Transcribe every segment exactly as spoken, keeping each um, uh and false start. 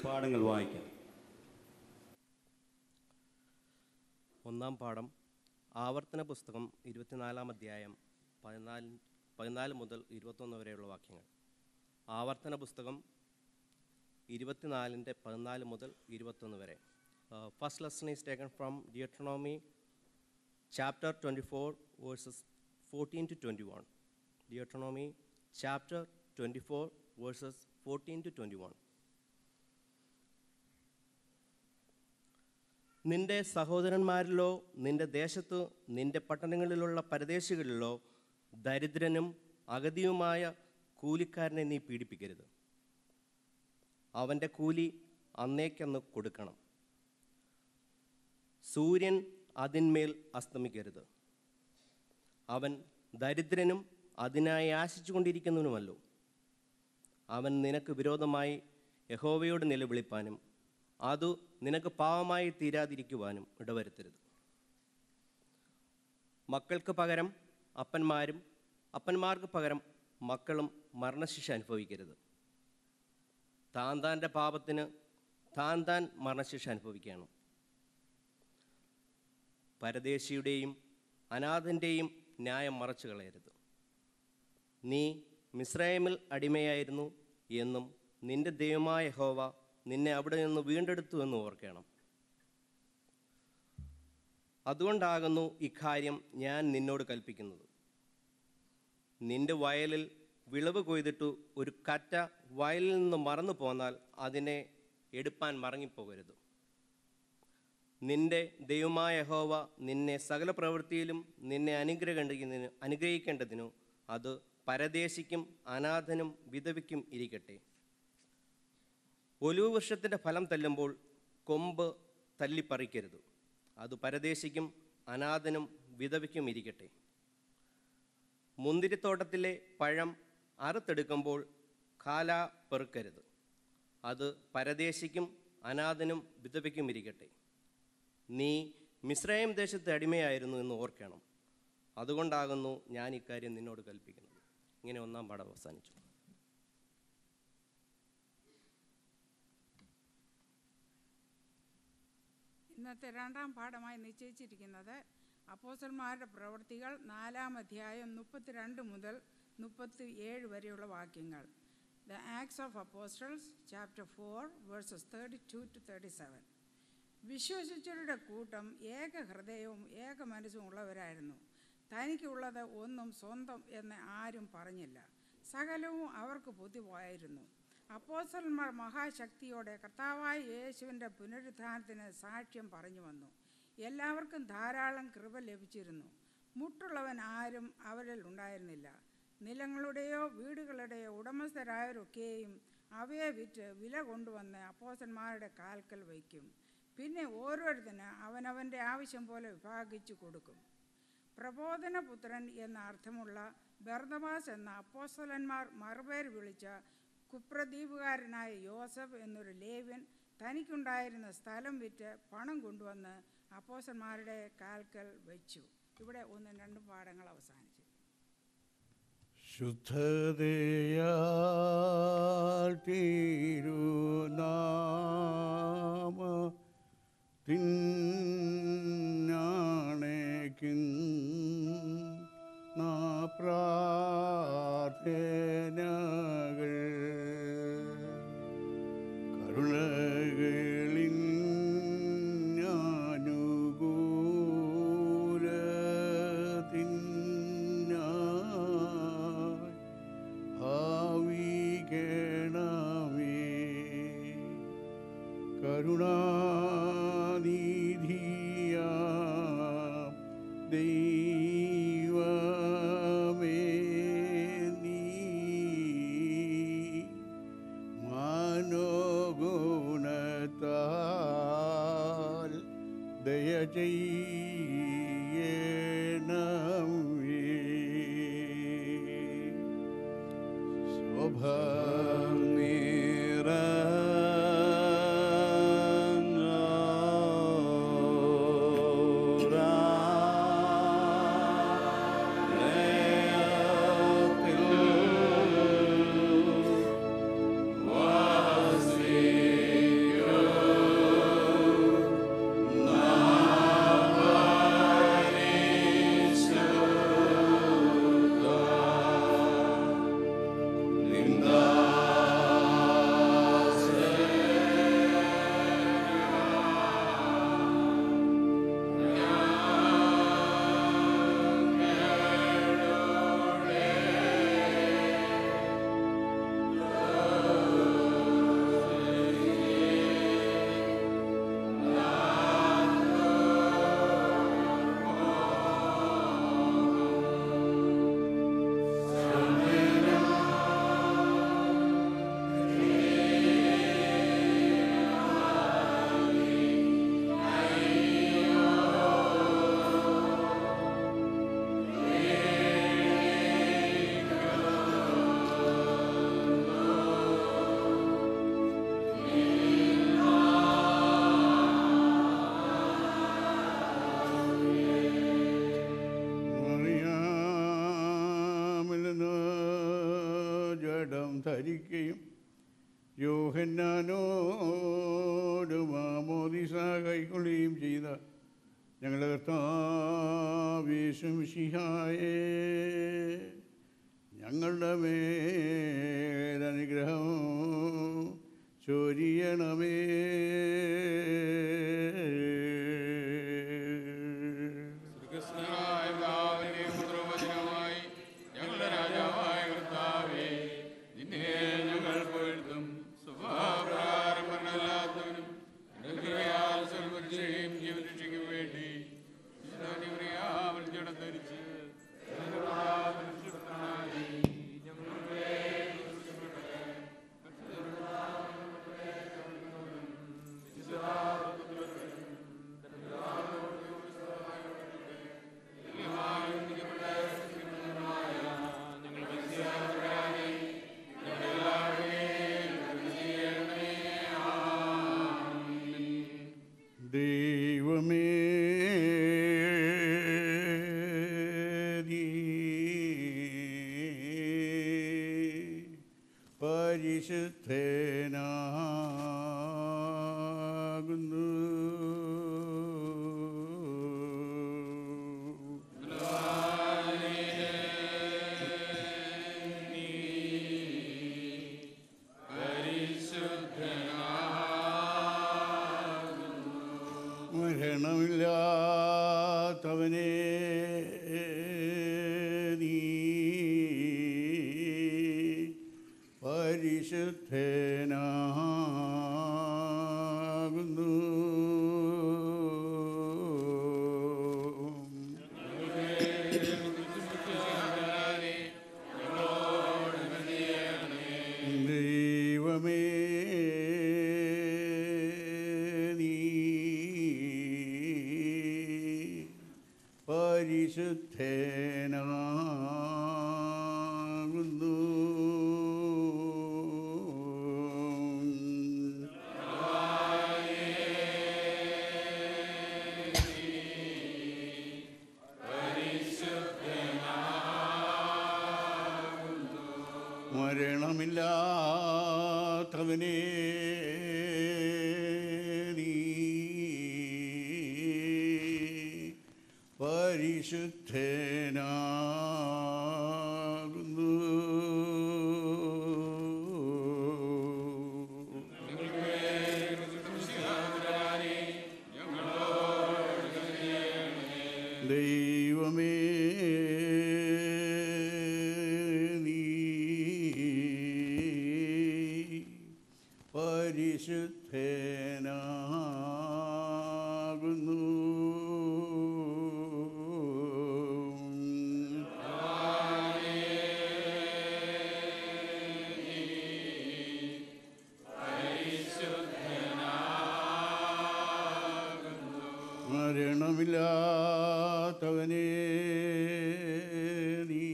പാഠങ്ങൾ വായിക്കാം. ഒന്നാം പാഠം ആവർത്തന പുസ്തകം ഇരുപത്തിനാലാം അധ്യായം പതിനാല് പതിനാല് മുതൽ ഇരുപത്തൊന്ന് വരെയുള്ള വാക്യങ്ങൾ. ആവർത്തന പുസ്തകം ഇരുപത്തിനാലിൻ്റെ പതിനാല് മുതൽ ഇരുപത്തൊന്ന് വരെ. First lesson is taken from Deuteronomy chapter twenty-four verses fourteen to twenty-one. Deuteronomy chapter twenty-four verses fourteen to twenty-one. നിന്റെ സഹോദരന്മാരിലോ നിന്റെ ദേശത്തു നിന്റെ പട്ടണങ്ങളിലുള്ള പരദേശികളിലോ ദരിദ്രനും അഗതിയുമായ കൂലിക്കാരനെ നീ പീഡിപ്പിക്കരുത്. അവൻ്റെ കൂലി അന്നേക്കന്ന് കൊടുക്കണം. സൂര്യൻ അതിന്മേൽ അസ്തമിക്കരുത്. അവൻ ദരിദ്രനും അതിനായി ആശിച്ചു കൊണ്ടിരിക്കുന്നവനുമല്ലോ. അവൻ നിനക്ക് വിരോധമായി യഹോവയോട് നിലവിളിപ്പാനും അതു നിനക്ക് പാവമായി തീരാതിരിക്കുവാനും ഇടവരുത്തരുത്. മക്കൾക്ക് പകരം അപ്പന്മാരും അപ്പന്മാർക്ക് പകരം മക്കളും മരണശിക്ഷ അനുഭവിക്കരുത്. താൻ താൻ്റെ പാപത്തിന് താൻ താൻ മരണശിക്ഷ അനുഭവിക്കണം. പരദേശിയുടെയും അനാഥൻ്റെയും ന്യായം മറച്ചു കളയരുത്. നീ മിസ്രയീമിൽ അടിമയായിരുന്നു എന്നും നിന്റെ ദൈവമായ യഹോവ നിന്നെ അവിടെ നിന്ന് വീണ്ടെടുത്തു എന്ന് ഓർക്കണം. അതുകൊണ്ടാകുന്നു ഇക്കാര്യം ഞാൻ നിന്നോട് കൽപ്പിക്കുന്നത്. നിന്റെ വയലിൽ വിളവ് കൊയ്തിട്ടു ഒരു കറ്റ വയലിൽ നിന്ന് മറന്നു പോന്നാൽ അതിനെ എടുപ്പാൻ മറങ്ങിപ്പോകരുത്. നിന്റെ ദൈവമായ യഹോവ നിന്നെ സകല പ്രവൃത്തിയിലും നിന്നെ അനുഗ്രഹിക്കേണ്ടതിന് അനുഗ്രഹിക്കേണ്ടതിനു അത് പരദേശിക്കും അനാഥനും വിധവയ്ക്കും ഇരിക്കട്ടെ. ഒലിവ് വൃക്ഷത്തിൻ്റെ ഫലം തല്ലുമ്പോൾ കൊമ്പ് തല്ലിപ്പറിക്കരുത്. അത് പരദേശിക്കും അനാഥനും വിധവയ്ക്കും ഇരിക്കട്ടെ. മുന്തിരിത്തോട്ടത്തിലെ പഴം അറുത്തെടുക്കുമ്പോൾ കാല പെറുക്കരുത്. അത് പരദേശിക്കും അനാഥനും വിധവയ്ക്കും ഇരിക്കട്ടെ. നീ മിസ്രയീം ദേശത്ത് അടിമയായിരുന്നു എന്ന് ഓർക്കണം. അതുകൊണ്ടാകുന്നു ഞാൻ ഇക്കാര്യം നിന്നോട് കൽപ്പിക്കുന്നത്. ഇങ്ങനെ ഒന്നാം പാഠം അവസാനിച്ചു. ഇന്നത്തെ രണ്ടാം പാഠമായി നിശ്ചയിച്ചിരിക്കുന്നത് അപ്പോസ്തലന്മാരുടെ പ്രവൃത്തികൾ നാലാം അധ്യായം മുപ്പത്തിരണ്ട് മുതൽ മുപ്പത്തി ഏഴ് വരെയുള്ള വാക്യങ്ങൾ. The acts of apostles chapter four verses thirty two to thirty seven. വിശ്വസിച്ചവരുടെ കൂട്ടം ഏക ഹൃദയവും ഏക മനസ്സും ഉള്ളവരായിരുന്നു. തനിക്കുള്ളത് ഒന്നും സ്വന്തം എന്ന് ആരും പറഞ്ഞില്ല. സകലവും അവർക്ക് പൊതുവായിരുന്നു. അപ്പോസ്തലന്മാർ മഹാശക്തിയോടെ കർത്താവായ യേശുവിൻ്റെ പുനരുത്ഥാനത്തിന് സാക്ഷ്യം പറഞ്ഞു വന്നു. എല്ലാവർക്കും ധാരാളം കൃപ ലഭിച്ചിരുന്നു. മുട്ടുള്ളവൻ ആരും അവരിൽ ഉണ്ടായിരുന്നില്ല. നിലങ്ങളുടെയോ വീടുകളുടെയോ ഉടമസ്ഥരായവരൊക്കെയും അവയെ വിറ്റ് വില കൊണ്ടുവന്ന് അപ്പോസ്തലന്മാരുടെ കാൽക്കൽ വയ്ക്കും. പിന്നെ ഓരോരുത്തന് അവനവൻ്റെ ആവശ്യം പോലെ വിഭാഗിച്ചു കൊടുക്കും. പ്രബോധനപുത്രൻ എന്ന അർത്ഥമുള്ള ബർന്നബാസ് എന്ന അപ്പോസ്തലന്മാർ മറുപേർ വിളിച്ച കുപ്രദ്വീപുകാരനായ യോസഫ് എന്നൊരു ലേവ്യൻ തനിക്കുണ്ടായിരുന്ന സ്ഥലം വിറ്റ് പണം കൊണ്ടുവന്ന് അപ്പോസ്തലന്മാരുടെ കാൽക്കൽ വെച്ചു. ഇവിടെ ഒന്നും രണ്ടും പാഠങ്ങൾ അവസാനിച്ചു. ശുദ്ധതയാൽ തിരുനാമ തിന്നാണേക്കും നാ പ്രാർത്ഥനകൾ കരുണകളിൻ അനുകൂലത്തിനായി ഭാവിക്കണമേ. കരുണാനിധിയാം ദൈവമേ നീ മനോഗുണത്താൽ ദയ ചെയ്യണമേ. ശോഭനീര Wasi ധരിക്കുകയും യോഹന്നാനോട് മാമോദിസ കൈക്കൊള്ളുകയും ചെയ്ത ഞങ്ങളുടെ കർത്താവേശു മിശിഹായേ, ഞങ്ങളുടെ മേലനുഗ്രഹം ചൊരിയണമേ. ഞങ്ങളുടെ രാജാവായ കർത്താവേ, നിന്നെ ഞങ്ങൾ പുകഴ്ത്തും. സ്വഭാവപ്രകാരം മരണമില്ലാത്തവനും കൃപയാൽ സർവ്വരക്ഷയും ജീവരക്ഷയ്ക്കും വേണ്ടി ധരിച്ച് ദൈവമേ, പരിശുദ്ധനാകുന്നു. മരണമില്ലാത്തവനെ നീ പരിശുദ്ധനാകുന്നു. ദൈവമേ, നീ പരിശുദ്ധനാകുന്നു. മരണമില്ലാത്തവനെ നീ പരിശുദ്ധനാകുന്നു. ദൈവമേ, നീ പരിശുദ്ധനാകുന്നു. മരണമില്ലാത്തവനെ നീ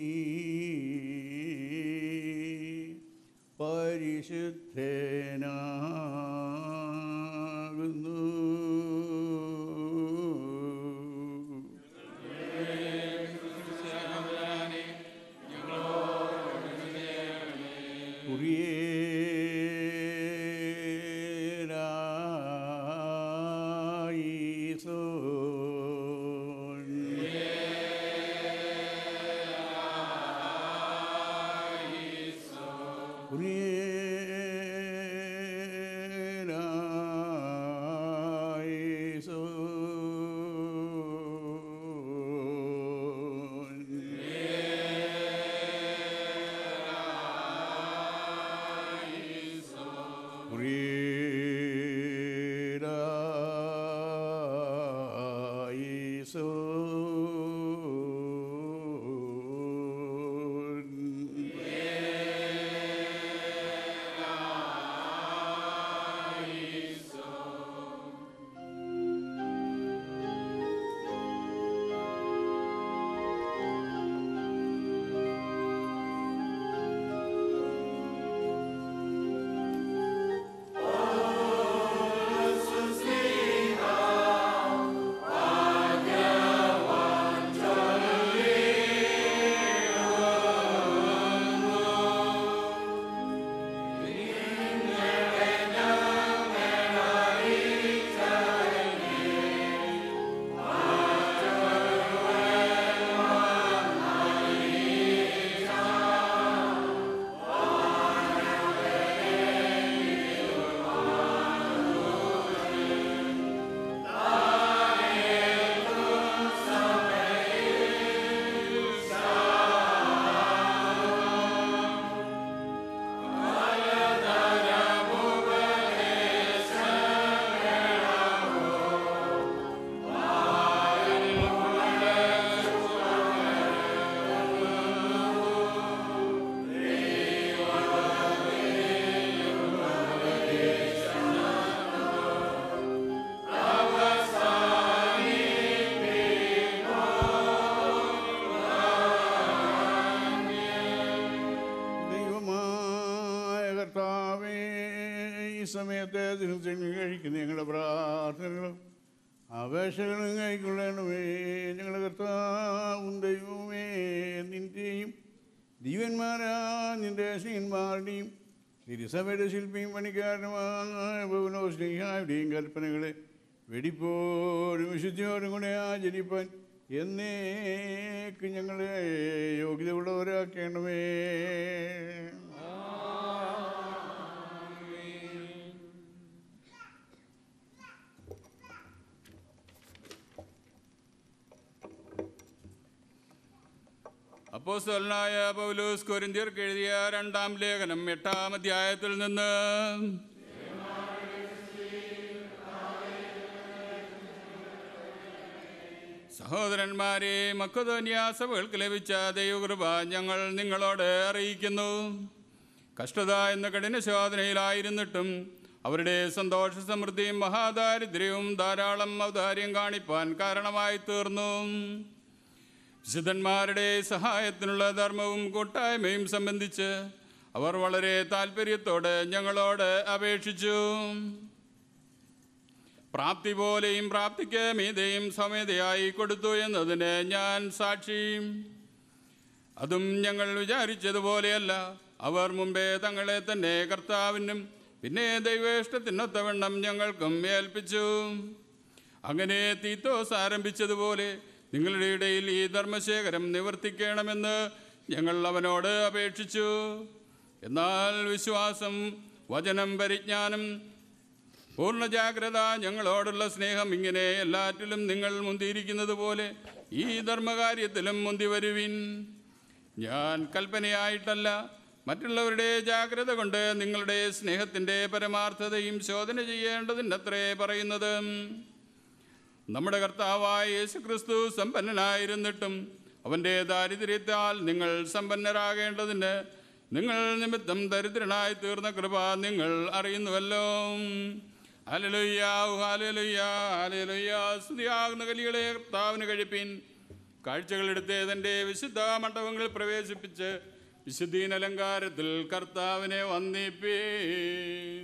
പരിശുദ്ധനാകുന്നു. സമയത്തെ ദിവസങ്ങൾ കഴിക്കുന്ന ഞങ്ങളുടെ പ്രാർത്ഥനകളും അപേക്ഷകളും കൈക്കൊള്ളണമേ. ഞങ്ങളുടെ കർത്താവും ദൈവമേ, നിൻ്റെയും ജീവന്മാരാ നിൻ്റെ സ്നേഹന്മാരുടെയും തിരുസഭയുടെ ശില്പിയും പണിക്കാരനുമായ പൗലോസ്ലീഹായുടെയും കൽപ്പനകളെ വെടിപ്പോടും വിശുദ്ധിയോടും കൂടെ ആചരിപ്പാൻ എന്നേക്ക് ഞങ്ങളെ യോഗ്യത ഉള്ളവരാക്കണമേ. അപ്പോസ്തലനായ പൗലോസ് കൊരിന്ത്യർക്ക് എഴുതിയ രണ്ടാം ലേഖനം എട്ടാം അധ്യായത്തിൽ നിന്ന്. സഹോദരന്മാരെ, മക്കെദോന്യ സഭകൾക്ക് ലഭിച്ച ദൈവകൃപ ഞങ്ങൾ നിങ്ങളോട് അറിയിക്കുന്നു. കഷ്ടത എന്ന കഠിന ശോധനയിലായിരുന്നിട്ടും അവരുടെ സന്തോഷ സമൃദ്ധിയും മഹാദാരിദ്ര്യവും ധാരാളം ഔദാര്യം കാണിപ്പാൻ കാരണമായി തീർന്നു. വിശുദ്ധന്മാരുടെ സഹായത്തിനുള്ള ധർമ്മവും കൂട്ടായ്മയും സംബന്ധിച്ച് അവർ വളരെ താല്പര്യത്തോടെ ഞങ്ങളോട് അപേക്ഷിച്ചു. പ്രാപ്തി പോലെയും പ്രാപ്തിക്ക് മീതെയും സമേതയായി കൊടുത്തു എന്നതിന് ഞാൻ സാക്ഷി. അതും ഞങ്ങൾ വിചാരിച്ചതുപോലെയല്ല. അവർ മുമ്പേ തങ്ങളെ തന്നെ കർത്താവിനും പിന്നെ ദൈവേഷ്ടത്തിനൊത്തവണ്ണം ഞങ്ങൾക്കും ഏൽപ്പിച്ചു. അങ്ങനെ തീത്തോസ് ആരംഭിച്ചതുപോലെ നിങ്ങളുടെ ഇടയിൽ ഈ ധർമ്മശേഖരം നിവർത്തിക്കണമെന്ന് ഞങ്ങൾ അവനോട് അപേക്ഷിച്ചു. എന്നാൽ വിശ്വാസം, വചനം, പരിജ്ഞാനം, പൂർണ്ണ ജാഗ്രത, ഞങ്ങളോടുള്ള സ്നേഹം, ഇങ്ങനെ എല്ലാറ്റിലും നിങ്ങൾ മുന്തിയിരിക്കുന്നത് പോലെ ഈ ധർമ്മകാര്യത്തിലും മുന്തി വരുവിൻ. ഞാൻ കൽപ്പനയായിട്ടല്ല, മറ്റുള്ളവരുടെ ജാഗ്രത കൊണ്ട് നിങ്ങളുടെ സ്നേഹത്തിൻ്റെ പരമാർത്ഥതയും ശോധന ചെയ്യേണ്ടതിനത്രേ പറയുന്നത്. നമ്മുടെ കർത്താവായ യേശുക്രിസ്തു സമ്പന്നനായിരുന്നിട്ടും അവൻ്റെ ദാരിദ്ര്യത്താൽ നിങ്ങൾ സമ്പന്നരാകേണ്ടതിന് നിങ്ങൾ നിമിത്തം ദരിദ്രനായി തീർന്ന കൃപ നിങ്ങൾ അറിയുന്നുവല്ലോ. Hallelujah, hallelujah, hallelujah. സ്തുതിയാകുന്ന കലികളെ കർത്താവിന് കഴിപ്പിൻ. കാഴ്ചകളെടുത്ത് തൻ്റെ വിശുദ്ധ മണ്ഡപങ്ങളിൽ പ്രവേശിപ്പിച്ച് വിശുദ്ധീന അലങ്കാരത്തിൽ കർത്താവിനെ വന്ദിപ്പീൻ.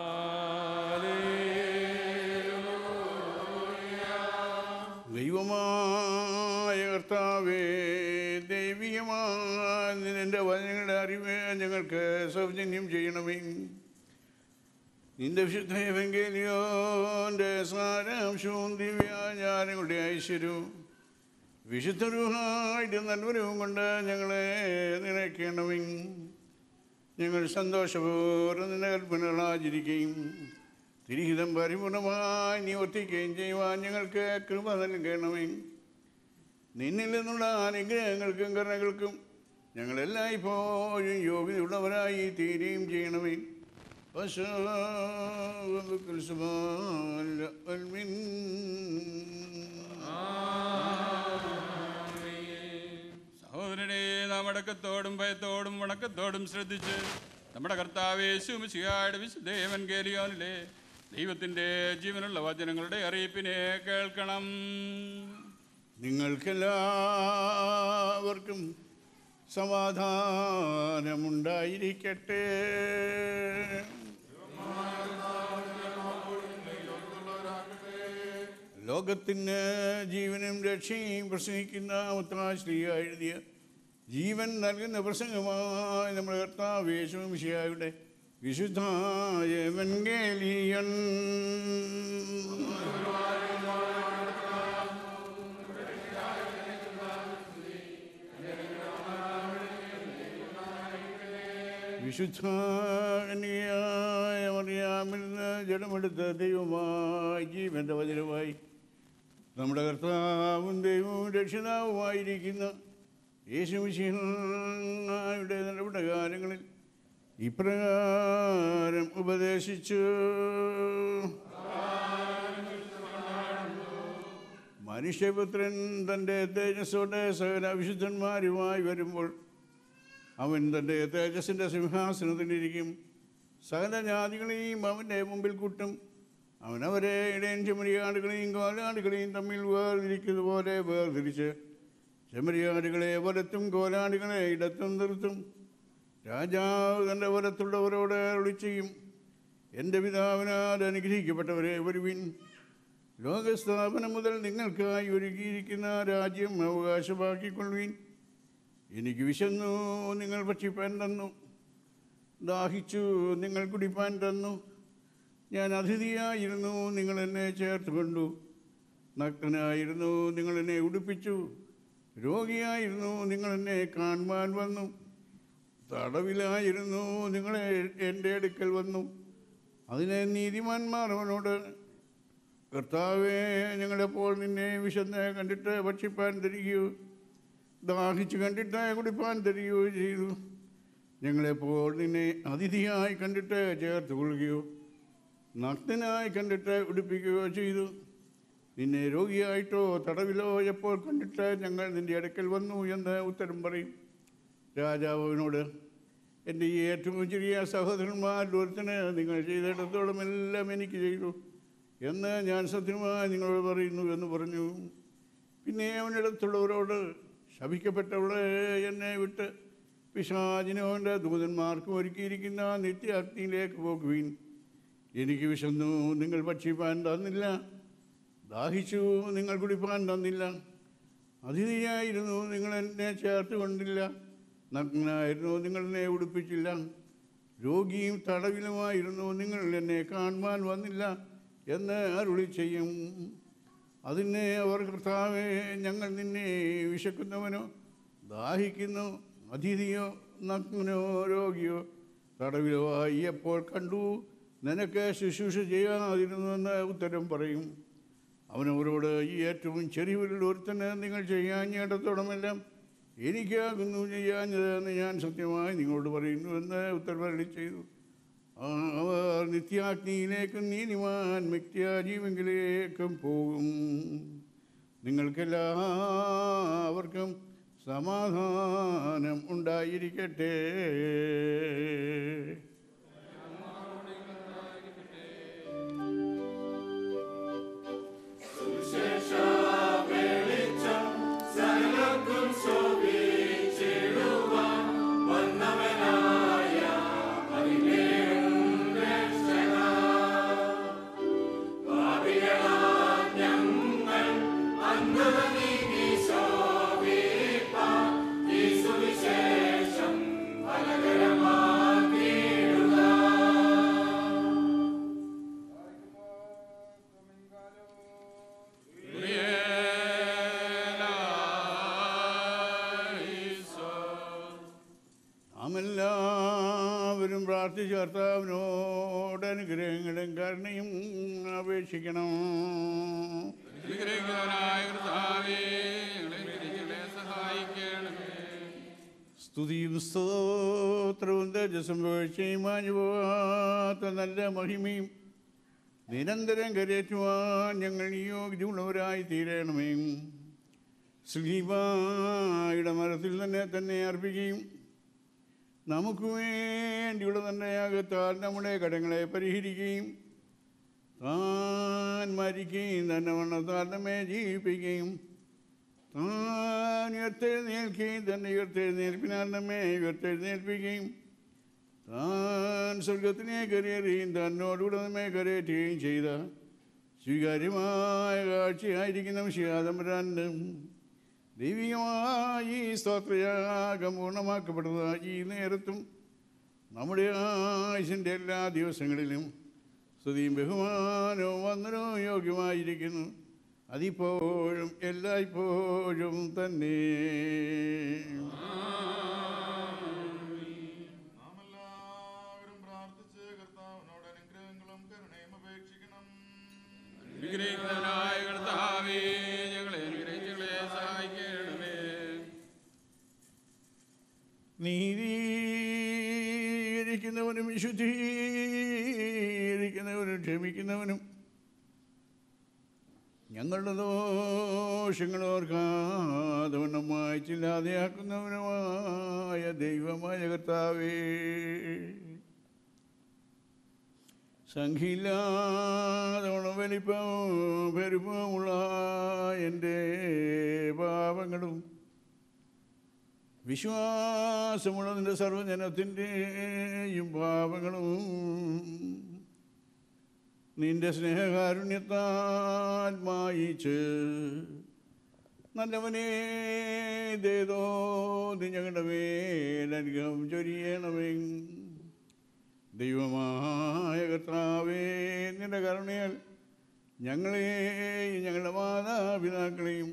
ദൈവമായ കർത്താവേ, ദൈവികമായ നിന്റെ വചനങ്ങളുടെ അറിവ് ഞങ്ങൾക്ക് സൗജന്യം ചെയ്യണമേ. നിന്റെ വിശുദ്ധ എവങ്കേലിയോന്റെ സാരാംശവും ദിവ്യാചാരങ്ങളുടെ ഐശ്വര്യവും വിശുദ്ധ രൂഹായുടെ നൽവരവും കൊണ്ട് ഞങ്ങളെ നിറയ്ക്കണമേ. ഞങ്ങൾ സന്തോഷപൂർവ്വം നിന്റെ കൽപ്പനകൾ ആചരിക്കുകയും തിരിഹിതം പരിപൂർണമായി നിവർത്തിക്കുകയും ചെയ്യുവാൻ ഞങ്ങൾക്ക് കൃപ നൽകണമേ. നിന്നിൽ നിന്നുള്ള അനുഗ്രഹങ്ങൾക്കും കരുണകൾക്കും ഞങ്ങളെല്ലായ്പ്പോഴും യോഗ്യതയുള്ളവരായി തീരുകയും ചെയ്യണമേ. സഹോദരനെ, നാം അടക്കത്തോടും ഭയത്തോടും വണക്കത്തോടും ശ്രദ്ധിച്ച് നമ്മുടെ കർത്താവ് യേശു മിശിഹായുടെ വിശുദ്ധ എവങ്കേലിയോനിലെ ദൈവത്തിൻ്റെ ജീവനുള്ള വചനങ്ങളുടെ അറിയിപ്പിനെ കേൾക്കണം. നിങ്ങൾക്കെല്ലാവർക്കും സമാധാനമുണ്ടായിരിക്കട്ടെ. ലോകത്തിന് ജീവനും രക്ഷയും പ്രസംഗിക്കുന്ന മുത്തശ്രീയ എഴുതിയ ജീവൻ നൽകുന്ന പ്രസംഗമായി നമ്മുടെ കർത്താവ് യേശു മിശിഹായുടെ വിശുദ്ധ എവങ്കേലിയൻ. വിശുദ്ധ കന്യകയായ മറിയാമിൽ നിന്ന് ജഡമെടുത്ത ദൈവമായി ജീവന്റെ വചനമായി നമ്മുടെ കർത്താവും ദൈവവും രക്ഷിതാവുമായിരിക്കുന്ന യേശു മിശിഹായുടെ നിലവിട്ട കാലങ്ങളിൽ ഇപ്രകാരം ഉപദേശിച്ചു. മനുഷ്യപുത്രൻ തൻ്റെ തേജസ്സോടെ സകല വിശുദ്ധന്മാരുമായി വരുമ്പോൾ അവൻ തൻ്റെ തേജസ്സിൻ്റെ സിംഹാസനത്തിലിരിക്കും. സകല ജാതികളെയും അവൻ്റെ മുമ്പിൽ കൂട്ടും. അവനവരെ ഇടയൻ ചെമ്മരിയാടുകളെയും കോലാടുകളെയും തമ്മിൽ വേർതിരിക്കുന്നത് പോലെ വേർതിരിച്ച് ചെമ്മരിയാടുകളെ വലത്തും കോലാടുകളെ ഇടത്തും നിർത്തും. രാജാവ് തൻ്റെ വലത്തുള്ളവരോട് അരുളി ചെയ്യും, എൻ്റെ പിതാവിനാൽ അനുഗ്രഹിക്കപ്പെട്ടവരെ വരുവിൻ. ലോകസ്ഥാപനം മുതൽ നിങ്ങൾക്കായി ഒരുക്കിയിരിക്കുന്ന രാജ്യം അവകാശമാക്കിക്കൊള്ളുവിൻ. എനിക്ക് വിശന്നു, നിങ്ങൾ ഭക്ഷിപ്പാൻ തന്നു. ദാഹിച്ചു, നിങ്ങൾ കുടിപ്പാൻ തന്നു. ഞാൻ അതിഥിയായിരുന്നു, നിങ്ങൾ എന്നെ ചേർത്ത് കൊണ്ടു. നഗ്നനായിരുന്നു, നിങ്ങൾ എന്നെ ഉടുപ്പിച്ചു. രോഗിയായിരുന്നു, നിങ്ങൾ എന്നെ കാണുവാൻ വന്നു. തടവിലായിരുന്നു, നിങ്ങൾ എൻ്റെ അടുക്കൽ വന്നു. അതിനെ നീതിമാന്മാർ അവനോട്, കർത്താവേ, ഞങ്ങളെപ്പോൾ നിന്നെ വിശന്ന് കണ്ടിട്ട് ഭക്ഷിപ്പാൻ തരികയോ ദാഹിച്ച് കണ്ടിട്ട് കുടിപ്പാൻ തരികയോ ചെയ്തു? ഞങ്ങളെപ്പോൾ നിന്നെ അതിഥിയായി കണ്ടിട്ട് ചേർത്ത് കൊള്ളുകയോ നഗ്നനായി കണ്ടിട്ട് ഉടുപ്പിക്കുകയോ ചെയ്തു? നിന്നെ രോഗിയായിട്ടോ തടവിലോ എപ്പോൾ കണ്ടിട്ട് ഞങ്ങൾ നിൻ്റെ അടുക്കൽ വന്നു എന്ന് ഉത്തരം പറയും. രാജാവ് അവനോട്, എൻ്റെ ഈ ഏറ്റവും ചെറിയ സഹോദരന്മാരിൽ ഒരുത്തന് നിങ്ങൾ ചെയ്തിടത്തോളം എല്ലാം എനിക്ക് ചെയ്തു എന്ന് ഞാൻ സത്യമായി നിങ്ങളോട് പറയുന്നു എന്ന് പറഞ്ഞു. പിന്നെ അവനിടത്തുള്ളവരോട്, ശപിക്കപ്പെട്ടവളെ, എന്നെ വിട്ട് പിശാചിനും അവൻ്റെ ദൂതന്മാർക്കും ഒരുക്കിയിരിക്കുന്ന നിത്യ അഗ്നിയിലേക്ക് പോകുവീൻ. എനിക്ക് വിശന്നു, നിങ്ങൾ ഭക്ഷിപ്പാൻ തന്നില്ല. ദാഹിച്ചു, നിങ്ങൾ കുടിപ്പാൻ തന്നില്ല. അതിഥിയായിരുന്നു, നിങ്ങൾ എന്നെ ചേർത്ത് കൊണ്ടില്ല. നഗ്നനായിരുന്നു, നിങ്ങൾ എന്നെ ഉടുപ്പിച്ചില്ല. രോഗിയും തടവിലുമായിരുന്നു, നിങ്ങൾ എന്നെ കാണുവാൻ വന്നില്ല എന്ന് അരുളി ചെയ്യും. അതിനെ അവർ, കർത്താവേ, ഞങ്ങൾ നിന്നെ വിശക്കുന്നവനോ ദാഹിക്കുന്നു, അതിഥിയോ നഗ്നനോ രോഗിയോ തടവിലോ ആയി എപ്പോൾ കണ്ടു നിനക്ക് ശുശ്രൂഷ ചെയ്യാതിരുന്നു എന്ന് ഉത്തരം പറയും. അവനവരോട്, ഈ ഏറ്റവും ചെറിയവരിൽ ഒരുത്തന് നിങ്ങൾ ചെയ്യാഞ്ഞിടത്തോളമെല്ലാം എനിക്കാകുന്നു ചെയ്യാഞ്ഞതെന്ന് ഞാൻ സത്യമായി നിങ്ങളോട് പറയുന്നു എന്ന് ഉത്തരവരളി ചെയ്തു. അവർ നിത്യാഗ്നിയിലേക്കും നീതിമാൻ നിത്യജീവങ്കിലേക്കും പോകും. നിങ്ങൾക്കെല്ലാവർക്കും സമാധാനം ഉണ്ടായിരിക്കട്ടെ. നാമെല്ലാവരും പ്രാർത്ഥിച്ച് കർത്താവിനോട് അനുഗ്രഹങ്ങളും കരുണയും അപേക്ഷിക്കണം. സ്തുതിയും സ്തോത്രവും തേജസ്സും വീഴ്ചയും മാഞ്ഞുപോകാത്ത നല്ല മഹിമയും നിരന്തരം കരയേറ്റുവാൻ ഞങ്ങൾ യോഗ്യതയുള്ളവരായി തീരണമേ. സ്ലീബായുടെ മരത്തിൽ തന്നെ തന്നെ അർപ്പിക്കുകയും നമുക്ക് വേണ്ടിയുള്ള തന്നെ യാഗത്താൽ നമ്മുടെ കടങ്ങളെ പരിഹരിക്കുകയും താൻ മരിക്കുകയും തന്നെ വണ്ണത്താൽ നമ്മെ ജീവിപ്പിക്കുകയും താൻ ഉയർത്തെഴുന്നേൽക്കുകയും തന്നെ ഉയർത്തെഴുന്നേൽപ്പിനാൽ നമ്മെ ഉയർത്തെഴുന്നേൽപ്പിക്കുകയും താൻ സ്വർഗത്തിനെ കരയേറുകയും തന്നോടുകൂടെ നമ്മെ കരയേറ്റുകയും ചെയ്ത സ്വീകാര്യമായ കാഴ്ചയായിരിക്കുന്ന വിശ്വാസംരാണ്ട് ദൈവികമായി സ്തോത്രയാഗം പൂർണ്ണമാക്കപ്പെടുന്ന ഈ നേരത്തും നമ്മുടെ ആയുസിൻ്റെ എല്ലാ ദിവസങ്ങളിലും സ്തുതിയും ബഹുമാനവും വന്ദനവും യോഗ്യമായിരിക്കുന്നു. അതിപ്പോഴും എല്ലായ്പ്പോഴും തന്നെ. നാമെല്ലാവരും പ്രാർത്ഥിച്ച് കർത്താവിനോട് അനുഗ്രഹങ്ങളും കരുണയും അപേക്ഷിക്കണം. അനുഗ്രഹിക്കുന്നവനായ കർത്താവേ, ഞങ്ങളെ അനുഗ്രഹിച്ചുകളെ സഹായിക്കണമേ. നീതീകരിക്കുന്നവനും വിശുദ്ധീകരിക്കുന്നവനും ക്ഷമിക്കുന്നവനും ഞങ്ങളുടെ ദോഷങ്ങൾ ഓർക്കാതവണ്ണം മായ്ച്ചില്ലാതെയാക്കുന്നവനുമായ ദൈവമായ കർത്താവേ, സംഖ്യയില്ലാതവണ്ണം വലിപ്പവും പെരുപ്പവുമുള്ള എൻ്റെ പാപങ്ങളും വിശ്വാസമുള്ള നിൻ്റെ സർവ്വജനത്തിൻ്റെയും പാപങ്ങളും നിന്റെ സ്നേഹകാരുണ്യത്താൽ മായിച്ച് നല്ലവനേ ദേതോ നീ ഞങ്ങളുടെ മേൽ അനുഗ്രഹം ചൊരിയണമേ. ദൈവമായ കർത്താവേ, നിന്റെ കരുണയാൽ ഞങ്ങളെയും ഞങ്ങളുടെ മാതാപിതാക്കളെയും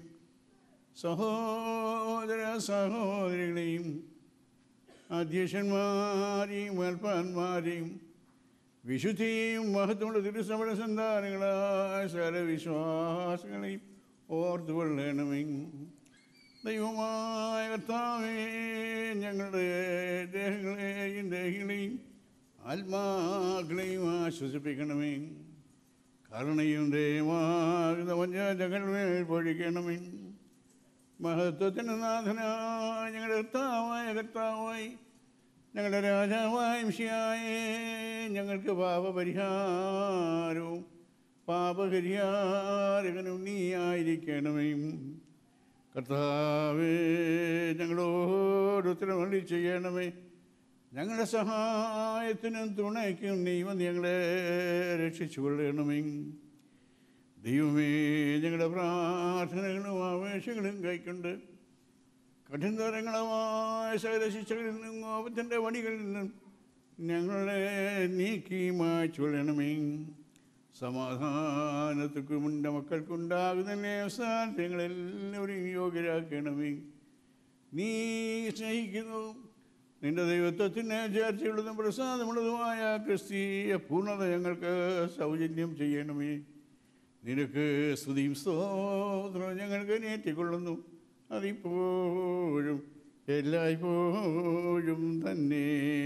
സഹോദര സഹോദരികളെയും അധ്യക്ഷന്മാരെയും അൽപ്പാന്മാരെയും വിശുദ്ധിയും മഹത്വമുള്ള തിരുസഭയുടെ സന്താനങ്ങളായ സകല വിശ്വാസങ്ങളെയും ഓർത്തുകൊള്ളണമേ. ദൈവമായ കർത്താവേ, ഞങ്ങളുടെ ദേഹങ്ങളെയും ദേഹികളെയും ആത്മാക്കളെയും ആശ്വസിപ്പിക്കണമേ. കരുണയും ദയമാകുന്ന വഞ്ചനകൾ പൊഴിക്കണമേ. മഹത്വത്തിന് നാഥനായ ഞങ്ങളുടെ കർത്താവായ കർത്താവായി ഞങ്ങളുടെ രാജാവായ മിശിഹായേ, ഞങ്ങൾക്ക് പാപപരിഹാരവും പാപപരിഹാരകനും നീ ആയിരിക്കണമേ. കർത്താവേ, ഞങ്ങളോട് ഉത്തരവള്ളി ചെയ്യണമേ. ഞങ്ങളുടെ സഹായത്തിനും തുണയ്ക്കും നീ വന്ന് ഞങ്ങളെ രക്ഷിച്ചു കൊള്ളണമേ. ദൈവമേ, ഞങ്ങളുടെ പ്രാർത്ഥനകളും ആവേശങ്ങളും കൈക്കൊണ്ട് കഠിനതരങ്ങളമായ സകല ശിക്ഷകളിൽ നിന്നും കോപത്തിൻ്റെ വടികളിൽ നിന്നും ഞങ്ങളെ നീക്കി മായ്ച്ചു കൊള്ളണമേ. സമാധാനത്തിനും എൻ്റെ മക്കൾക്കുണ്ടാകുന്ന അവസാനത്തെ ഞങ്ങളെല്ലാവരും യോഗ്യരാക്കണമേ. നീ സ്നേഹിക്കുന്നു നിന്റെ ദൈവത്വത്തിന് ചേർച്ചയുള്ളതും പ്രസാദമുള്ളതുമായ ക്രിസ്തീയ പൂർണ്ണത ഞങ്ങൾക്ക് സൗജന്യം ചെയ്യണമേ. നിനക്ക് സ്തുതിയും സ്തോത്രവും ഞങ്ങൾക്ക് നേറ്റിക്കൊള്ളുന്നു, അതിപ്പോഴും എല്ലായ്പ്പോഴും തന്നെ.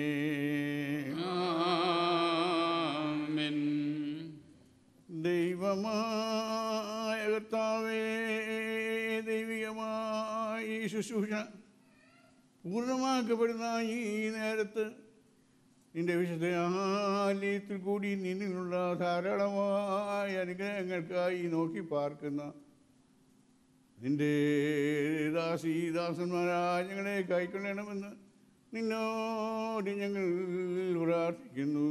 ദൈവമായ കർത്താവേ, ദൈവികമായ ഈ ശുശ്രൂഷ പൂർണ്ണമാക്കപ്പെടുന്ന ഈ നേരത്ത് നിന്റെ വിശുദ്ധ ആലയത്തിൽ കൂടി നിന്നിലുള്ള ധാരാളമായ അനുഗ്രഹങ്ങൾക്കായി നോക്കി പാർക്കുന്ന നിന്റെ ദാസി ദാസന്മാരായ ഞങ്ങളെ കൈക്കൊള്ളണമെന്ന് നിന്നോട് ഞങ്ങൾ പ്രാർത്ഥിക്കുന്നു.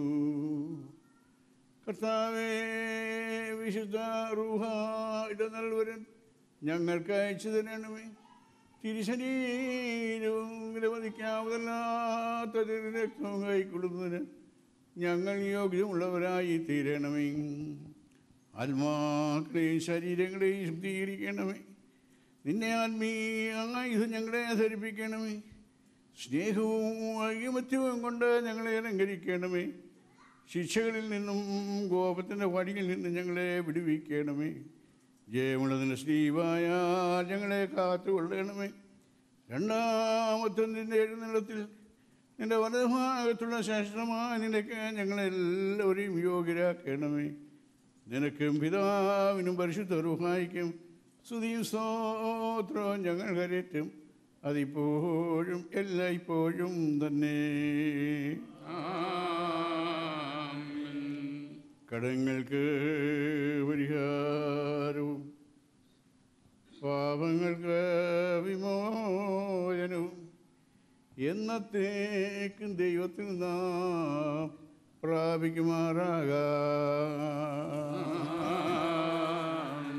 കർത്താവേ, വിശുദ്ധ റൂഹ ഇടനൽവരൻ ഞങ്ങൾക്ക് അയച്ചു തരണമേ. തിരുശരീരവും വിലമതിക്കാവുന്നതല്ലാത്ത തിരുരക്തവും കൈക്കൊള്ളുന്നതിന് ഞങ്ങൾ യോഗ്യമുള്ളവരായി തീരണമേ. ആത്മാക്കളെയും ശരീരങ്ങളെയും ശുദ്ധീകരിക്കണമേ. നിന്നെ ആത്മീയ ആയുധം ഞങ്ങളെ ധരിപ്പിക്കണമേ. സ്നേഹവും ഐകമത്യവും കൊണ്ട് ഞങ്ങളെ അലങ്കരിക്കണമേ. ശിക്ഷകളിൽ നിന്നും കോപത്തിൻ്റെ വടിയിൽ നിന്നും ഞങ്ങളെ വിടുവിക്കണമേ. ജയമുള്ളതിന് ശ്രീവായാൽ ഞങ്ങളെ കാത്തുകൊള്ളണമേ. രണ്ടാമത്തെ നിന്റെ എഴുന്നള്ളത്തിൽ നിന്റെ വലതുഭാഗത്തുള്ള ശ്രേഷ്ഠമായ നിനക്ക് ഞങ്ങളെല്ലാവരെയും യോഗ്യരാക്കണമേ. നിനക്കും പിതാവിനും പരിശുദ്ധ റൂഹായിക്കും സ്തുതിയും സ്തോത്രവും ഞങ്ങൾ കരേറ്റും, അതിപ്പോഴും എല്ലായ്പ്പോഴും തന്നെ. കടങ്ങൾക്ക് പരിഹാരവും പാപങ്ങൾക്ക് വിമോചനവും എന്നത്തേക്കും ദൈവത്തിൽ നാം പ്രാപിക്കുമാറാകാം.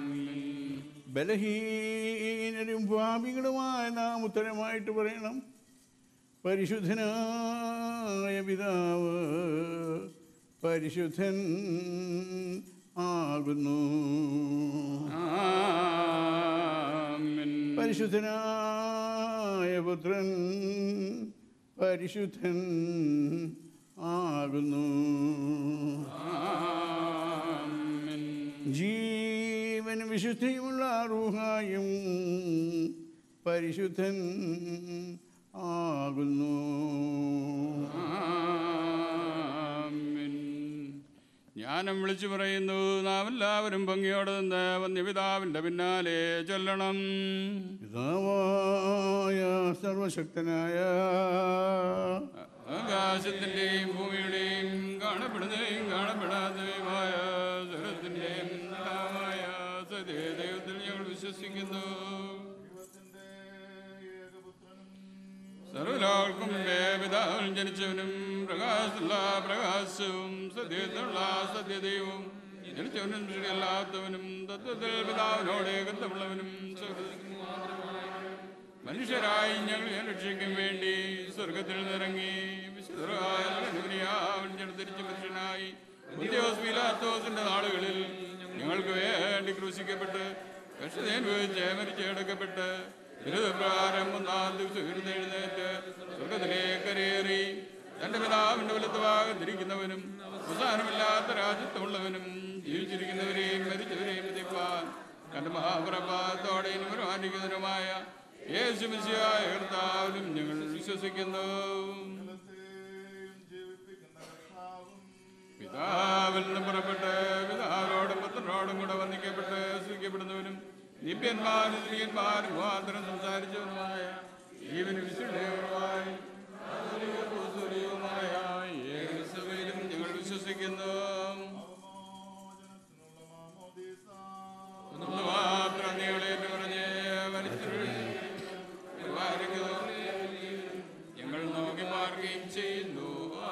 ബലഹീനരും പാപികളുമായ നാം ഉത്തരമായിട്ട് പറയണം: പരിശുദ്ധനായ പിതാവ് പരിശുദ്ധൻ ആകുന്നു. പരിശുദ്ധനായ പുത്രൻ പരിശുദ്ധൻ ആകുന്നു. ജീവനും വിശുദ്ധിയുമുള്ള റൂഹായും പരിശുദ്ധൻ ആകുന്നു. ജ്ഞാനം വിളിച്ചു പറയുന്നു, നാം എല്ലാവരും ഭംഗിയോടെ നിന്ന് വന്യപിതാവിൻ്റെ പിന്നാലെ ചൊല്ലണം. പിതാവായ സർവശക്തനായ ആകാശത്തിൻ്റെയും ഭൂമിയുടെയും കാണപ്പെടുന്നതും കാണപ്പെടാത്തതുമായ സ്വരത്തിൻ്റെയും നാമായ സത്യദൈവത്തിൽ ഞങ്ങൾ വിശ്വസിക്കുന്നു. സർവ്വലോകർക്കും മുമ്പേ പിതാവിൽ ജനിച്ചവനും പ്രകാശമുള്ള പ്രകാശവും സത്യത്തിലുള്ള സത്യദൈവവും ജനിച്ചവനും ശരിയല്ലാത്തവനും തത്വത്തിൽ പിതാവിനോട് ഏകത്വമുള്ളവനും മനുഷ്യരായി ഞങ്ങൾ രക്ഷിക്കും വേണ്ടി സ്വർഗത്തിൽ നിന്നിറങ്ങി തിരിച്ചു മനുഷ്യനായി പീലാത്തോസിന്റെ നാളുകളിൽ ഞങ്ങൾക്ക് വേണ്ടി ക്രൂശിക്കപ്പെട്ട് കഷ്ടതനുഭവിച്ച് മരിച്ചടക്കപ്പെട്ട് ബിരുദപ്രകാരം ഒന്നാം ദിവസം എഴുന്നേറ്റ് സ്വർഗത്തിലേക്ക് കരയേറി തന്റെ പിതാവിന്റെ വലത്ത് ഭാഗത്തിരിക്കുന്നവനും അവസാനമില്ലാത്ത രാജ്യത്വമുള്ളവനും ജീവിച്ചിരിക്കുന്നവരെയും മരിച്ചവരെയും വിധിപ്പാൻ തന്റെ മഹാപ്രഭാതത്തോടെയും വരുമാനിക്കുന്നവരുമായ യേശു മിശിഹായ കർത്താവിലും ഞങ്ങൾ വിശ്വസിക്കുന്നു. പിതാവിൽ നിന്ന് പുറപ്പെട്ട് പിതാവിനോടും പുത്രനോടും കൂടെ വന്ദിക്കപ്പെട്ട് സ്തുതിക്കപ്പെടുന്നവനും ദിവ്യന്മാരും സ്ത്രീയന്മാരും മുഖാന്തരം സംസാരിച്ചവനുമായ ജീവന് വിശുദ്ധയുമായി യേശുവിലും ഞങ്ങൾ വിശ്വസിക്കുന്നു. മാത്രം നീളേറ്റ് പറഞ്ഞ് ഞങ്ങൾ നോക്കി പാർക്കുകയും ചെയ്യുന്നു.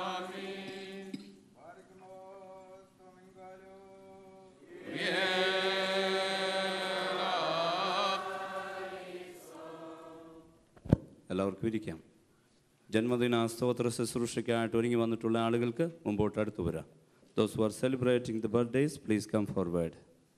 എല്ലാവർക്കും ഇരിക്കാം. ജന്മദിന സ്തോത്ര ശുശ്രൂഷയ്ക്കായിട്ട് ഒരുങ്ങി വന്നിട്ടുള്ള ആളുകൾക്ക് മുമ്പോട്ട് അടുത്ത് വരാം. Those who are celebrating the birthdays, please come forward.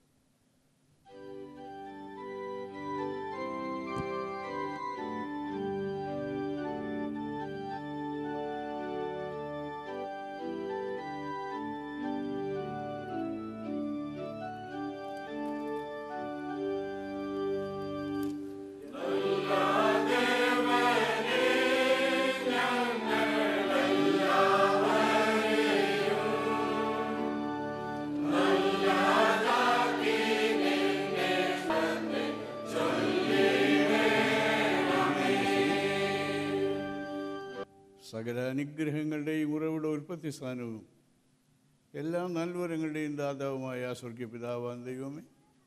സകല അനുഗ്രഹങ്ങളുടെയും ഉറവിട ഉൽപ്പത്തി സ്ഥാനവും എല്ലാ നൽവരങ്ങളുടെയും ദാതാവുമായ സ്വർഗീയ പിതാവാൻ ദൈവമേ,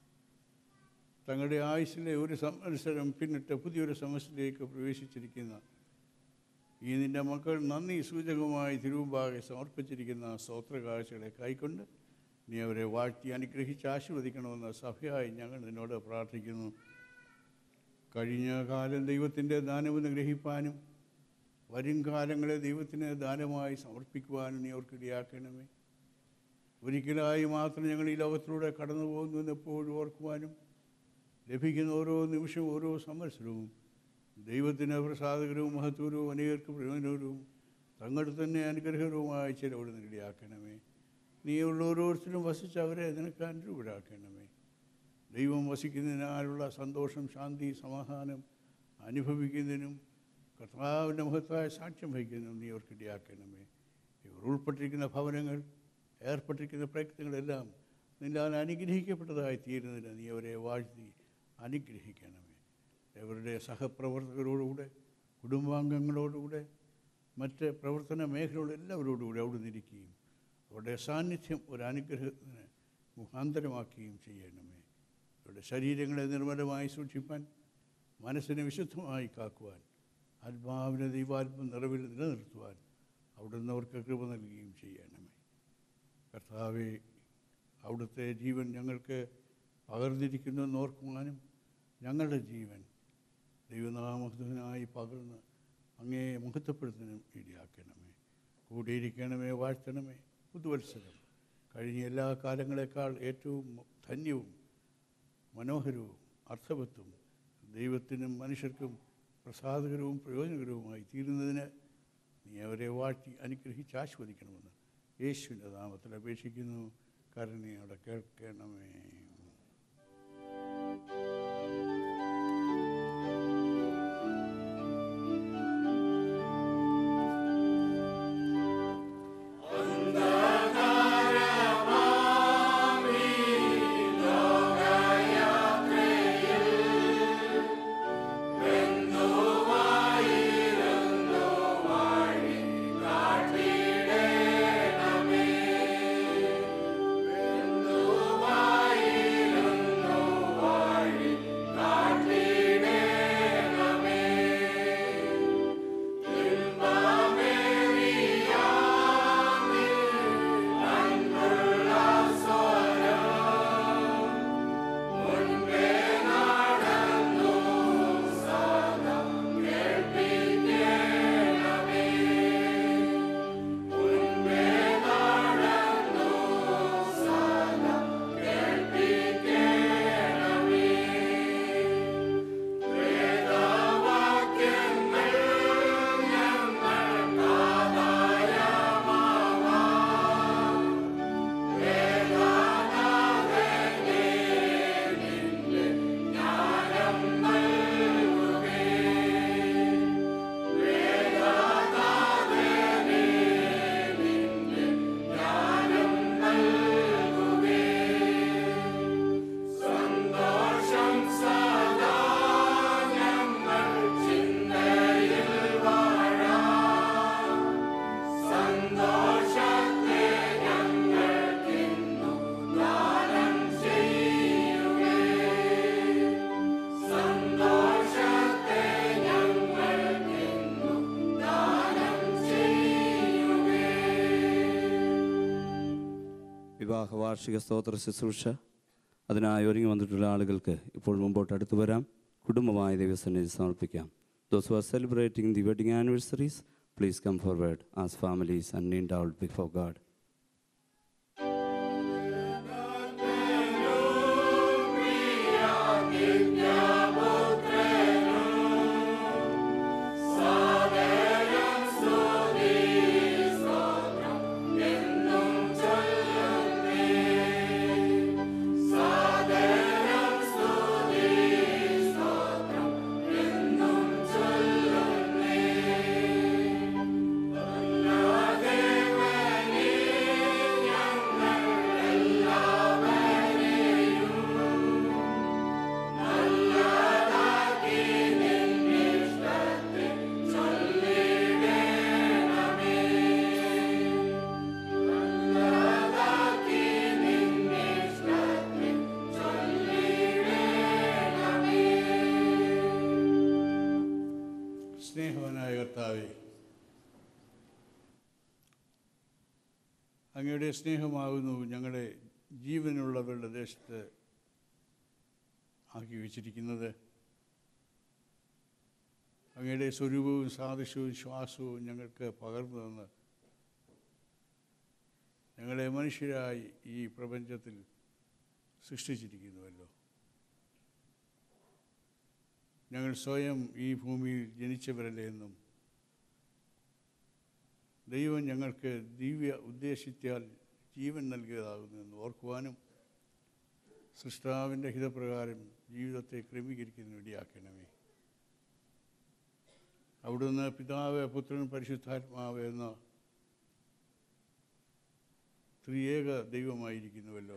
തങ്ങളുടെ ആയുസ്സിലെ ഒരു സംവത്സരം പിന്നിട്ട് പുതിയൊരു സംവത്സരത്തിലേക്ക് പ്രവേശിച്ചിരിക്കുന്ന ഈ നിൻ്റെ മക്കൾ നന്ദി സൂചകമായി തിരുമുമ്പാകെ സമർപ്പിച്ചിരിക്കുന്ന സ്തോത്രകാഴ്ചകളെ കൈക്കൊണ്ട് നീ അവരെ വാഴ്ത്തി അനുഗ്രഹിച്ച് ആശീർവദിക്കണമെന്ന് സഭയായി ഞങ്ങൾ നിന്നോട് പ്രാർത്ഥിക്കുന്നു. കഴിഞ്ഞ കാലം ദൈവത്തിൻ്റെ ദാനമെന്ന് ഗ്രഹിപ്പാനും വരും കാലങ്ങളെ ദൈവത്തിന് ദാനമായി സമർപ്പിക്കുവാനും നീ അവർക്ക് ഇടയാക്കണമേ. ഒരിക്കലായി മാത്രം ഞങ്ങൾ ഈ ലോകത്തിലൂടെ കടന്നു പോകുന്നുവെന്ന് എപ്പോഴും ഓർക്കുവാനും ലഭിക്കുന്ന ഓരോ നിമിഷവും ഓരോ സംവത്സരവും ദൈവത്തിന് പ്രസാദകരവും മഹത്വരവും അനേകർക്ക് പ്രയോജനകരവും തങ്ങളുടെ തന്നെ അനുഗ്രഹകരവുമായ ചിലവിടെ ഇടയാക്കണമേ. നീ ഉള്ള ഓരോരുത്തരും വസിച്ച് അവരെ നിനക്ക് അനുരൂപരാക്കണമേ. ദൈവം വസിക്കുന്നതിനാലുള്ള സന്തോഷം, ശാന്തി, സമാധാനം അനുഭവിക്കുന്നതിനും കർത്താവിൻ്റെ മഹത്തായ സാക്ഷ്യം വഹിക്കുന്നതിനും നീ അവർക്ക് ഇടയാക്കണമേ. ഇവർ ഉൾപ്പെട്ടിരിക്കുന്ന ഭവനങ്ങൾ, ഏർപ്പെട്ടിരിക്കുന്ന പ്രയത്നങ്ങളെല്ലാം നിന്നാൽ അനുഗ്രഹിക്കപ്പെട്ടതായി തീരുന്നതിന് നീ അവരെ വാഴ്ത്തി അനുഗ്രഹിക്കണമേ. അവരുടെ സഹപ്രവർത്തകരോടുകൂടെ, കുടുംബാംഗങ്ങളോടുകൂടെ, മറ്റ് പ്രവർത്തന മേഖലകളിൽ എല്ലാവരോടുകൂടി അവിടെ നിന്നിരിക്കുകയും അവരുടെ സാന്നിധ്യം ഒരു അനുഗ്രഹത്തിന് മുഖാന്തരമാക്കുകയും ചെയ്യണമേ. അവരുടെ ശരീരങ്ങളെ നിർമ്മലമായി സൂക്ഷിപ്പാൻ, മനസ്സിനെ വിശുദ്ധമായി കാക്കുവാൻ, ആത്മാവിനെ ദൈവാത്മ നിറവിൽ നിലനിർത്തുവാൻ അവിടുന്ന് അവർക്ക് കൃപ നൽകുകയും ചെയ്യണമേ. കർത്താവെ, അവിടുത്തെ ജീവൻ ഞങ്ങൾക്ക് പകർന്നിരിക്കുന്നുവെന്ന് ഓർക്കുവാനും ഞങ്ങളുടെ ജീവൻ ദൈവനാമത്തിനായി പകർന്ന് അങ്ങേ മഹത്വപ്പെടുത്താനും ഇടയാക്കണമേ. കൂടിയിരിക്കണമേ, വാഴ്ത്തണമേ. പുതുവത്സരം കഴിഞ്ഞ എല്ലാ കാലങ്ങളെക്കാൾ ഏറ്റവും ധന്യവും മനോഹരവും അർത്ഥവത്തും ദൈവത്തിനും മനുഷ്യർക്കും പ്രസാദകരവും പ്രയോജനകരവുമായി തീരുന്നതിന് നീ അവരെ വാഴ്ത്തി അനുഗ്രഹിച്ച് ആസ്വദിക്കണമെന്ന് യേശുവിൻ്റെ നാമത്തിൽ അപേക്ഷിക്കുന്നു. കരുണയോടെ കേൾക്കണമേ. Why? വിവാഹ വാർഷിക സ്തോത്ര ശുശ്രൂഷ അതിനായി ഒരുങ്ങി വന്നിട്ടുള്ള ആളുകൾക്ക് ഇപ്പോൾ മുമ്പോട്ട് അടുത്തു വരാം. കുടുംബമായ ദൈവസന്നിധി സമർപ്പിക്കാം. Those who are celebrating the wedding anniversaries, please come forward as families and kneel down before God. സ്നേഹവാനായ കർത്താവേ, അങ്ങയുടെ സ്നേഹമാകുന്നു ഞങ്ങളെ ജീവനുള്ളവരുടെ ദേശത്ത് ആക്കി വച്ചിരിക്കുന്നത്. അങ്ങയുടെ സ്വരൂപവും സാദൃശ്യവും ശ്വാസവും ഞങ്ങൾക്ക് പകർന്നു തന്ന് ഞങ്ങളെ മനുഷ്യരായി ഈ പ്രപഞ്ചത്തിൽ സൃഷ്ടിച്ചിരിക്കുന്നുവല്ലോ. ഞങ്ങൾ സ്വയം ഈ ഭൂമിയിൽ ജനിച്ചവരല്ല എന്നും ദൈവം ഞങ്ങൾക്ക് ദിവ്യ ഉദ്ദേശിച്ചാൽ ജീവൻ നൽകിയതാകുന്നുവെന്ന് ഓർക്കുവാനും സൃഷ്ടാവിൻ്റെ ഹിതപ്രകാരം ജീവിതത്തെ ക്രമീകരിക്കുന്നതിന് ഇടയാക്കണമേ. അവിടുന്ന് പിതാവ്, പുത്രൻ, പരിശുദ്ധാത്മാവ് എന്ന ത്രിയേക ദൈവമായിരിക്കുന്നുവല്ലോ.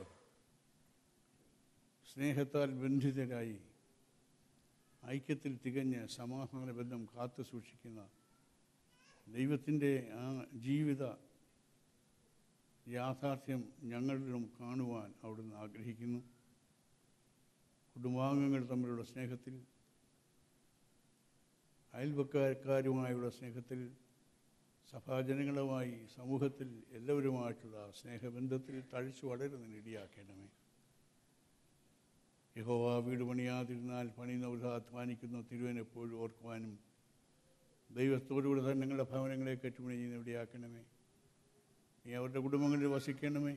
സ്നേഹത്താൽ ബന്ധിതരായി ഐക്യത്തിൽ തികഞ്ഞ് സമാധാന ബന്ധം കാത്തു സൂക്ഷിക്കുന്ന ദൈവത്തിൻ്റെ ആ ജീവിത യാഥാർത്ഥ്യം ഞങ്ങളിലും കാണുവാൻ അവിടുന്ന് ആഗ്രഹിക്കുന്നു. കുടുംബാംഗങ്ങൾ തമ്മിലുള്ള സ്നേഹത്തിൽ, അയൽവക്കാരുമായുള്ള സ്നേഹത്തിൽ, സഭാജനങ്ങളുമായി, സമൂഹത്തിൽ എല്ലാവരുമായിട്ടുള്ള സ്നേഹബന്ധത്തിൽ തഴച്ചു വളരുന്നതിന് ഇടയാക്കണമേ. യഹോവ വീട് പണിയാതിരുന്നാൽ പണിയുന്ന വൃഥ അധ്വാനിക്കുന്ന തിരുവനെപ്പോഴും ഓർക്കുവാനും ദൈവത്തോടുകൂടെ തന്നെ ഞങ്ങളുടെ ഭവനങ്ങളെ കെട്ടുപണി ചെയ്യുന്ന ഇടയാക്കണമേ. നീ അവരുടെ കുടുംബങ്ങളിൽ വസിക്കണമേ.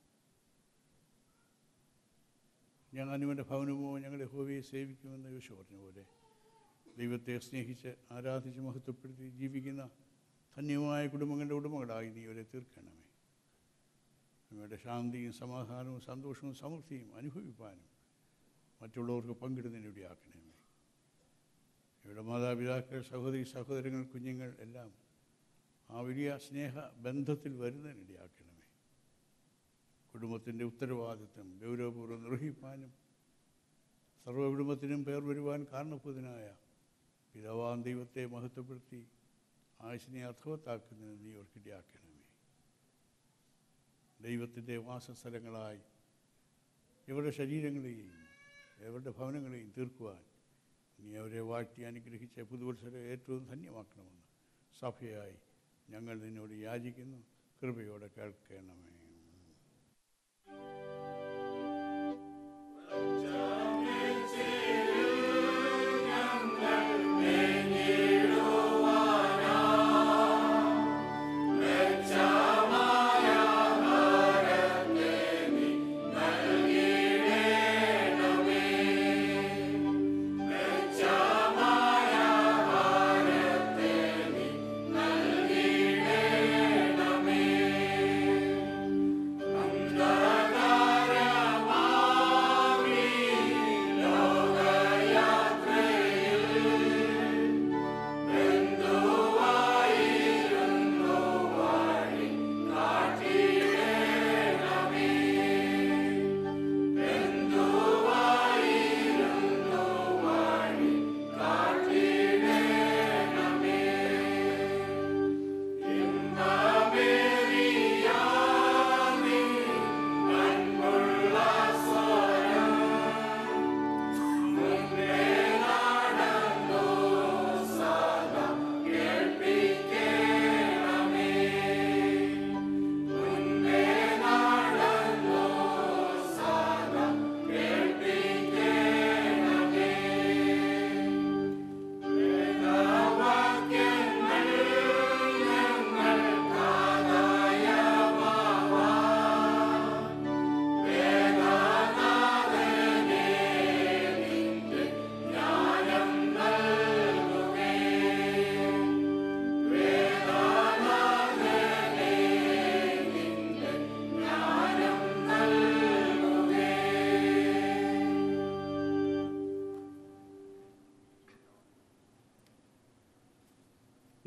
ഞാനും എൻ്റെ ഭവനമോ ഞങ്ങളുടെ യഹോവയെ സേവിക്കുമെന്ന് യോശുവ പറഞ്ഞ പോലെ ദൈവത്തെ സ്നേഹിച്ച് ആരാധിച്ച് മഹത്വപ്പെടുത്തി ജീവിക്കുന്ന ധന്യമായ കുടുംബങ്ങളുടെ ഉടമകളായി നീ അവരെ തീർക്കണമേ. ഞങ്ങളുടെ ശാന്തിയും സമാധാനവും സന്തോഷവും സമൃദ്ധിയും അനുഭവിപ്പാനും മറ്റുള്ളവർക്ക് പങ്കിടുന്നതിന് ഇടയാക്കണമേ. ഇവിടെ മാതാപിതാക്കൾ, സഹോദരി സഹോദരങ്ങൾ, കുഞ്ഞുങ്ങൾ എല്ലാം ആ വലിയ സ്നേഹ ബന്ധത്തിൽ വരുന്നതിന് ഇടയാക്കണമേ. കുടുംബത്തിൻ്റെ ഉത്തരവാദിത്വം ഗൗരവപൂർവ്വം നിർവഹിപ്പാനും സർവ്വകുടുംബത്തിനും പേർ വരുവാൻ കാരണഭൂതനായ പിതാവാൻ ദൈവത്തെ മഹത്വപ്പെടുത്തി ആയുസ്സിനെ അർത്ഥവത്താക്കുന്നതിന് നീ അവർക്ക് ഇടയാക്കണമേ. ദൈവത്തിൻ്റെ വാസസ്ഥലങ്ങളായി ഇവരുടെ ശരീരങ്ങളെയും ഇവരുടെ ഭവനങ്ങളെയും തീർക്കുവാൻ നീ അവരെ വാഴ്ത്തി അനുഗ്രഹിച്ച പുതുവത്സരം ഏറ്റവും ധന്യമാക്കണമെന്ന് സഭയായി ഞങ്ങൾ നിന്നോട് യാചിക്കുന്നു. കൃപയോടെ കേൾക്കണമേ. Da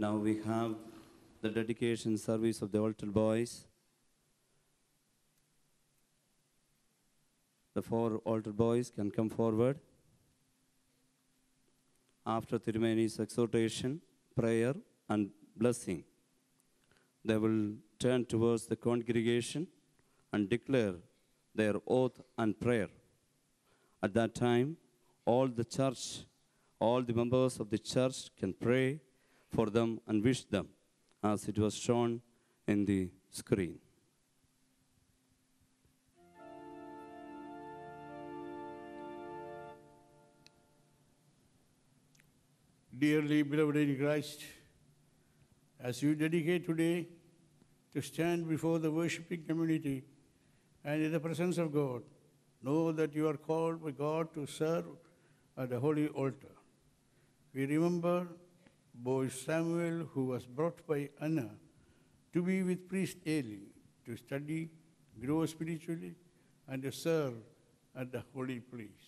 Now we have the dedication service of the altar boys. The four altar boys can come forward. After Thirumeni's exhortation, prayer, and blessing, they will turn towards the congregation and declare their oath and prayer. At that time, all the church, all the members of the church can pray for them and wish them, as it was shown in the screen. Dearly beloved in Christ, as you dedicate today to stand before the worshiping community and in the presence of God, know that you are called by God to serve at the holy altar. We remember boy Samuel, who was brought by Anna to be with priest Eli, to study, grow spiritually, and to serve at the holy place.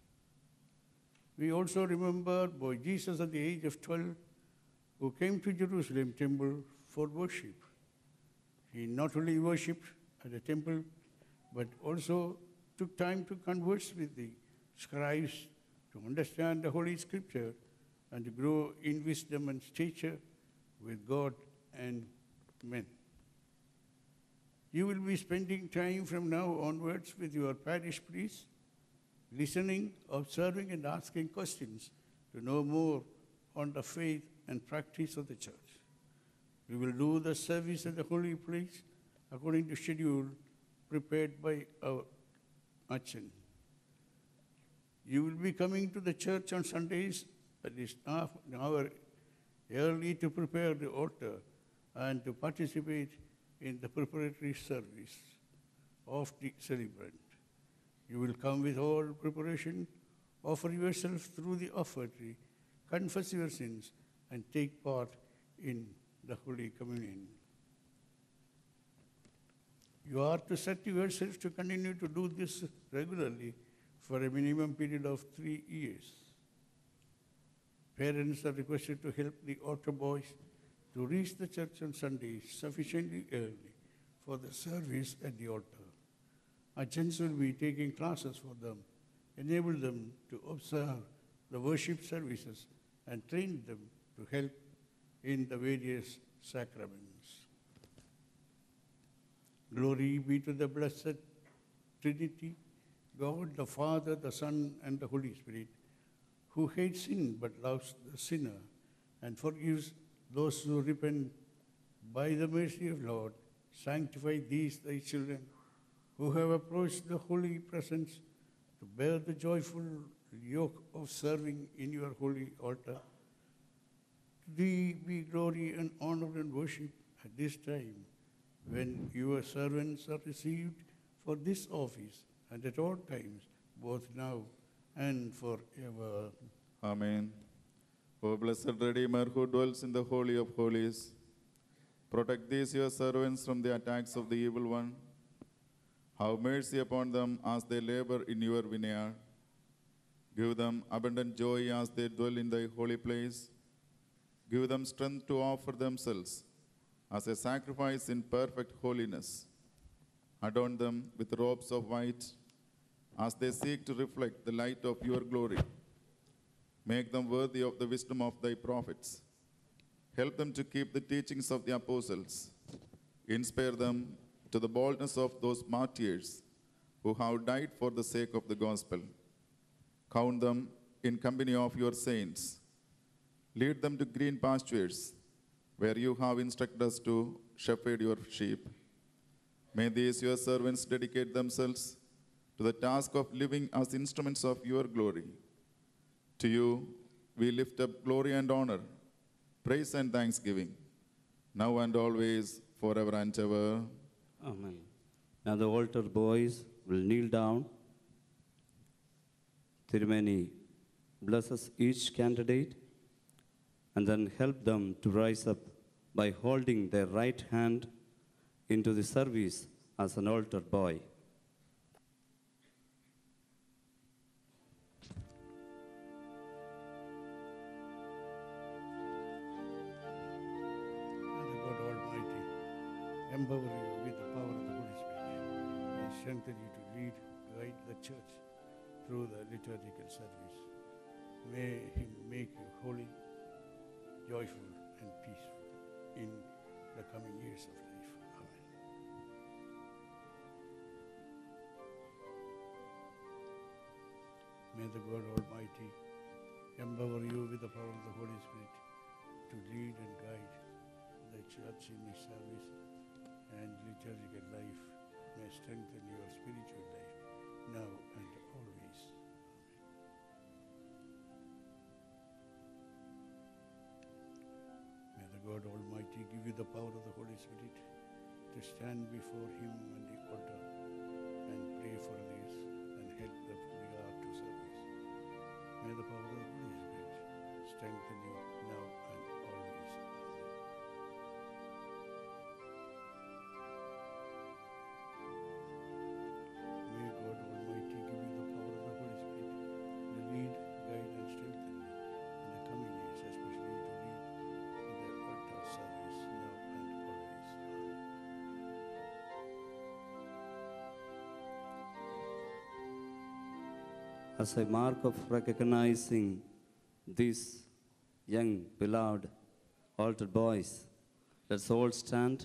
We also remember boy Jesus at the age of twelve, who came to Jerusalem temple for worship. He not only worshipped at the temple, but also took time to converse with the scribes to understand the Holy Scripture and to grow in wisdom and stature with God and men. You will be spending time from now onwards with your parish priest, listening, observing, and asking questions to know more on the faith and practice of the church. We will do the service at the holy place according to schedule prepared by our Achan. You will be coming to the church on Sundays at least half an hour early to prepare the altar and to participate in the preparatory service of the celebrant. You will come with all preparation, offer yourself through the offertory, confess your sins, and take part in the Holy Communion. You are to set yourself to continue to do this regularly for a minimum period of three years. Parents are requested to help the altar boys to reach the church on Sundays sufficiently early for the service at the altar. Agents will be taking classes for them, enable them to observe the worship services, and train them to help in the various sacraments. Glory be to the blessed Trinity, God the Father, the Son, and the Holy Spirit, who hates sin but loves the sinner and forgives those who repent. By the mercy of Lord, sanctify these thy children who have approached the holy presence to bear the joyful yoke of serving in your holy altar. To thee be glory and honor and worship at this time, when your servants are received for this office, and at all times, both now and forever. Amen. O blessed Redeemer who dwells in the Holy of Holies, protect these your servants from the attacks of the evil one. Have mercy upon them as they labor in your vineyard. Give them abundant joy as they dwell in thy holy place. Give them strength to offer themselves as a sacrifice in perfect holiness. Adorn them with robes of white as they seek to reflect the light of your glory. Make them worthy of the wisdom of thy prophets. Help them to keep the teachings of the apostles. Inspire them to the boldness of those martyrs who have died for the sake of the gospel. Count them in company of your saints. Lead them to green pastures, where you have instructed us to shepherd your sheep. May these your servants dedicate themselves to the task of living as instruments of your glory. To you we lift up glory and honor, praise and thanksgiving, now and always, forever and ever. Amen. Now the altar boys will kneel down. Thirumeni blesses each candidate and then help them to rise up by holding their right hand into the service as an altar boy. empower you with the power of the Holy Spirit, and strengthen you to lead, guide the church through the liturgical service. May Him make you holy, joyful, and peaceful in the coming years of life. Amen. May the God Almighty empower you with the power of the Holy Spirit to lead and guide the church in its service and liturgical life. May strengthen your spiritual life now and always. May the God Almighty give you the power of the Holy Spirit to stand before Him on the altar and pray for others and help the regard to service. May the power of the Holy Spirit strengthen you now and always. May God Almighty give you the power of the Holy Spirit to lead, guide, and strengthen you in the coming years, especially to lead in the altar service now and always. As a mark of recognizing these young, beloved, altar boys, let's all stand.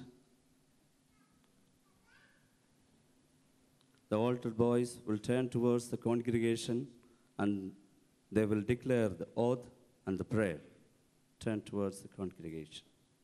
The altar boys will turn towards the congregation and they will declare the oath and the prayer. Turn towards the congregation.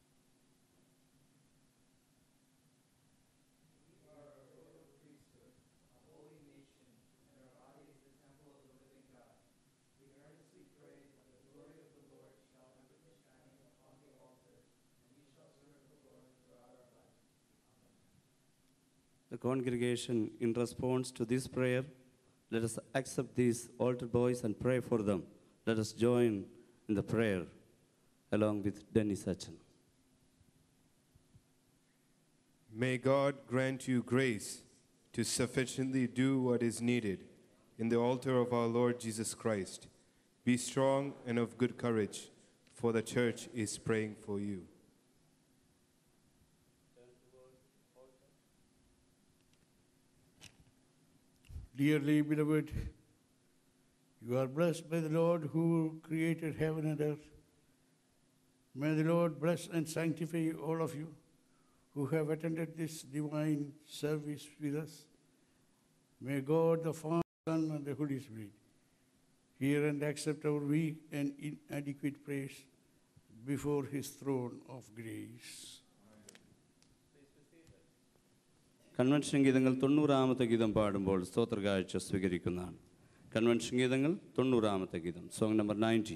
The congregation, in response to this prayer, let us accept these altar boys and pray for them. Let us join in the prayer along with Dennis Sachin. May God grant you grace to sufficiently do what is needed in the altar of our Lord Jesus Christ. Be strong and of good courage, for the church is praying for you. Dearly beloved, you are blessed by the Lord who created heaven and earth. May the Lord bless and sanctify all of you who have attended this divine service with us. May God, the Father, Son, and the Holy Spirit hear and accept our weak and inadequate prayers before His throne of grace. Convention ഗീതങ്ങൾ തൊണ്ണൂറാമത്തെ ഗീതം പാടുമ്പോൾ സ്തോത്രകാഴ്ച സ്വീകരിക്കുന്നതാണ്. Convention ഗീതങ്ങൾ തൊണ്ണൂറാമത്തെ ഗീതം, song number ninety.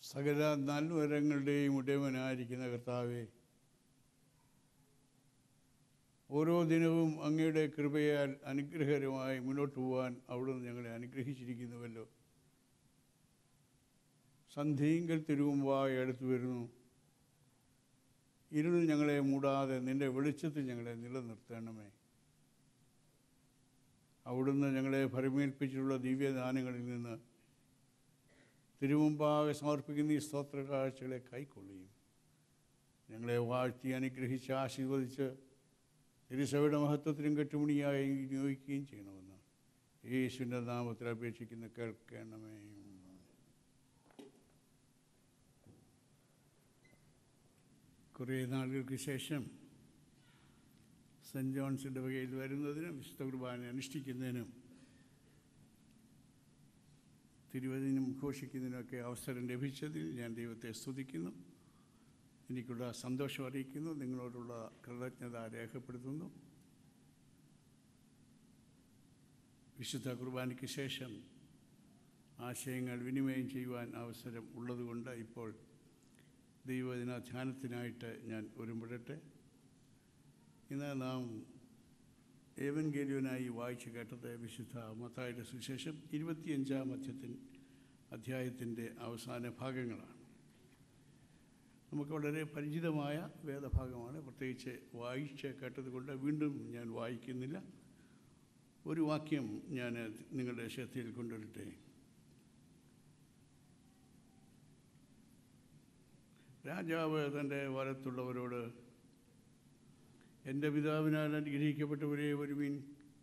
സകല നന്മരങ്ങളുടെയും ഉടയവനായിരിക്കുന്ന കർത്താവേ, ഓരോ ദിനവും അങ്ങയുടെ കൃപയാൽ അനുഗ്രഹകരമായി മുന്നോട്ട് പോകാൻ അവിടുന്ന് ഞങ്ങളെ അനുഗ്രഹിച്ചിരിക്കുന്നുവല്ലോ. സന്ധ്യയിങ്കൽ തിരുമുമ്പായി അടുത്തു വരുന്നു. ഇരുളിൽ ഞങ്ങളെ മൂടാതെ നിൻ്റെ വെളിച്ചത്തിൽ ഞങ്ങളെ നിലനിർത്തണമേ. അവിടുന്ന് ഞങ്ങളെ ഫലമേൽപ്പിച്ചിട്ടുള്ള ദിവ്യദാനങ്ങളിൽ നിന്ന് തിരുമുമ്പാകെ സമർപ്പിക്കുന്ന ഈ സ്തോത്ര കാഴ്ചകളെ കൈക്കൊള്ളുകയും ഞങ്ങളെ വാഴ്ത്തി അനുഗ്രഹിച്ച് ആശീർവദിച്ച് തിരുസഭയുടെ മഹത്വത്തിനും കെട്ടുമണിയായി നിയോഗിക്കുകയും ചെയ്യണമെന്ന് യേശുവിൻ്റെ നാമത്തിൽ അപേക്ഷിക്കുന്ന കേൾക്കണമേ. കുറേ നാളുകൾക്ക് ശേഷം സെൻറ്റ് ജോൺസിൻ്റെ വകയിൽ വരുന്നതിനും വിശുദ്ധ കുർബാന അനുഷ്ഠിക്കുന്നതിനും തിരുവചനം ഘോഷിക്കുന്നതിനൊക്കെ അവസരം ലഭിച്ചതിൽ ഞാൻ ദൈവത്തെ സ്തുതിക്കുന്നു. എനിക്കുള്ള സന്തോഷം അറിയിക്കുന്നു. നിങ്ങളോടുള്ള കൃതജ്ഞത രേഖപ്പെടുത്തുന്നു. വിശുദ്ധ കുർബാനയ്ക്ക് ശേഷം ആശയങ്ങൾ വിനിമയം ചെയ്യുവാൻ അവസരം ഉള്ളതുകൊണ്ട് ഇപ്പോൾ ദൈവദിന ധ്യാനത്തിനായിട്ട് ഞാൻ ഒരുമ്പെടട്ടെ. ഇന്ന് നാം ഏവൻഗേലിയനായി വായിച്ചു കേട്ടത് വിശുദ്ധ മത്തായിയുടെ സുവിശേഷം ഇരുപത്തിയഞ്ചാം അധ്യായത്തിൻ അധ്യായത്തിൻ്റെ അവസാന ഭാഗങ്ങളാണ്. നമുക്ക് വളരെ പരിചിതമായ വേദഭാഗമാണ്. പ്രത്യേകിച്ച് വായിച്ച് കേട്ടതുകൊണ്ട് വീണ്ടും ഞാൻ വായിക്കുന്നില്ല. ഒരു വാക്യം ഞാൻ നിങ്ങളുടെ ശ്രദ്ധയിൽ കൊണ്ടുവരട്ടെ. രാജാവ് തൻ്റെ വലത്തുള്ളവരോട്, എൻ്റെ പിതാവിനാൽ അനുഗ്രഹിക്കപ്പെട്ടവരെ വരുവീൻ,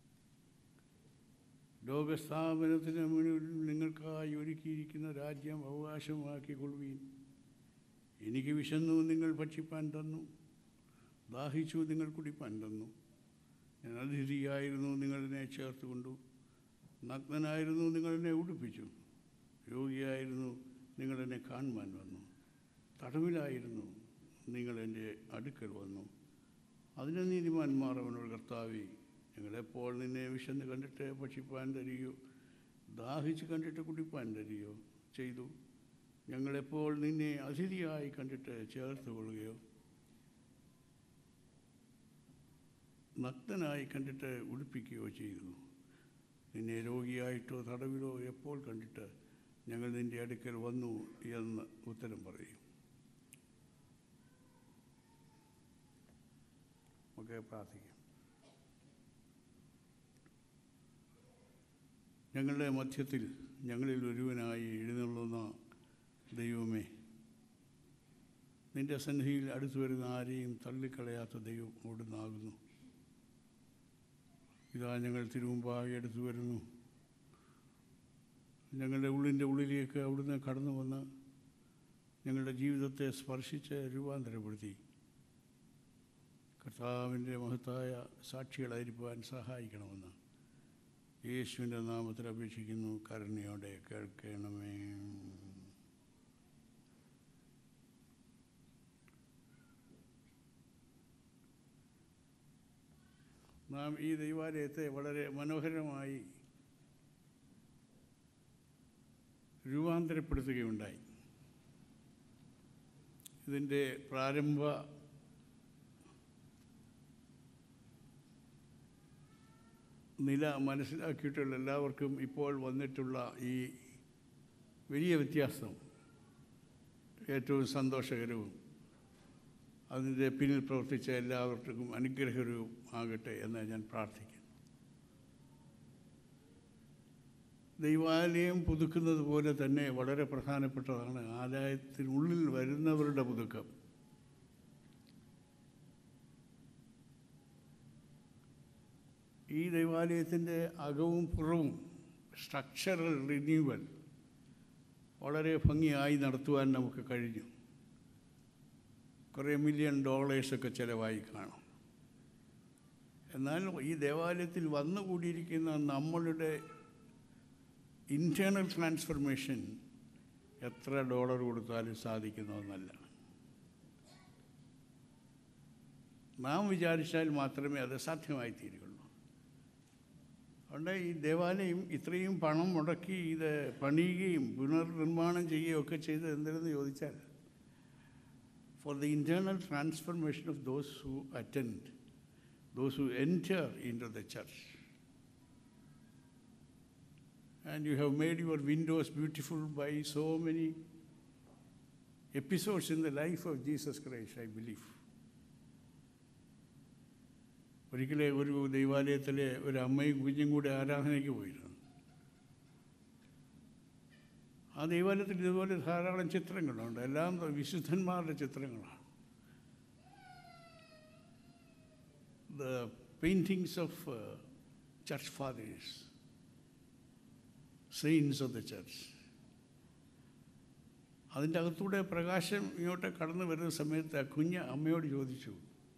ലോകസ്ഥാപനത്തിന് മുന്നിൽ നിങ്ങൾക്കായി ഒരുക്കിയിരിക്കുന്ന രാജ്യം അവകാശമാക്കിക്കൊള്ളുവീൻ. എനിക്ക് വിശന്നു, നിങ്ങൾ ഭക്ഷിപ്പാൻ തന്നു. ദാഹിച്ചു, നിങ്ങൾ കുടിപ്പാൻ തന്നു. ഞാൻ അതിഥിയായിരുന്നു, നിങ്ങളെന്നെ ചേർത്ത് കൊണ്ടു. നഗ്നനായിരുന്നു, നിങ്ങളെന്നെ ഉടുപ്പിച്ചു. രോഗിയായിരുന്നു, നിങ്ങളെന്നെ കാണുവാൻ വന്നു. തടവിലായിരുന്നു, നിങ്ങൾ എൻ്റെ അടുക്കൽ വന്നു. അതിന് നീതിമാന്മാർ അവനോട്, കർത്താവേ, ഞങ്ങളെപ്പോൾ നിന്നെ വിശന്ന് കണ്ടിട്ട് ഭക്ഷിപ്പാൻ തരികയോ ദാഹിച്ച് കണ്ടിട്ട് കുടിപ്പാൻ തരികയോ ചെയ്തു? ഞങ്ങളെപ്പോൾ നിന്നെ അതിഥിയായി കണ്ടിട്ട് ചേർത്ത് കൊള്ളുകയോ നഗ്നനായി കണ്ടിട്ട് ഉടുപ്പിക്കുകയോ ചെയ്തു? നിന്നെ രോഗിയായിട്ടോ തടവിലോ എപ്പോൾ കണ്ടിട്ട് ഞങ്ങൾ നിൻ്റെ അടുക്കൽ വന്നു എന്ന് ഉത്തരം പറയും. നമുക്ക് പ്രാർത്ഥിക്കാം. ഞങ്ങളുടെ മധ്യത്തിൽ ഞങ്ങളിൽ ഒരുവനായി എഴുന്നള്ളുന്ന ദൈവമേ, നിൻ്റെ സന്നിധിയിൽ അടുത്തു വരുന്ന ആരെയും തള്ളിക്കളയാത്ത ദൈവം അവിടുന്നാകുന്നു. ഇതാ ഞങ്ങൾ തിരുമുമ്പാകെ അടുത്തു വരുന്നു. ഞങ്ങളുടെ ഉള്ളിൻ്റെ ഉള്ളിലേക്ക് അവിടുന്ന് കടന്നു വന്ന് ഞങ്ങളുടെ ജീവിതത്തെ സ്പർശിച്ച് രൂപാന്തരപ്പെടുത്തി കർത്താവിൻ്റെ മഹത്തായ സാക്ഷികളായിരിക്കാൻ സഹായിക്കണമെന്ന് യേശുവിൻ്റെ നാമത്തിൽ അപേക്ഷിക്കുന്നു. കരുണയോടെ കേൾക്കണമേ. നാം ഈ ദൈവാലയത്തെ വളരെ മനോഹരമായി രൂപാന്തരപ്പെടുത്തുകയുണ്ടായി. ഇതിൻ്റെ പ്രാരംഭ നില മനസ്സിലാക്കിയിട്ടുള്ള എല്ലാവർക്കും ഇപ്പോൾ വന്നിട്ടുള്ള ഈ വലിയ വ്യത്യാസം ഏറ്റവും സന്തോഷകരവും അതിൻ്റെ പിന്നിൽ പ്രവർത്തിച്ച എല്ലാവർക്കും അനുഗ്രഹകരവും ആകട്ടെ എന്ന് ഞാൻ പ്രാർത്ഥിക്കുന്നു. ദൈവാലയം പുതുക്കുന്നത് പോലെ തന്നെ വളരെ പ്രധാനപ്പെട്ടതാണ് ആലയത്തിനുള്ളിൽ വരുന്നവരുടെ പുതുക്കം. ഈ ദൈവാലയത്തിൻ്റെ അകവും പുറവും സ്ട്രക്ചറൽ റിന്യൂവൽ വളരെ ഭംഗിയായി നടത്തുവാൻ നമുക്ക് കഴിഞ്ഞു. കുറേ മില്യൺ ഡോളേഴ്സൊക്കെ ചിലവായി കാണും. എന്നാൽ ഈ ദേവാലയത്തിൽ വന്നുകൂടിയിരിക്കുന്ന നമ്മളുടെ ഇൻറ്റേർണൽ ട്രാൻസ്ഫർമേഷൻ എത്ര ഡോളർ കൊടുത്താലും സാധിക്കുന്നതെന്നല്ല. നാം വിചാരിച്ചാൽ മാത്രമേ അത് സാധ്യമായി തീരുകയുള്ളൂ. അതുകൊണ്ട് ഈ ദേവാലയം ഇത്രയും പണം മുടക്കി ഇത് പണിയുകയും പുനർനിർമ്മാണം ചെയ്യുകയും ഒക്കെ ചെയ്തത് എന്തിനെന്ന് ചോദിച്ചാൽ for the internal transformation of those who attend, those who enter into the church. And you have made your windows beautiful by so many episodes in the life of Jesus Christ, I believe. ഒരിക്കലെ ഒരു ദൈവാലയത്തിലെ ഒരു അമ്മയും കുഞ്ഞും കൂടെ ആരാധനയ്ക്ക് പോയിരുന്നു. ആ ദൈവാലയത്തിൽ ഇതുപോലെ ധാരാളം ചിത്രങ്ങളുണ്ട്. എല്ലാം വിശുദ്ധന്മാരുടെ ചിത്രങ്ങളാണ്. The paintings of uh, church fathers, saints of the church. അതിൻ്റെ അകത്തൂടെ പ്രകാശം ഇങ്ങോട്ട് കടന്നു വരുന്ന സമയത്ത് ആ കുഞ്ഞ് അമ്മയോട് ചോദിച്ചു,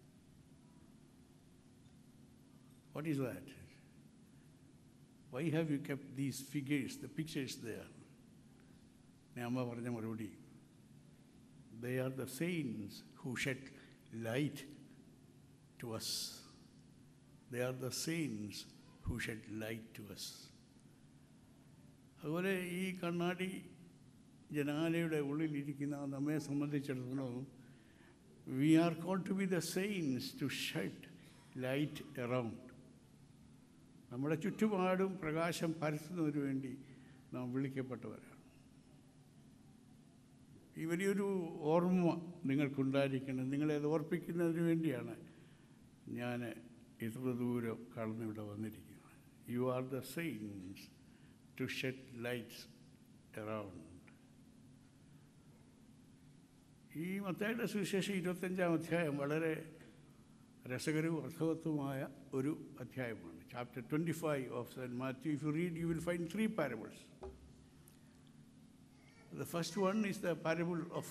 what is that? Why have you kept these figures, the pictures there? അമ്മ പറഞ്ഞ മറുപടി, they are the saints who shed light to us. They are the saints who shed light to us. അതുപോലെ ഈ കണ്ണാടി ജനാലയുടെ ഉള്ളിലിരിക്കുന്ന നമ്മെ സംബന്ധിച്ചിടത്തോളം we are called to be the saints to shed light around. നമ്മുടെ ചുറ്റുപാടും പ്രകാശം പരത്തുന്നതിന് വേണ്ടി നാം വിളിക്കപ്പെട്ടവരാണ്. ഈ വലിയൊരു ഓർമ്മ നിങ്ങൾക്കുണ്ടായിരിക്കണം. നിങ്ങളെ അത് ഓർപ്പിക്കുന്നതിന് വേണ്ടിയാണ് ഞാൻ ഇത്ര ദൂരം കടന്നിവിടെ വന്നിരിക്കുന്നത്. You are the saints to shed lights around. ഈ മത്തായിയുടെ സുവിശേഷം ഇരുപത്തഞ്ചാം അധ്യായം വളരെ രസകരവും അർത്ഥവത്വമായ ഒരു അധ്യായമാണ്. Chapter twenty five of saint Matthew, if you read you will find three parables. The first one is the parable of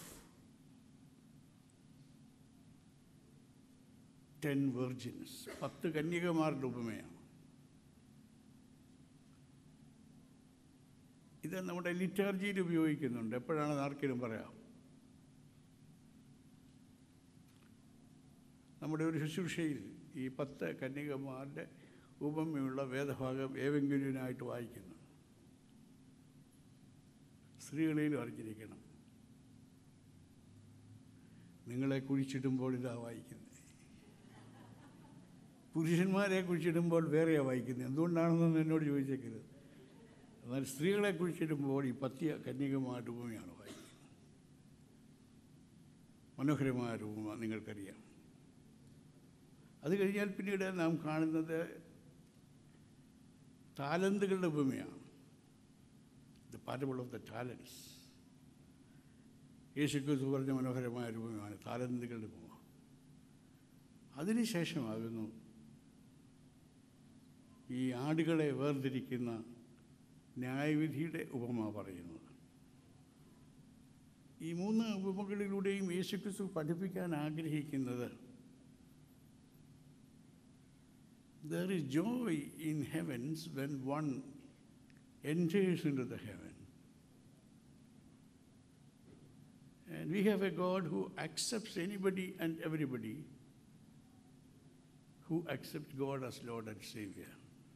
ten virgins. പത്ത് കന്യകമാരുടെ ഉപമയാണ്. ഇത് നമ്മുടെ ലിറ്റർജിയിൽ ഉപയോഗിക്കുന്നുണ്ട്. എപ്പോഴാണെന്ന് ആർക്കെങ്കിലും പറയാം? നമ്മുടെ ഒരു ശുശ്രൂഷയിൽ ഈ പത്ത് കന്യകമാരുടെ ഉപമയുള്ള വേദഭാഗം ഏവെങ്കിലുമായിട്ട് വായിക്കുന്നു. സ്ത്രീകളെയും അറിഞ്ഞിരിക്കണം. നിങ്ങളെ കുഴിച്ചിടുമ്പോൾ ഇതാ വായിക്കുന്നത്, പുരുഷന്മാരെ കുഴിച്ചിടുമ്പോൾ വേറെയാണ് വായിക്കുന്നത്. എന്തുകൊണ്ടാണെന്നൊന്നും എന്നോട് ചോദിച്ചേക്കരുത്. എന്നാൽ സ്ത്രീകളെ കുഴിച്ചിടുമ്പോൾ ഈ പത്തിയ കന്യകമായ രൂപമാണ് വായിക്കുന്നത്. മനോഹരമായ രൂപം നിങ്ങൾക്കറിയാം. അത് കഴിഞ്ഞാൽ പിന്നീട് നാം കാണുന്നത് താലന്തുകളുടെ ഉപമയാണ്. The parable of the talents. യേശുക്രിസ്തു പറഞ്ഞ മനോഹരമായ രൂപമാണ് താലന്തുകളുടെ ഉപമ. അതിനുശേഷമാകുന്നു ഈ ആടുകളെ വേർതിരിക്കുന്ന ന്യായവിധിയുടെ ഉപമ പറയുന്നത്. ഈ മൂന്ന് ഉപമകളിലൂടെയും യേശുക്രിസ്തു പഠിപ്പിക്കാൻ ആഗ്രഹിക്കുന്നത് there is joy in heavens when one enters into the heaven. And we have a God who accepts anybody and everybody who accepts God as Lord and Savior.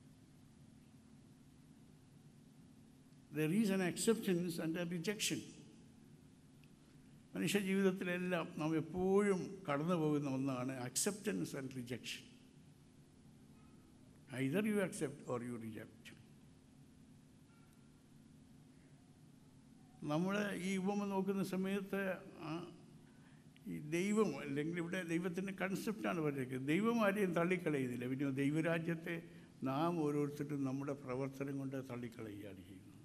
There is an acceptance and a rejection. മനുഷ്യ ജീവിതത്തിലെല്ലാം നാം എപ്പോഴും കടന്നു പോകുന്ന ഒന്നാണ് acceptance and rejection. Either you accept or you reject. നമ്മൾ ഈ ഉപമ നോക്കുന്ന സമയത്ത് ഈ ദൈവം, അല്ലെങ്കിൽ ഇവിടെ ദൈവത്തിൻ്റെ കൺസെപ്റ്റാണ് പറഞ്ഞിരിക്കുന്നത്. ദൈവം ആരെയും തള്ളിക്കളയുന്നില്ല. പിന്നെ ദൈവരാജ്യത്തെ നാം ഓരോരുത്തരും നമ്മുടെ പ്രവർത്തനം കൊണ്ട് തള്ളിക്കളയുകയാണ് ചെയ്യുന്നത്.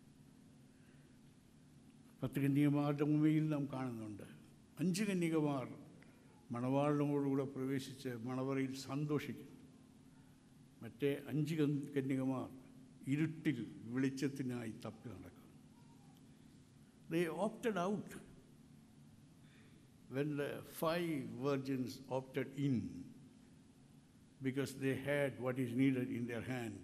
പത്ത് കന്യകമാരുടെ ഉമ്മയിൽ നാം കാണുന്നുണ്ട്. അഞ്ച് കന്യകമാർ മണവാളിനോടുകൂടെ പ്രവേശിച്ച് മണവറയിൽ സന്തോഷിക്കും. മറ്റേ അഞ്ച് കന്യകമാർ ഇരുട്ടിൽ വെളിച്ചത്തിനായി തപ്പി നടക്കും. They opted out when the five virgins opted in because they had what is needed in their hand,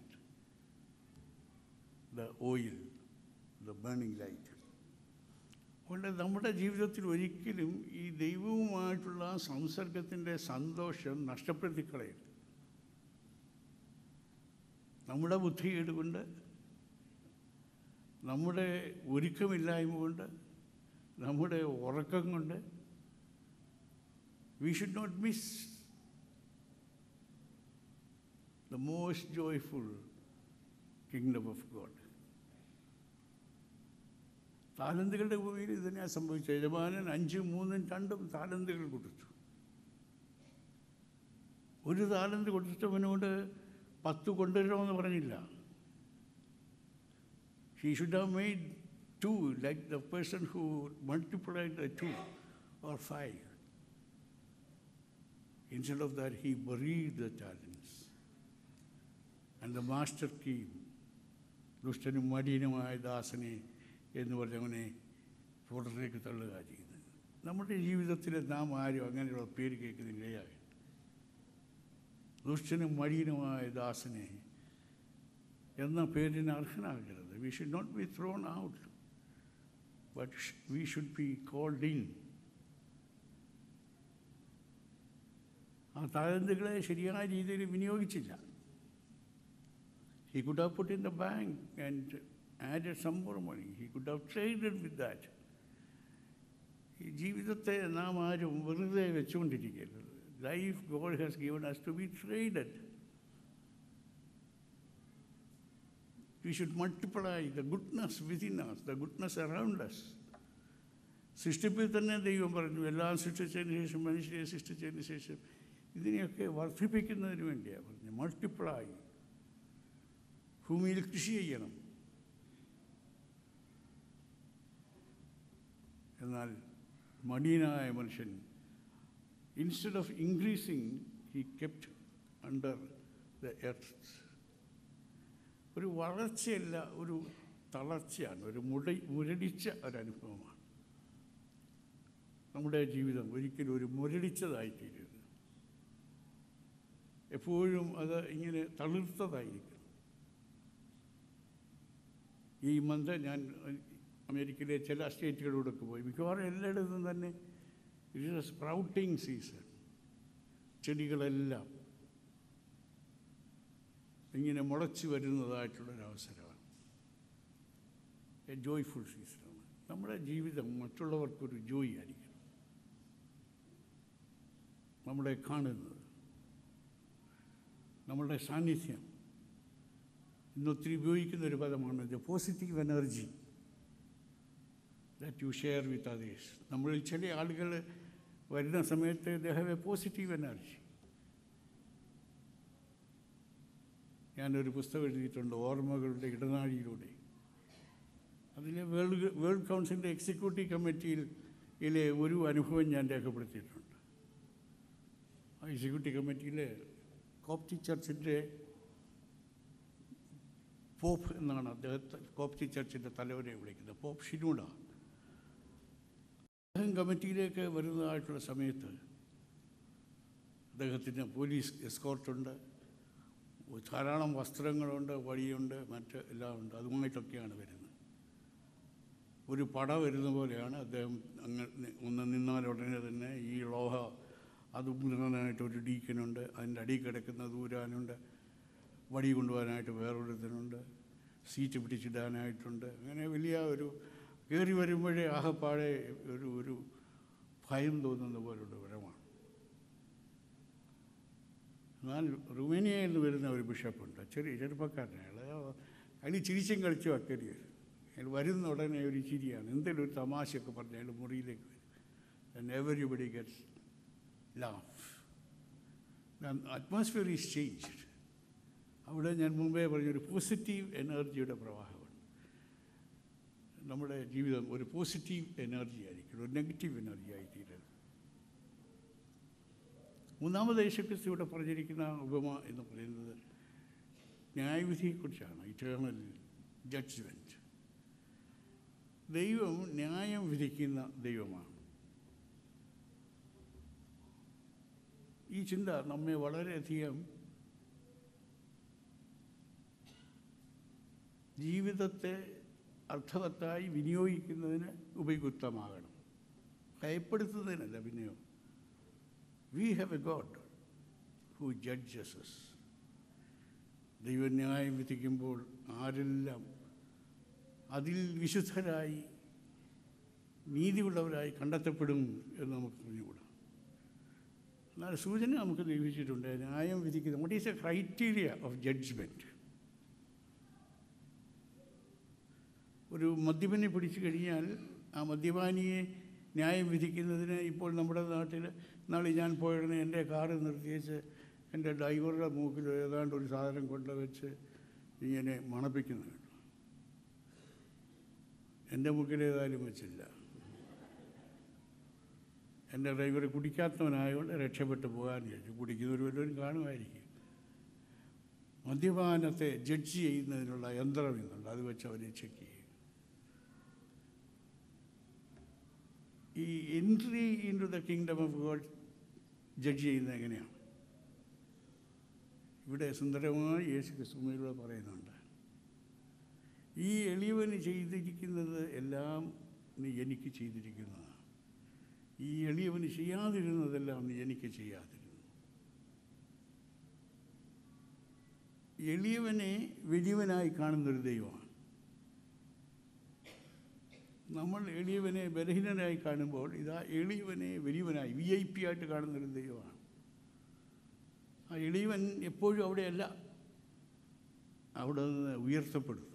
the oil, the burning light. അതുകൊണ്ട് നമ്മുടെ ജീവിതത്തിൽ ഒരിക്കലും ഈ ദൈവവുമായിട്ടുള്ള സംസർഗത്തിൻ്റെ സന്തോഷം നഷ്ടപ്പെടുത്തി കളയരുത്. നമ്മുടെ ബുദ്ധികേട് കൊണ്ട്, നമ്മുടെ ഒരുക്കമില്ലായ്മ കൊണ്ട്, നമ്മുടെ ഉറക്കം കൊണ്ട് we should not miss the most joyful kingdom of God. താലന്തുകളുടെ ഭൂമിയിൽ ഇതിനെ സംഭവിച്ചു. യജമാനൻ അഞ്ചും മൂന്നും രണ്ടും താലന്തുകൾ കൊടുത്തു. ഒരു താലന്ത് കൊടുത്തവനോട് പത്ത് കൊണ്ടുവരണമെന്ന് പറഞ്ഞില്ല. He should have made two, like the person who multiplied the two or five. Instead of that, he buried the talents. And the master came. ദുഷ്ടനും മടിയനുമായ ദാസനെ എന്ന് പറഞ്ഞവനെ പുറത്തേക്ക് തള്ളുക ചെയ്തത്. നമ്മുടെ ജീവിതത്തിൽ നാം ആരും അങ്ങനെയുള്ള പേര് കേൾക്കുന്നില്ലയായി. ദുഷ്ടനും മടിയനുമായ ദാസനെ എന്ന പേരിന് അർഹനാകരുത്. We should not be thrown out, but we should be called in. ആ താലന്തുകളെ ശരിയായ രീതിയിൽ വിനിയോഗിച്ചില്ല. He could have put in the bank and added some more money. He could have traded with that. ഈ ജീവിതത്തെ നാം ആരും വെറുതെ വെച്ചുകൊണ്ടിരിക്കരുത്. Life God has given us to be traded. We should multiply the goodness within us, the goodness around us. സൃഷ്ടിപ്പിൽ തന്നെ ദൈവം പറഞ്ഞു, എല്ലാം സൃഷ്ടിച്ചതിന് ശേഷം മനുഷ്യരെ സൃഷ്ടിച്ചതിന് ശേഷം ഇതിനെയൊക്കെ വർദ്ധിപ്പിക്കുന്നതിന് വേണ്ടിയാണ് പറഞ്ഞു. മൾട്ടിപ്ലൈ, ഭൂമിയിൽ കൃഷി ചെയ്യണം. എന്നാൽ മടിയനായ മനുഷ്യൻ, instead of increasing, he kept under the earth. ഒരു വളർച്ചയല്ല, ഒരു തളർച്ചയാണ്, ഒരു മുട മുരടിച്ച ഒരനുഭവമാണ്. നമ്മുടെ ജീവിതം ഒരിക്കലും ഒരു മുരടിച്ചതായിത്തീരരുത്. എപ്പോഴും അത് ഇങ്ങനെ തളിർത്തതായിരിക്കും. ഈ മന്ത് ഞാൻ അമേരിക്കയിലെ ചില സ്റ്റേറ്റുകളിലൂടെയൊക്കെ പോയി. മിക്കവാറും എല്ലായിടത്തും തന്നെ it is a sprouting season. ചെടികളെല്ലാം ഇങ്ങനെ മുളച്ചു വരുന്നതായിട്ടുള്ളൊരവസരമാണ്. എ ജോയ്ഫുൾ സീസണാണ്. നമ്മുടെ ജീവിതം മറ്റുള്ളവർക്കൊരു ജോയ് ആയിരിക്കണം. നമ്മളെ കാണുന്നത്, നമ്മളുടെ സാന്നിധ്യം, ഇന്നൊത്തിരി ഉപയോഗിക്കുന്ന ഒരു പദമാണ് the positive energy that you share with others. നമ്മളിൽ ചില ആളുകൾ വരുന്ന സമയത്ത് they have a positive energy. ഞാനൊരു പുസ്തകം എഴുതിയിട്ടുണ്ട്, ഓർമ്മകളുടെ ഇടനാഴിയിലൂടെ. അതിലെ വേൾഡ് വേൾഡ് കൗൺസിലിൻ്റെ എക്സിക്യൂട്ടീവ് കമ്മിറ്റിയിൽ ഇതിലെ ഒരു അനുഭവം ഞാൻ രേഖപ്പെടുത്തിയിട്ടുണ്ട്. ആ എക്സിക്യൂട്ടീവ് കമ്മിറ്റിയിലെ കോപ്റ്റിക് ചർച്ചിൻ്റെ പോപ്പ് എന്നാണ് അദ്ദേഹത്തെ കോപ്റ്റിക് ചർച്ചിൻ്റെ തലവനെ വിളിക്കുന്നത്, പോപ്പ് ഷിനൂഡ. അദ്ദേഹം കമ്മിറ്റിയിലേക്ക് വരുന്നതായിട്ടുള്ള സമയത്ത് അദ്ദേഹത്തിന് പോലീസ് എസ്കോർട്ടുണ്ട്, ധാരാളം വസ്ത്രങ്ങളുണ്ട്, വഴിയുണ്ട്, മറ്റ് എല്ലാം ഉണ്ട്. അതുമായിട്ടൊക്കെയാണ് വരുന്നത്. ഒരു പട വരുന്ന പോലെയാണ് അദ്ദേഹം. അങ്ങനെ ഒന്ന് നിന്നാൽ ഉടനെ തന്നെ ഈ ലോഹ അത് മുഴുവനായിട്ട് ഒരു ഡീക്കനുണ്ട്, അതിൻ്റെ അടിയിൽ കിടക്കുന്ന ദൂരാനുണ്ട്, വടി കൊണ്ടുപോകാനായിട്ട് വേറൊരുത്തനുണ്ട്, സീറ്റ് പിടിച്ചിടാനായിട്ടുണ്ട്. അങ്ങനെ വലിയ ഒരു കയറി വരുമ്പോഴേ ആകപ്പാടെ ഒരു ഒരു ഭയം തോന്നുന്ന പോലുള്ള വിവരമാണ്. എന്നാൽ റുമേനിയയിൽ നിന്ന് വരുന്ന ഒരു ബിഷപ്പുണ്ട്, ചെറിയ ചെറുപ്പക്കാരനാണ്. അതിൽ ചിരിച്ചും കളിച്ചും അക്കരി വരും. അയാൾ വരുന്ന ഉടനെ ഒരു ചിരിയാണ്. എന്തെങ്കിലും ഒരു തമാശയൊക്കെ പറഞ്ഞ് അയാൾ മുറിയിലേക്ക് വരും. And everybody gets laugh. Atmosphere is changed. അവിടെ ഞാൻ മുമ്പേ പറഞ്ഞൊരു പോസിറ്റീവ് എനർജിയുടെ പ്രവാഹമാണ്. നമ്മുടെ ജീവിതം ഒരു പോസിറ്റീവ് എനർജി ആയിരിക്കണം, ഒരു നെഗറ്റീവ് എനർജി ആയിത്തീരരുത്. മൂന്നാമത് യേശുക്രിസ്തു ഇവിടെ പറഞ്ഞിരിക്കുന്ന ഉപമ എന്ന് പറയുന്നത് ന്യായവിധിയെക്കുറിച്ചാണ്. Eternal judgement. ദൈവം ന്യായം വിധിക്കുന്ന ദൈവമാണ്. ഈ ചിന്ത നമ്മെ വളരെയധികം ജീവിതത്തെ അർത്ഥവത്തായി വിനിയോഗിക്കുന്നതിന് ഉപയുക്തമാകണം, ഭയപ്പെടുത്തുന്നതിനല്ല വിനിയോഗം. We have a God who judges us. ദൈവന്യായം വിധിക്കുമ്പോൾ ആരെല്ലാം അതിൽ വിശുദ്ധരായി നീതിയുള്ളവരായി കണ്ടെത്തപ്പെടും എന്ന് നമുക്ക് പറഞ്ഞുകൂടാ. എന്നാൽ സൂചന നമുക്ക് ലഭിച്ചിട്ടുണ്ട്. ന്യായം വിധിക്കുന്നത് what is a criteria of judgement. ഒരു മദ്യപനെ പിടിച്ചു കഴിഞ്ഞാൽ ആ മദ്യപാനിയെ ന്യായം വിധിക്കുന്നതിന് ഇപ്പോൾ നമ്മുടെ നാട്ടിൽ നാളെ ഞാൻ പോയതിന് എൻ്റെ കാറ് നിർത്തിയേച്ച് എൻ്റെ ഡ്രൈവറുടെ മൂക്കിൽ ഏതാണ്ട് ഒരു സാധനം കൊണ്ടുവച്ച് ഇങ്ങനെ മണപ്പിക്കുന്നു. എൻ്റെ മൂക്കിൽ ഏതായാലും വെച്ചില്ല. എൻ്റെ ഡ്രൈവർ കുടിക്കാത്തവനായതുകൊണ്ട് രക്ഷപ്പെട്ടു പോകാൻ ചോദിച്ചു. കുടിക്കുന്നവർ വല്ലവരും കാണുമായിരിക്കും. മദ്യപാനത്തെ ജഡ്ജ് ചെയ്യുന്നതിനുള്ള യന്ത്രം ഇന്നുണ്ട്, അത് വെച്ച് അവർ ചെക്ക് ചെയ്യും. ഈ entry into the kingdom of God judge ചെയ്യുന്നത് എങ്ങനെയാണ്? ഇവിടെ സുന്ദരമായി യേശു ക്രിസ്തുവിലൂടെ പറയുന്നുണ്ട്, ഈ എളിയവന് ചെയ്തിരിക്കുന്നത് എല്ലാം നീ എനിക്ക് ചെയ്തിരിക്കുന്നതാണ്, ഈ എളിയവന് ചെയ്യാതിരുന്നതെല്ലാം നീ എനിക്ക് ചെയ്യാതിരുന്നു. എളിയവനെ വലിയവനായി കാണുന്നൊരു ദൈവമാണ്. നമ്മൾ എളിയവനെ ബലഹീനനായി കാണുമ്പോൾ ഇതാ എളിയവനെ വലിയവനായി വി ഐ പി ആയിട്ട് കാണുന്നൊരു ദൈവമാണ്. ആ എളിയവൻ എപ്പോഴും അവിടെയല്ല, അവിടെ നിന്ന് ഉയർത്തപ്പെടുന്നുണ്ട്.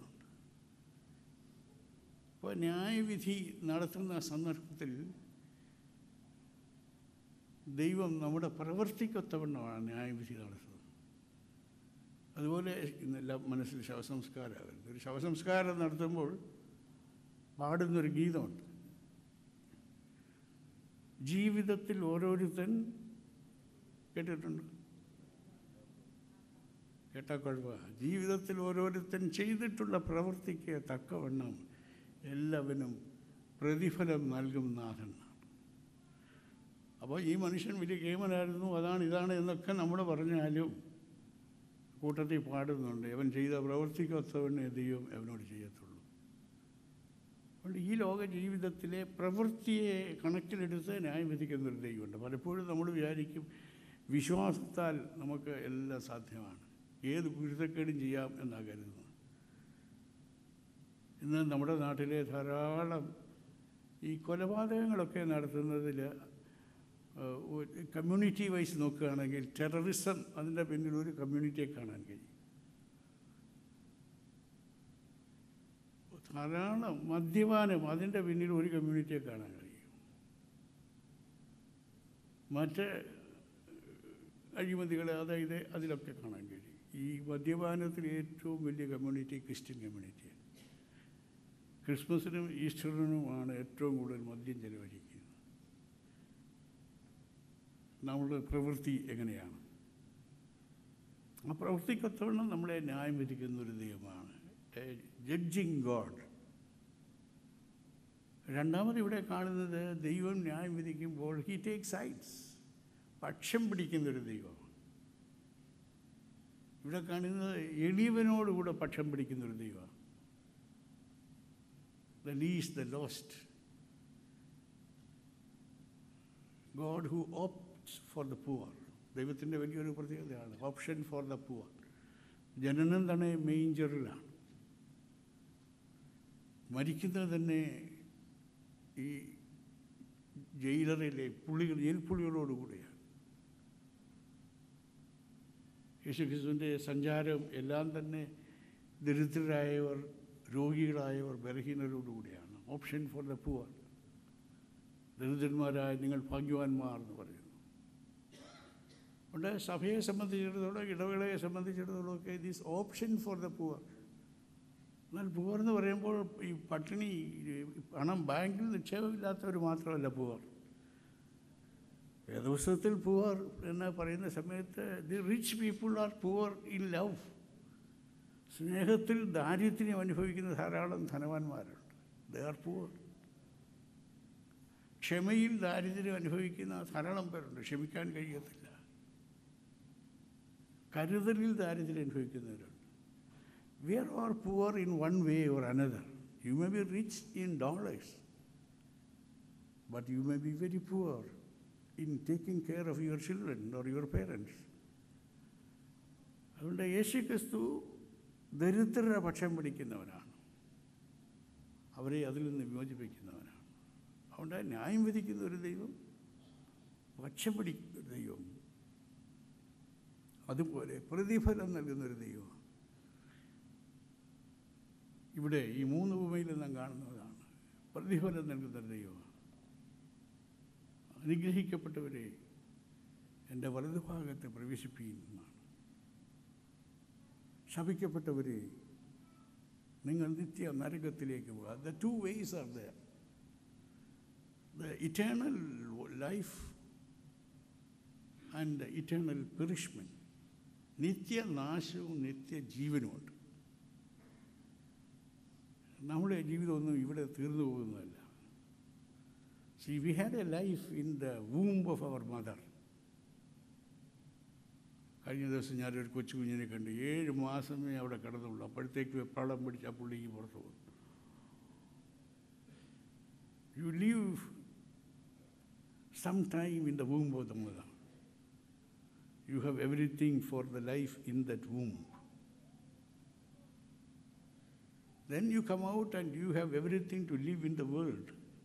അപ്പോൾ ന്യായവിധി നടത്തുന്ന സന്ദർഭത്തിൽ ദൈവം നമ്മുടെ പ്രവർത്തിക്കൊത്തവണ്ണമാണ് ന്യായവിധി നടത്തുന്നത്. അതുപോലെ ഇന്നെല്ലാം മനസ്സിൽ ശവസംസ്കാരമാകുന്നത്. ഒരു ശവസംസ്കാരം നടത്തുമ്പോൾ പാടുന്നൊരു ഗീതമുണ്ട്. ജീവിതത്തിൽ ഓരോരുത്തൻ കേട്ടിട്ടുണ്ട്, കേട്ടാ കുഴപ്പ ജീവിതത്തിൽ ഓരോരുത്തൻ ചെയ്തിട്ടുള്ള പ്രവൃത്തിക്ക് തക്കവണ്ണം എല്ലാവനും പ്രതിഫലം നൽകും നാഥൻ. അപ്പോൾ ഈ മനുഷ്യൻ വലിയ കേമനായിരുന്നു, അതാണ് ഇതാണ് എന്നൊക്കെ നമ്മൾ പറഞ്ഞാലും കൂട്ടത്തിൽ പാടുന്നുണ്ട്, അവൻ ചെയ്ത പ്രവൃത്തിക്കൊത്തവണ്ണേ ദൈവം അവനോട് ചെയ്യത്തുള്ളൂ. അതുകൊണ്ട് ഈ ലോക ജീവിതത്തിലെ പ്രവൃത്തിയെ കണക്കിലെടുത്ത് ന്യായം വിധിക്കുന്നൊരു ദൈവമുണ്ട്. പലപ്പോഴും നമ്മൾ വിചാരിക്കും വിശ്വാസത്താൽ നമുക്ക് എല്ലാം സാധ്യമാണ്, ഏത് കുരുത്തക്കേടും ചെയ്യാം എന്നാണ് കരുതുന്നത്. ഇന്ന് നമ്മുടെ നാട്ടിലെ ധാരാളം ഈ കൊലപാതകങ്ങളൊക്കെ നടത്തുന്നതിൽ കമ്മ്യൂണിറ്റി വൈസ് നോക്കുകയാണെങ്കിൽ ടെററിസം അതിൻ്റെ പിന്നിൽ ഒരു കമ്മ്യൂണിറ്റിയെ കാണാൻ കഴിയും. ധാരാളം മദ്യപാനം അതിൻ്റെ പിന്നിൽ ഒരു കമ്മ്യൂണിറ്റിയെ കാണാൻ കഴിയും. മറ്റ് അഴിമതികൾ അതായത് അതിലൊക്കെ കാണാൻ കഴിയും. ഈ മദ്യപാനത്തിൽ ഏറ്റവും വലിയ കമ്മ്യൂണിറ്റി ക്രിസ്ത്യൻ കമ്മ്യൂണിറ്റിയാണ്. ക്രിസ്മസിനും ഈസ്റ്ററിനുമാണ് ഏറ്റവും കൂടുതൽ മദ്യം ചെലവഴിക്കുന്നത്. നമ്മുടെ പ്രവൃത്തി എങ്ങനെയാണ്? ആ പ്രവൃത്തിക്കൊത്തവണ്ണം നമ്മളെ ന്യായം വിധിക്കുന്ന ഒരു ദൈവമാണ്, ജഡ്ജിങ് ഗോഡ്. രണ്ടാമത് ഇവിടെ കാണുന്നത് ദൈവം ന്യായം വിധിക്കുമ്പോൾ ഹി ടേക്ക് സൈഡ്സ്, പക്ഷം പിടിക്കുന്നൊരു ദൈവമാണ്. ഇവിടെ കാണുന്നത് എളിയവനോടുകൂടെ പക്ഷം പിടിക്കുന്നൊരു ദൈവമാണ്. The least, the lost. God who opts for the poor. ദൈവത്തിൻ്റെ വലിയൊരു പ്രത്യേകതയാണ് ഓപ്ഷൻ ഫോർ ദ പൂവർ. ജനനം തന്നെ മെയിഞ്ചറിലാണ്, മരിക്കുന്നത് തന്നെ ഈ ജയിലറിലെ പുള്ളികൾ ജയിൽപ്പുള്ളികളോടുകൂടിയാണ്. യേശുക്രിസ്തുവിൻ്റെ സഞ്ചാരം എല്ലാം തന്നെ ദരിദ്രരായവർ, രോഗികളായവർ, ബലഹീനരോടുകൂടിയാണ്. Option for the poor. ദരിദ്രന്മാരായ നിങ്ങൾ ഭാഗ്യവാന്മാർ എന്ന് പറയുന്നു. അതുകൊണ്ട് സഭയെ സംബന്ധിച്ചിടത്തോളം, ഇടവേളയെ സംബന്ധിച്ചിടത്തോളം ഒക്കെ this option for the poor. എന്നാൽ പൂവർ എന്ന് പറയുമ്പോൾ ഈ പട്ടിണി, പണം ബാങ്കിൽ നിക്ഷേപമില്ലാത്തവർ മാത്രമല്ല പൂവർ. വേദപുസ്തകത്തിൽ പൂവർ എന്ന് പറയുന്ന സമയത്ത് the rich people are poor in love. സ്നേഹത്തിൽ ദാരിദ്ര്യം അനുഭവിക്കുന്ന ധാരാളം ധനവാന്മാരുണ്ട്. They are poor. ക്ഷമയിൽ ദാരിദ്ര്യം അനുഭവിക്കുന്ന ധാരാളം പേരുണ്ട്, ക്ഷമിക്കാൻ കഴിയത്തില്ല. കരുതലിൽ ദാരിദ്ര്യം അനുഭവിക്കുന്നവരുണ്ട്. We are all poor in one way or another. You may be rich in dollars, but you may be very poor in taking care of your children or your parents. അതുകൊണ്ട് യേശു ക്രിസ്തു ദരിദ്രരുടെ പക്ഷം പിടിക്കുന്നവനാണ്, അവരെ അതിൽ നിന്ന് വിമോചിപ്പിക്കുന്നവനാണ്. അതുകൊണ്ട് ന്യായം വിധിക്കുന്ന ഒരു ദൈവം, പക്ഷം പിടിക്കുന്ന ഒരു ദൈവം, അതുപോലെ പ്രതിഫലം നൽകുന്നൊരു ദൈവം. ഇവിടെ ഈ മൂന്ന് ഭൂമിയിൽ നാം കാണുന്നതാണ്. പ്രതിഫലം നൽകുന്നൊരു ദൈവമാണ്. അനുഗ്രഹിക്കപ്പെട്ടവരെ എൻ്റെ വലതുഭാഗത്ത് പ്രവേശിപ്പിക്കുന്നതാണ്. ശപിക്കപ്പെട്ടവരെ നിങ്ങൾ നിത്യ നരകത്തിലേക്ക് പോകുക. The two ways are there. The eternal life and eternal perishment. നിത്യനാശവും നിത്യജീവനുമുണ്ട്. നമ്മുടെ ജീവിതമൊന്നും ഇവിടെ തീർന്നു പോകുന്നതല്ല. See, we had a life in the womb of our mother. കഴിഞ്ഞ ദിവസം ഞാനൊരു കൊച്ചു കുഞ്ഞിനെ കണ്ടു. ഏഴ് മാസമേ അവിടെ കിടന്നുള്ളൂ. അപ്പോഴത്തേക്ക് വെപ്രാളം പിടിച്ച് ആ പുള്ളിക്ക് പുറത്തു പോകും. You live some time in the womb of the mother. You have everything for the life in that womb. Then you come out and you have everything to live in the world.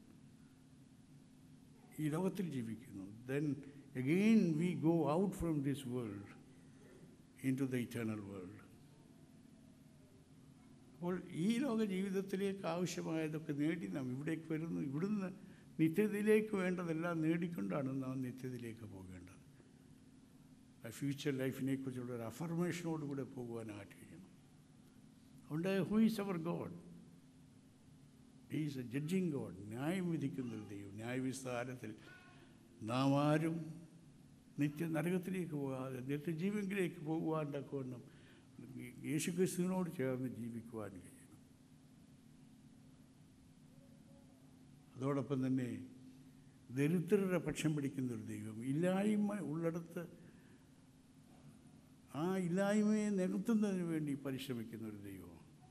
ഈ ലോകത്തിൽ ജീവിക്കുന്നു. Then again we go out from this world into the eternal world. അപ്പോൾ ഈ ലോക ജീവിതത്തിലേക്ക് ആവശ്യമായതൊക്കെ നേടി നാം ഇവിടേക്ക് വരുന്നു. ഇവിടുന്ന് നിത്യതയിലേക്ക് വേണ്ടതെല്ലാം നേടിക്കൊണ്ടാണ് നാം നിത്യതയിലേക്ക് പോകേണ്ടത്. ആ ഫ്യൂച്ചർ ലൈഫിനെ കുറിച്ചുള്ള ഒരു അഫർമേഷനോടുകൂടെ പോകുവാനായിട്ട് കഴിയണം. അതുകൊണ്ട് who is our God? He is a judging God. ന്യായം വിധിക്കുന്നൊരു ദൈവം. ന്യായവിസ്താരത്തിൽ നാം ആരും നിത്യ നരകത്തിലേക്ക് പോകാതെ നിത്യജീവങ്കിലേക്ക് പോകുവാനൊക്കെ വണ്ണം യേശു ക്രിസ്തുവിനോട് ചേർന്ന് ജീവിക്കുവാൻ കഴിയണം. അതോടൊപ്പം തന്നെ ദരിദ്രരുടെ പക്ഷം പിടിക്കുന്നൊരു ദൈവം. ഇല്ലായ്മ ഉള്ളിടത്ത് ആ ഇല്ലായ്മയെ നികത്തുന്നതിന് വേണ്ടി പരിശ്രമിക്കുന്നൊരു ദൈവം.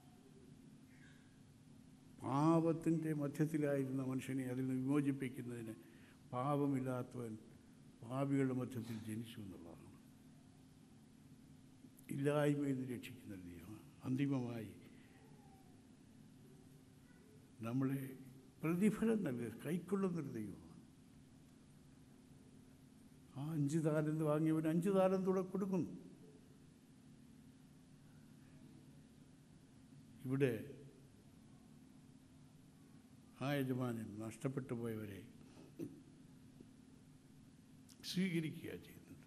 പാപത്തിൻ്റെ മധ്യത്തിലായിരുന്ന മനുഷ്യനെ അതിൽ നിന്ന് വിമോചിപ്പിക്കുന്നതിന് പാപമില്ലാത്തവൻ പാപികളുടെ മധ്യത്തിൽ ജനിച്ചു എന്നുള്ളതാണ്. ഇല്ലായ്മയിൽ നിന്ന് രക്ഷിക്കുന്നൊരു ദൈവമാണ്. അന്തിമമായി നമ്മളെ പ്രതിഫലം നൽകുക, കൈക്കൊള്ളുന്നൊരു ദൈവമാണ്. ആ അഞ്ച് താലന്ത് വാങ്ങിയവൻ അഞ്ച് താലന്തൂടെ കൊടുക്കുന്നു. ഇവിടെ ആ യജമാനൻ നഷ്ടപ്പെട്ടു പോയവരെ സ്വീകരിക്കുക ചെയ്യുന്നത്.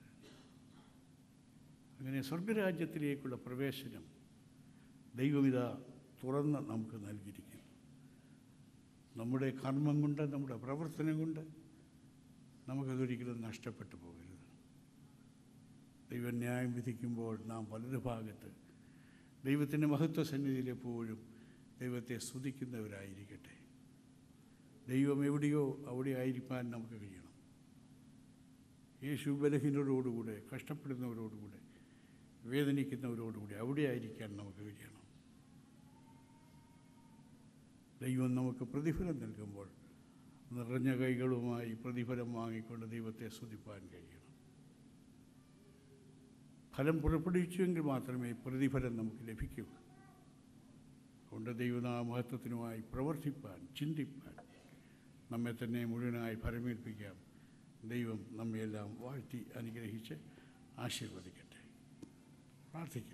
അങ്ങനെ സ്വർഗരാജ്യത്തിലേക്കുള്ള പ്രവേശനം ദൈവമിതാ തുറന്ന് നമുക്ക് നൽകിയിരിക്കുന്നു. നമ്മുടെ കർമ്മം കൊണ്ട്, നമ്മുടെ പ്രവർത്തനം കൊണ്ട് നമുക്കതൊരിക്കലും നഷ്ടപ്പെട്ടു പോകരുത്. ദൈവം ന്യായം വിധിക്കുമ്പോൾ നാം വലതു ഭാഗത്ത് ദൈവത്തിൻ്റെ മഹത്വ സന്നിധിയിൽ എപ്പോഴും ദൈവത്തെ സ്തുതിക്കുന്നവരായിരിക്കട്ടെ. ദൈവം എവിടെയോ അവിടെ ആയിരിക്കാൻ നമുക്ക് കഴിയണം. യേശു ബലഹീനരോടുകൂടെ, കഷ്ടപ്പെടുന്നവരോടുകൂടെ, വേദനിക്കുന്നവരോടുകൂടെ അവിടെ ആയിരിക്കാൻ നമുക്ക് കഴിയണം. ദൈവം നമുക്ക് പ്രതിഫലം നൽകുമ്പോൾ നിറഞ്ഞ കൈകളുമായി പ്രതിഫലം വാങ്ങിക്കൊണ്ട് ദൈവത്തെ സ്തുതിപ്പാൻ കഴിയണം. ഫലം പുറപ്പെടുവിച്ചുവെങ്കിൽ മാത്രമേ പ്രതിഫലം നമുക്ക് ലഭിക്കൂ. അതുകൊണ്ട് ദൈവനാമഹത്വത്തിനുമായി പ്രവർത്തിപ്പാൻ, ചിന്തിപ്പാൻ നമ്മെ തന്നെ മുഴുവനായി ഫലമേൽപ്പിക്കാം. ദൈവം നമ്മയെല്ലാം വാഴ്ത്തി അനുഗ്രഹിച്ച് ആശീർവദിക്കട്ടെ. പ്രാർത്ഥിക്കാം.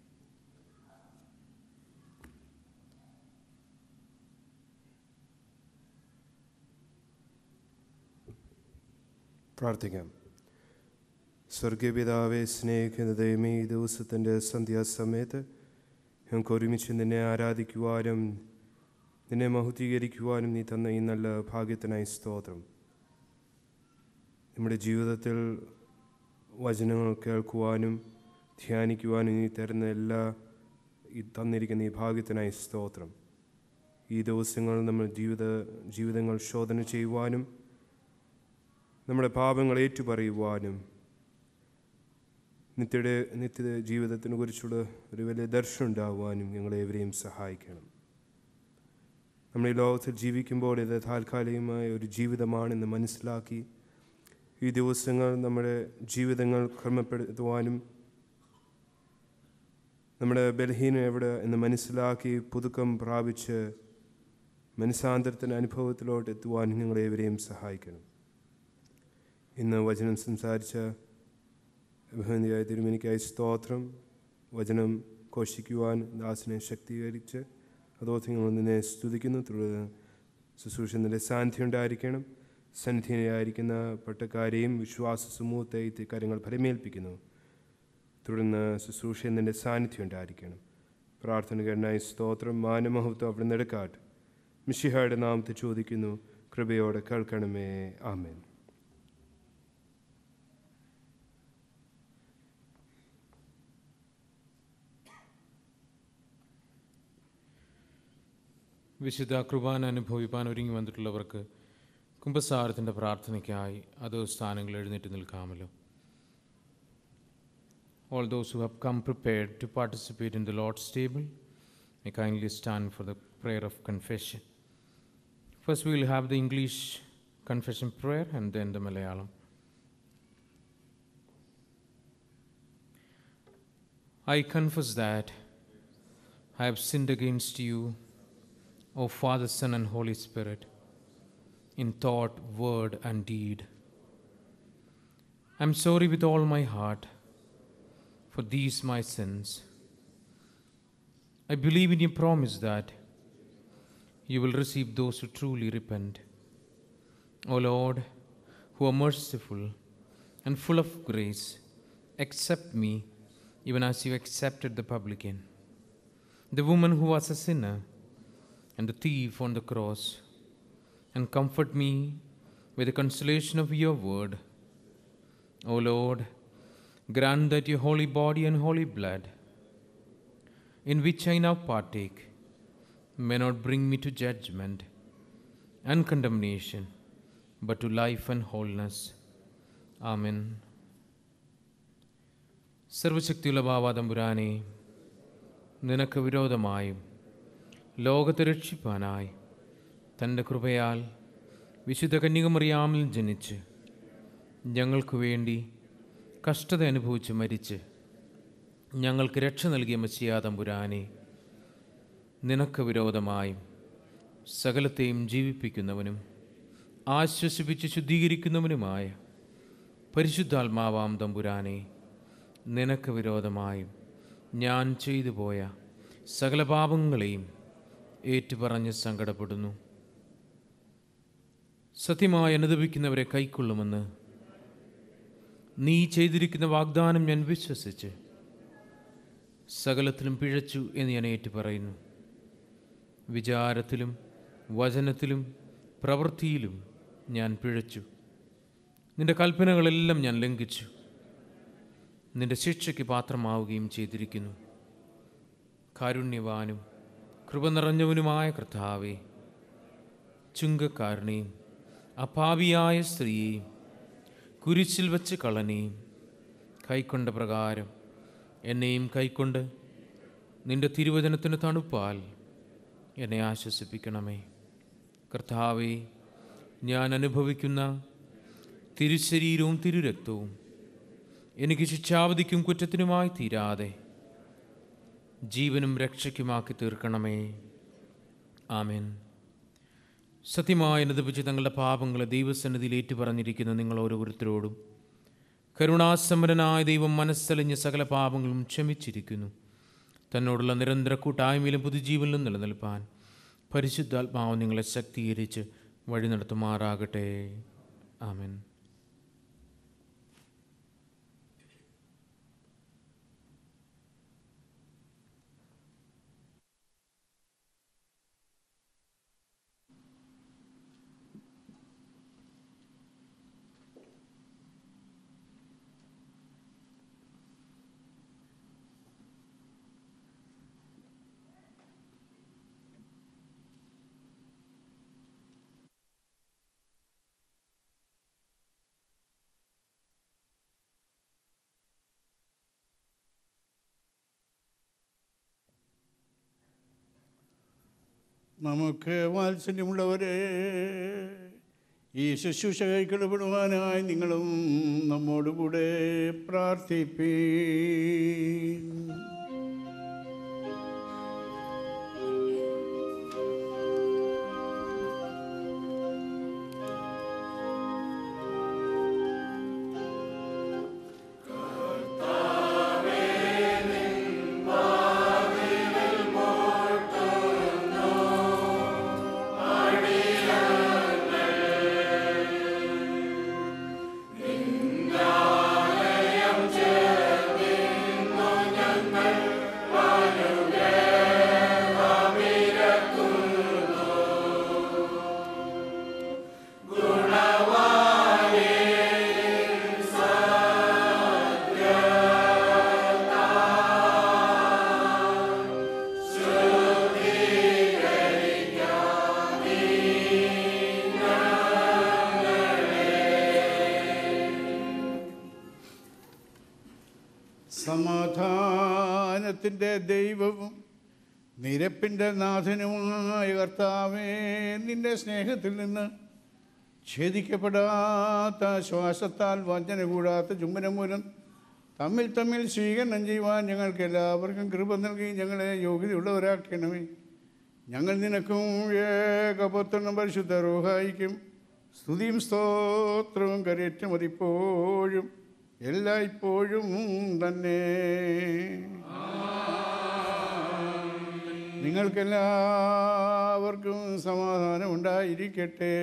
പ്രാർത്ഥിക്കാം. സ്വർഗപിതാവെ, സ്നേഹിക്കുന്ന ദൈവമേ, ഈ ദിവസത്തിൻ്റെ സന്ധ്യാസമയത്ത് ഞങ്ങൾക്ക് ഒരുമിച്ച് നിന്നെ ആരാധിക്കുവാനും നിന്നെ മഹത്വീകരിക്കുവാനും നീ തന്ന ഈ നല്ല ഭാഗ്യത്തിനായി സ്തോത്രം. നമ്മുടെ ജീവിതത്തിൽ വചനങ്ങൾ കേൾക്കുവാനും ധ്യാനിക്കുവാനും നീ തരുന്ന എല്ലാ ഈ തന്നിരിക്കുന്ന ഈ ഭാഗ്യത്തിനായി സ്തോത്രം. ഈ ദിവസങ്ങൾ നമ്മൾ ജീവിത ജീവിതങ്ങൾ ശോധന ചെയ്യുവാനും നമ്മുടെ പാപങ്ങൾ ഏറ്റുപറയുവാനും നിത്യയുടെ നിത്യ ജീവിതത്തിനെ കുറിച്ചുള്ള ഒരു വലിയ ദർശനം ഉണ്ടാകുവാനും ഞങ്ങളെവരെയും സഹായിക്കണം. നമ്മൾ ഈ ലോകത്തിൽ ജീവിക്കുമ്പോൾ ഇത് താൽക്കാലികമായ ഒരു ജീവിതമാണെന്ന് മനസ്സിലാക്കി ഈ ദിവസങ്ങൾ നമ്മുടെ ജീവിതങ്ങൾ ക്രമപ്പെടുത്തുവാനും നമ്മുടെ ബലഹീനം എവിടെ എന്ന് മനസ്സിലാക്കി പുതുക്കം പ്രാപിച്ച് മനസാന്തരത്തിൻ്റെ അനുഭവത്തിലോട്ട് എത്തുവാൻ നിങ്ങളേവരെയും സഹായിക്കണം. ഇന്ന് വചനം സംസാരിച്ച ബഹുമാന്യനായ തിരുമേനിക്കായി സ്തോത്രം. വചനം ഘോഷിക്കുവാൻ ദാസനെ ശക്തീകരിച്ച് അതോ നിങ്ങൾ നിന്നെ സ്തുതിക്കുന്നു. തുടർന്ന് ശുശ്രൂഷ നിന്റെ സാന്നിധ്യം ഉണ്ടായിരിക്കണം. സന്നിധിയായിരിക്കുന്ന പട്ടക്കാരെയും വിശ്വാസ സമൂഹത്തെ ഈ കാര്യങ്ങൾ ഫലമേൽപ്പിക്കുന്നു. തുടർന്ന് ശുശ്രൂഷ നിന്റെ സാന്നിധ്യം ഉണ്ടായിരിക്കണം. പ്രാർത്ഥനകരനായി സ്തോത്രം. മാനമഹത്വം അവിടെ നടക്കാട്ട് മിശിഹായുടെ നാമത്തെ ചോദിക്കുന്നു. കൃപയോടെ കേൾക്കണമേ. ആമേൻ. വിശുദ്ധ കുർബാന അനുഭവിപ്പാൻ ഒരുങ്ങി വന്നിട്ടുള്ളവർക്ക് കുമ്പസാരത്തിൻ്റെ പ്രാർത്ഥനയ്ക്കായി അതോ സ്ഥാനങ്ങൾ എഴുന്നേറ്റ് നിൽക്കാമല്ലോ. All those who have come prepared to participate in the Lord's table may kindly stand for the prayer of confession. First we will have the English confession prayer and then the Malayalam. I confess that I have sinned against you, O Father, Son, and Holy Spirit, in thought, word, and deed. I am sorry with all my heart for these my sins. I believe in your promise that you will receive those who truly repent. O Lord, who are merciful and full of grace, accept me even as you accepted the publican, the woman who was a sinner, and the thief on the cross, and comfort me with the consolation of your word. O Lord, grant that your holy body and holy blood, in which I now partake, may not bring me to judgment and condemnation, but to life and wholeness. Amen. സർവശക്തിയുള്ള ബാവാ തമ്പുരാനെ, നിനക്ക് വിരോധമായും ലോകത്തെ രക്ഷിപ്പാനായി തൻ്റെ കൃപയാൽ വിശുദ്ധ കന്യകമറിയാമിൽ ജനിച്ച് ഞങ്ങൾക്ക് വേണ്ടി കഷ്ടത അനുഭവിച്ച് മരിച്ച് ഞങ്ങൾക്ക് രക്ഷ നൽകിയ മശിഹാ തമ്പുരാനെ, നിനക്ക് വിരോധമായും സകലത്തെയും ജീവിപ്പിക്കുന്നവനും ആശ്വസിപ്പിച്ച് ശുദ്ധീകരിക്കുന്നവനുമായ പരിശുദ്ധാത്മാവാം തമ്പുരാനെ, നിനക്ക് വിരോധമായും ഞാൻ ചെയ്തു പോയ സകല പാപങ്ങളെയും ഏറ്റുപറഞ്ഞ് സങ്കടപ്പെടുന്നു. സത്യമായി അനുദപിക്കുന്നവരെ കൈക്കൊള്ളുമെന്ന് നീ ചെയ്തിരിക്കുന്ന വാഗ്ദാനം ഞാൻ വിശ്വസിച്ച് സകലത്തിലും പിഴച്ചു എന്ന് ഞാൻ ഏറ്റുപറയുന്നു. വിചാരത്തിലും വചനത്തിലും പ്രവൃത്തിയിലും ഞാൻ പിഴച്ചു. നിന്റെ കൽപ്പനകളെല്ലാം ഞാൻ ലംഘിച്ചു. നിന്റെ ശിക്ഷയ്ക്ക് പാത്രമാവുകയും ചെയ്തിരിക്കുന്നു. കാരുണ്യവാനും കൃപ നിറഞ്ഞവനുമായ കർത്താവേ, ചുങ്കക്കാരനെയും അപാപിയായ സ്ത്രീയെയും കുരിശിൽ വച്ച് കളനെയും കൈക്കൊണ്ട പ്രകാരം എന്നെയും കൈക്കൊണ്ട് നിന്റെ തിരുവചനത്തിന് തണുപ്പാൽ എന്നെ ആശ്വസിപ്പിക്കണമേ. കർത്താവേ, ഞാൻ അനുഭവിക്കുന്ന തിരുശരീരവും തിരുരക്തവും എനിക്ക് ശിക്ഷാവധിക്കും കുറ്റത്തിനുമായി തീരാതെ ജീവനും രക്ഷയ്ക്കുമാക്കി തീർക്കണമേ. ആമേൻ. സത്യമായി അനുദപിച്ച് തങ്ങളുടെ പാപങ്ങളെ ദൈവസന്നിധിയിൽ ഏറ്റുപറഞ്ഞിരിക്കുന്ന നിങ്ങൾ ഓരോരുത്തരോടും കരുണാസമ്പന്നനായ ദൈവം മനസ്സലിഞ്ഞ് സകല പാപങ്ങളും ക്ഷമിച്ചിരിക്കുന്നു. തന്നോടുള്ള നിരന്തര കൂട്ടായ്മയിലും പുതുജീവനിലും നിലനിൽപ്പാൻ പരിശുദ്ധാത്മാവ് നിങ്ങളെ ശക്തീകരിച്ച് വഴി നടത്തുമാറാകട്ടെ. ആമേൻ. നമുക്ക് വാത്സല്യമുള്ളവരെ, ഈ ശുശ്രൂഷ കൈക്കൊള്ളപ്പെടുവാനായി നിങ്ങളും നമ്മോടുകൂടെ പ്രാർത്ഥിപ്പീൻ. സമാധാനത്തിൻ്റെ ദൈവവും നിരപ്പിൻ്റെ നാഥനുമായ കർത്താവേ, നിന്റെ സ്നേഹത്തിൽ നിന്ന് ഛേദിക്കപ്പെടാത്ത ശ്വാസത്താൽ വഞ്ചന കൂടാത്ത ചുംബനം മൂലം തമ്മിൽ തമ്മിൽ സ്വീകരണം ചെയ്യുവാൻ ഞങ്ങൾക്ക് എല്ലാവർക്കും കൃപ നൽകി ഞങ്ങളെ യോഗ്യതയുള്ളവരാക്കണമേ. ഞങ്ങൾ നിനക്കും ഏകപുത്രനും പരിശുദ്ധ റൂഹായിക്കും സ്തുതിയും സ്തോത്രവും കരേറ്റം അതിപ്പോഴും എല്ലായ്പ്പോഴും തന്നെ. നിങ്ങൾക്കെല്ലാവർക്കും സമാധാനം ഉണ്ടായിരിക്കട്ടെ.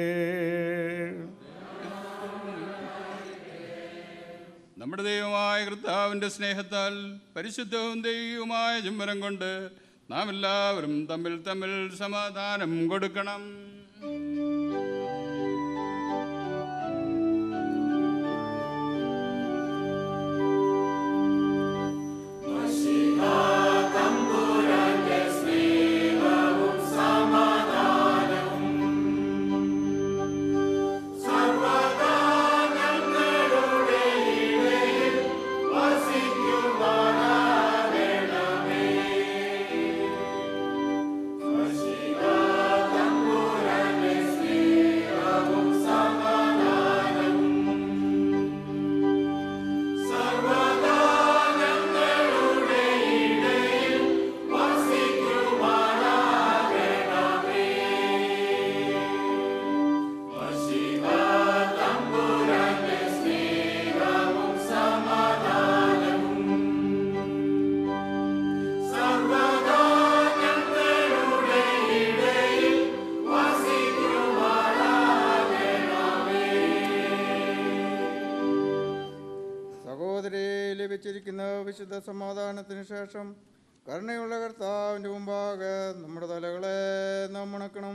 നമ്മുടെ ദൈവമായ കർത്താവിൻ്റെ സ്നേഹത്താൽ പരിശുദ്ധവും ദൈവവുമായ ചുംബനം കൊണ്ട് നാം എല്ലാവരും തമ്മിൽ തമ്മിൽ സമാധാനം കൊടുക്കണം. വിശുദ്ധ സമാധാനത്തിന് ശേഷം കരുണയുള്ള കർത്താവിൻ്റെ മുമ്പാകെ നമ്മുടെ തലകളെ നാം വണക്കണം.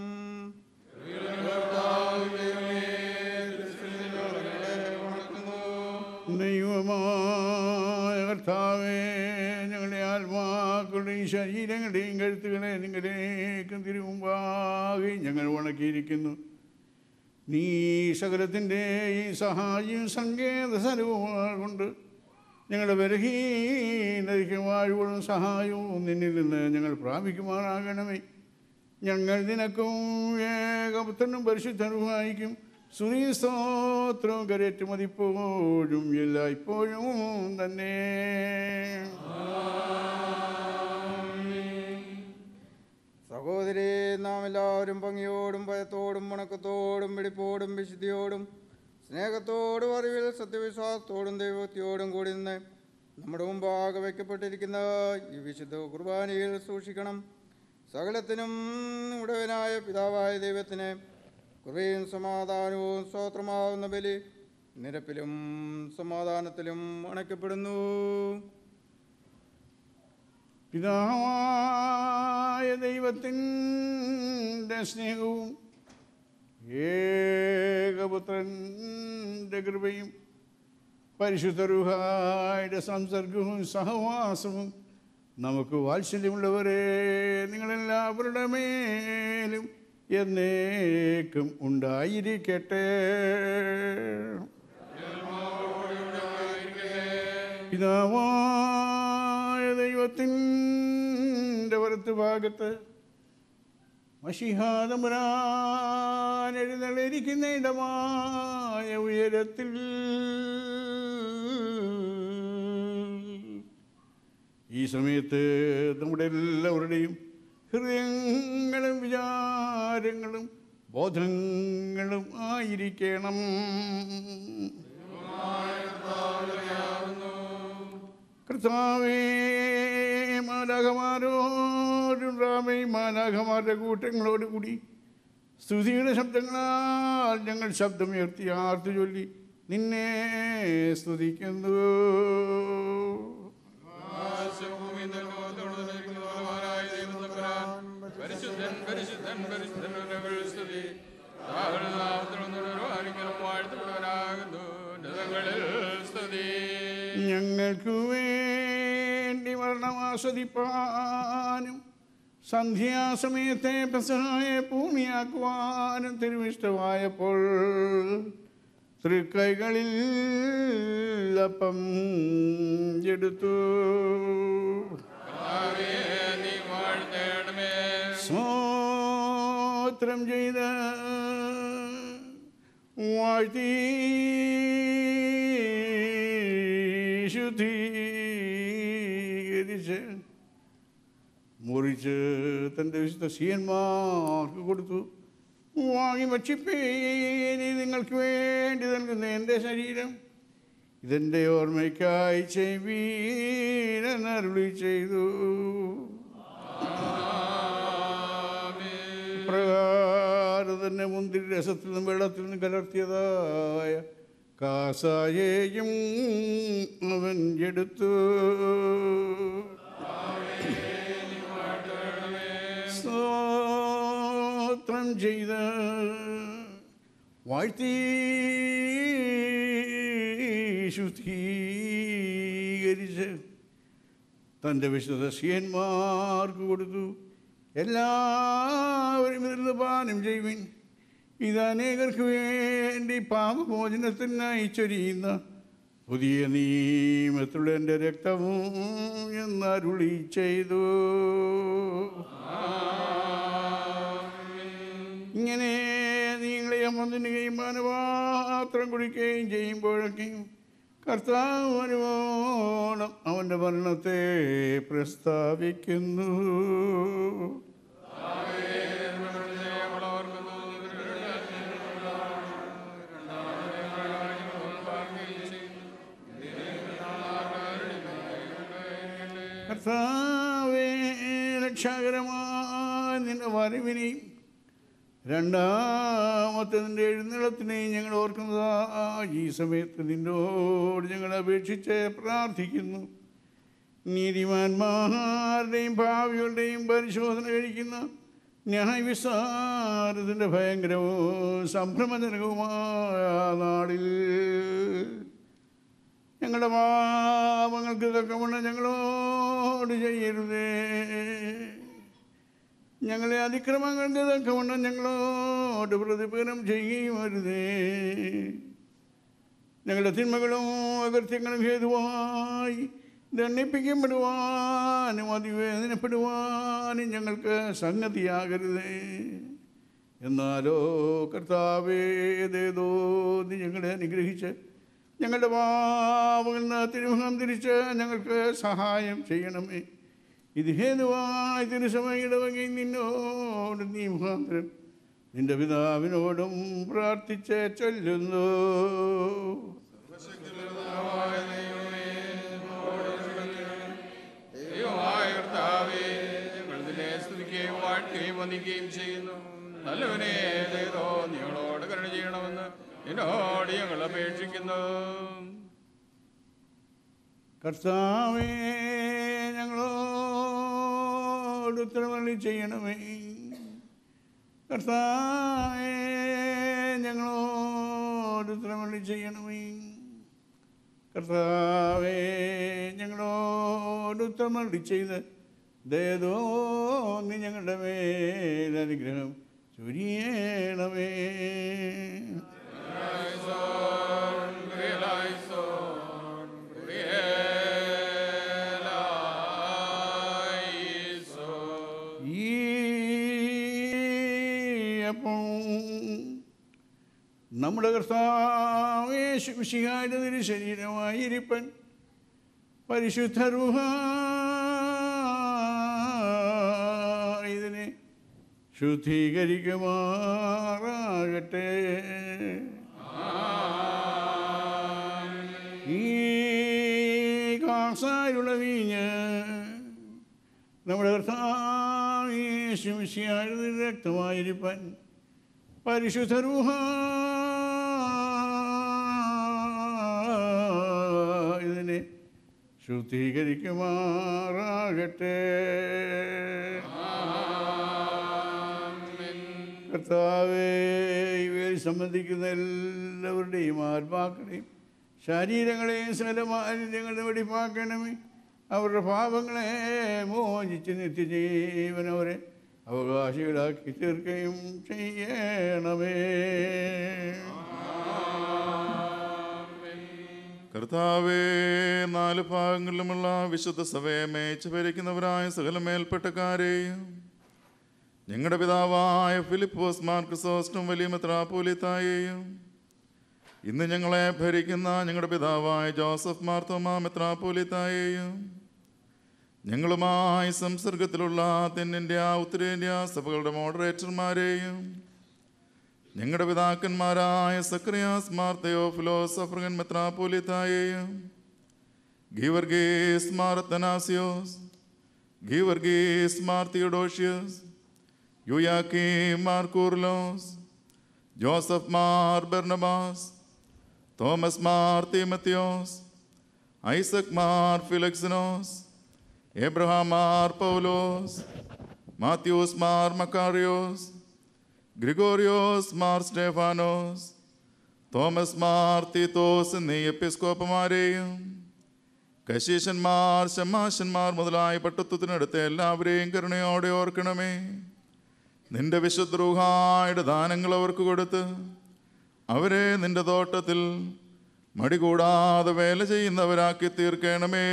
ദൈവമായ കർത്താവേ, ഞങ്ങളുടെ ആത്മാക്കളുടെയും ശരീരങ്ങളുടെയും കഴുത്തുകളെ നിങ്ങളിലേക്കും തിരുമുമ്പാകെ ഞങ്ങൾ വണക്കിയിരിക്കുന്നു. നീ സകലത്തിൻ്റെയും സഹായിയും സങ്കേത സ്ഥലവും കൊണ്ട് ഞങ്ങളുടെ ബലഹീനതയ്ക്ക് വാഴുവളും സഹായവും നിന്നിൽ നിന്ന് ഞങ്ങൾ പ്രാപിക്കുമാറാകണമേ. ഞങ്ങൾ നിനക്കും ഏകപുത്രനും പരിശുദ്ധനുമായിരിക്കും സ്തുതിയും സ്തോത്രവും കരേറ്റും അതിപ്പോഴും എല്ലായ്പ്പോഴും തന്നെ. സഹോദരി, നാം എല്ലാവരും ഭംഗിയോടും ഭയത്തോടും വണക്കത്തോടും വെടിപ്പോടും വിശുദ്ധിയോടും സ്നേഹത്തോടും അറിവിൽ സത്യവിശ്വാസത്തോടും ദൈവഭക്തിയോടും കൂടി നിന്ന് നമ്മുടെ മുമ്പാകെ വയ്ക്കപ്പെട്ടിരിക്കുന്ന ഈ വിശുദ്ധ കുർബാനയിൽ സൂക്ഷിക്കണം. സകലത്തിനും ഉടവനായ പിതാവായ ദൈവത്തിന് കൃപയും സമാധാനവും സ്തോത്രമാവുന്ന ബലി നിരപ്പിലും സമാധാനത്തിലും അണയ്ക്കപ്പെടുന്നു. പിതാവായ ദൈവത്തിൻ്റെ സ്നേഹവും ഏകപുത്രൻ്റെ കൃപയും പരിശുദ്ധ റൂഹായുടെ സംസർഗവും സഹവാസവും നമുക്ക് വാത്സല്യമുള്ളവരെ നിങ്ങളെല്ലാവരുടെ മേലും എന്നേക്കും ഉണ്ടായിരിക്കട്ടെ. പിതാവായ ദൈവത്തിൻ്റെ വലത്ത് ഭാഗത്ത് മശിഹാതമ്പുരാൻ എഴുന്നള്ളിരിക്കുന്ന ഇടമായ ഉയരത്തിൽ ഈ സമയത്ത് നമ്മുടെ എല്ലാവരുടെയും ഹൃദയങ്ങളും വിചാരങ്ങളും ബോധങ്ങളും ആയിരിക്കണം. കർത്താവേ, മാലാഖമാരോടും റാമേ, മാലാഖമാരുടെ കൂട്ടങ്ങളോട് കൂടി സ്തുതിയുടെ ശബ്ദങ്ങളാൽ ഞങ്ങൾ ശബ്ദമുയർത്തി ആർത്തു ചൊല്ലി നിന്നെ സ്തുതിക്കുന്നു. പരിശുദ്ധൻ പരിശുദ്ധൻ പരിശുദ്ധൻ ഞങ്ങൾക്ക് വേണ്ടി മരണം ആസ്വദിപ്പാനും സന്ധ്യാസമയത്തെ പെസഹായെ പൂർണ്ണിയാക്കുവാനും തിരുവിഷ്ടമായപ്പോൾ തൃക്കൈകളിൽ അപ്പം എടുത്തു സ്തോത്രം ചെയ്ത് വാഴ്ത്തി ശുദ്ധീകരിച്ച് മുറിച്ച് തൻ്റെ വിശുദ്ധ ശിഷ്യന്മാർക്ക് കൊടുത്തു. വാങ്ങി ഭക്ഷിപ്പേനി, നിങ്ങൾക്ക് വേണ്ടി നൽകുന്ന എൻ്റെ ശരീരം ഇതെൻ്റെ ഓർമ്മയ്ക്കായി ചെയ്വീരെന്നരുളി ചെയ്തു. പ്രകാരം തന്നെ മുന്തിരി രസത്തിൽ നിന്നും വെള്ളത്തിൽ നിന്നും കലർത്തിയതായ കാസായേയും അവൻ എടുത്തു. സ്തോത്രം ചെയ്ത് വാഴ്ത്തി ശുദ്ധീകരിച്ച് തൻ്റെ വിശുദ്ധ ശിഷ്യന്മാർക്ക് കൊടുത്തു. എല്ലാവരും ഇതിൽ പാനം ചെയ്യുവിൻ. ഇത് അനേകർക്ക് വേണ്ടി പാപമോചനത്തിനായി ചൊരിയുന്ന പുതിയ നിയമത്തിലുള്ള എൻ്റെ രക്തവും എന്നരുളി ചെയ്തു. ഇങ്ങനെ നിങ്ങളെ അമ്മതിനുകയും പാനപാത്രം കുടിക്കുകയും ചെയ്യുമ്പോഴൊക്കെയും കർത്താവ് വരുവോളം അവൻ്റെ മരണത്തെ പ്രസ്താവിക്കുന്നു. കർത്താവേ, രക്ഷാകരമായ നിന്റെ വരവിനെയും രണ്ടാമത്തെ നിന്റെ എഴുന്നള്ളത്തിനെയും ഞങ്ങൾ ഓർക്കുന്നതാ ഈ സമയത്ത് നിന്നോട് ഞങ്ങൾ അപേക്ഷിച്ച് പ്രാർത്ഥിക്കുന്നു. നീതിമാന്മാരുടെയും ഭാവികളുടെയും പരിശോധന കഴിക്കുന്ന ന്യായവിസ്താരത്തിൻ്റെ ഭയങ്കരവും സംഭ്രമജനകവുമായ നാളിൽ ഞങ്ങളുടെ പാപങ്ങൾക്ക് തക്കവണ്ണം ഞങ്ങളോട് ചെയ്യരുതേ. ഞങ്ങളെ അതിക്രമങ്ങൾക്ക് തക്കവണ്ണം ഞങ്ങളോട് പ്രതിഫലം ചെയ്യുകയും വരുതേ. ഞങ്ങളുടെ തിന്മകളും അകൃത്യങ്ങളും ഹേതുവായി ദണ്ഡിപ്പിക്കപ്പെടുവാനും അതിവേദനപ്പെടുവാനും ഞങ്ങൾക്ക് സംഗതിയാകരുതേ. എന്നാലോ കർത്താവേതേതോ നീ ഞങ്ങളെ അനുഗ്രഹിച്ച് ഞങ്ങളുടെ പാപങ്ങളിൽ നിന്ന് തിരുമുഖം തിരിച്ച് ഞങ്ങൾക്ക് സഹായം ചെയ്യണമേ. ഇത് ഹേതുവായി തിരുസഭയുടെ വകയിൽ നിന്നോട് നീ മുഖാന്തരം നിന്റെ പിതാവിനോടും പ്രാർത്ഥിച്ച് ചൊല്ലുന്നു. സ്തുതിക്കുകയും വാഴ്ത്തുകയും വന്ദിക്കുകയും ചെയ്യുന്നു. നല്ലവനെ ഏതേതോ നിങ്ങളോട് കരുണ ചെയ്യണമെന്ന് എന്നോട് ഞങ്ങൾ അപേക്ഷിക്കുന്നു. കർത്താവേ, ഞങ്ങളോട് ഉത്തരവള്ളി ചെയ്യണമേ. കർത്താവേ, ഞങ്ങളോട് ഉത്തരവള്ളി ചെയ്യണമേ. കർത്താവേ, ഞങ്ങളോട് ഉത്തരവള്ളി ചെയ്ത് ദയതോ നീ ഞങ്ങളുടെ മേൽ അനുഗ്രഹം ചൊരിയണമേ. നമ്മുടെ കർത്താവേ യേശുമിശിഹായുടെ തിരു ശരീരമായിരിപ്പൻ പരിശുദ്ധ റൂഹ ഇതിനെ ശുദ്ധീകരിക്കുമാറാകട്ടെ. ഈ കാസായുള്ള വീഞ്ഞ് നമ്മുടെ കർത്താവേ യേശുമിശിഹായുടെ രക്തമായിരിപ്പൻ പരിശുദ്ധ റൂഹ ഇതിനെ ശുദ്ധീകരിക്കുമാറാകട്ടെ. കർത്താവേ, ഇവയിൽ സംബന്ധിക്കുന്ന എല്ലാവരുടെയും ആത്മാക്കളെയും ശരീരങ്ങളെയും സകലമാലിന്യങ്ങളെ വെടിപ്പാക്കണമേ. അവരുടെ പാപങ്ങളെ മോചിച്ച് നിത്യജീവൻ അവരെ അവകാശികളാക്കി തീർക്കുകയും ചെയ്യണമേ. കർത്താവേ, നാല് ഭാഗങ്ങളിലുമുള്ള വിശുദ്ധ സഭയെ മേച്ചു ഭരിക്കുന്നവരായ സകല മേൽപ്പെട്ടക്കാരെയും ഞങ്ങളുടെ പിതാവായ ഫിലിപ്പോസ് മാർ ക്രിസോസ്റ്റം വലിയ മെത്രാപ്പോലീത്തായെയും ഇന്ന് ഞങ്ങളെ ഭരിക്കുന്ന ഞങ്ങളുടെ പിതാവായ ജോസഫ് മാർ തോമാ മെത്രാപ്പോലീത്തായെയും ഞങ്ങളുമായി സംസർഗത്തിലുള്ള തെന്നിന്ത്യ ഉത്തരേന്ത്യ സഭകളുടെ മോഡറേറ്റർമാരെയും ഞങ്ങളുടെ പിതാക്കന്മാരായ സക്രിയാസ് മാർ തെയോഫിലോസ് സഫ്രഗൻ മെത്രാപ്പോലീത്തായെയും ഗീവർഗീസ് മാർ അത്തനാസിയോസ്, ഗീവർഗീസ് മാർ തിയോഡോഷ്യസ്, യുയാക്കീം മാർ കൂർലോസ്, ജോസഫ് മാർ ബർണബാസ്, തോമസ് മാർ തീമത്തിയോസ്, ഐസക് മാർ ഫിലക്സിനോസ്, എബ്രഹാം മാർ പൗലോസ്, മാത്യൂസ് മാർ മക്കാറിയോസ്, ഗ്രിഗോറിയോസ് മാർ സ്റ്റെഫാനോസ്, തോമസ് മാർ തീത്തോസ് എന്നീ എപ്പിസ്കോപ്പമാരെയും കശീശന്മാർ ശമാശന്മാർ മുതലായ പട്ടത്വത്തിനടുത്ത് എല്ലാവരെയും കരുണയോടെ ഓർക്കണമേ. നിന്റെ വിശുദ്ധ റൂഹായുടെ ദാനങ്ങൾ അവർക്ക് കൊടുത്ത് അവരെ നിന്റെ തോട്ടത്തിൽ മടികൂടാതെ വേല ചെയ്യുന്നവരാക്കി തീർക്കണമേ.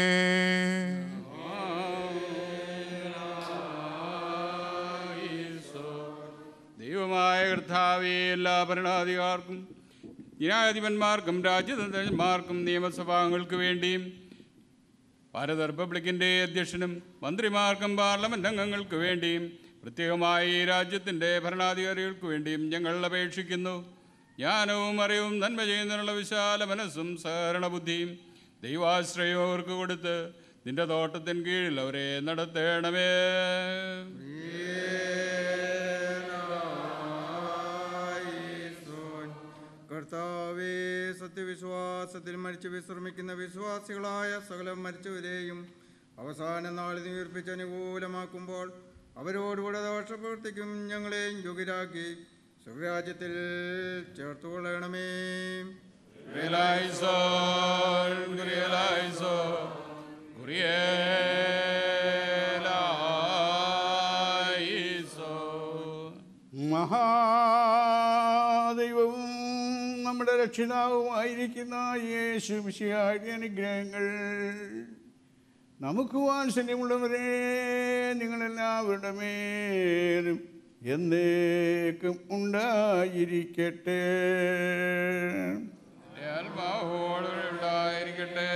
ദൈവമായ കർത്താവേ, എല്ലാ ഭരണാധികാർക്കും ന്യായാധിപന്മാർക്കും രാജ്യതന്ത്രന്മാർക്കും നിയമസഭാംഗങ്ങൾക്ക് വേണ്ടിയും ഭാരത റിപ്പബ്ലിക്കിൻ്റെ അധ്യക്ഷനും മന്ത്രിമാർക്കും പാർലമെന്റ് അംഗങ്ങൾക്ക് വേണ്ടിയും പ്രത്യേകമായി രാജ്യത്തിൻ്റെ ഭരണാധികാരികൾക്ക് വേണ്ടിയും ഞങ്ങൾ അപേക്ഷിക്കുന്നു. ജ്ഞാനവും അറിവും നന്മ ചെയ്യുന്നതിനുള്ള വിശാല മനസ്സും സഹകരണ ബുദ്ധിയും ദൈവാശ്രയവും അവർക്ക് കൊടുത്ത് നിന്റെ തോട്ടത്തിൻ കീഴിൽ അവരെ നടത്തേണമേ. കർത്താവേ, സത്യവിശ്വാസത്തിൽ മരിച്ചു വിശ്രമിക്കുന്ന വിശ്വാസികളായ സകല മരിച്ചവരെയും അവസാന നാളിൽ ഉയർപ്പിച്ച് അനുകൂലമാക്കുമ്പോൾ അവരോടുകൂടെ ദോഷപ്രവർത്തിക്കും ഞങ്ങളെയും യോഗ്യരാക്കി സ്വരാജ്യത്തിൽ ചേർത്തുകൊള്ളണമേ. മഹാദൈവവും നമ്മുടെ രക്ഷിതാവുമായിരിക്കുന്ന യേശു മിശിഹായുടെ അനുഗ്രഹങ്ങൾ നമുക്ക് വാത്സല്യമുള്ളവരെ നിങ്ങളെല്ലാവരുടെ മേലും എന്നേക്കും ഉണ്ടായിരിക്കട്ടെ. ഉണ്ടായിരിക്കട്ടെ.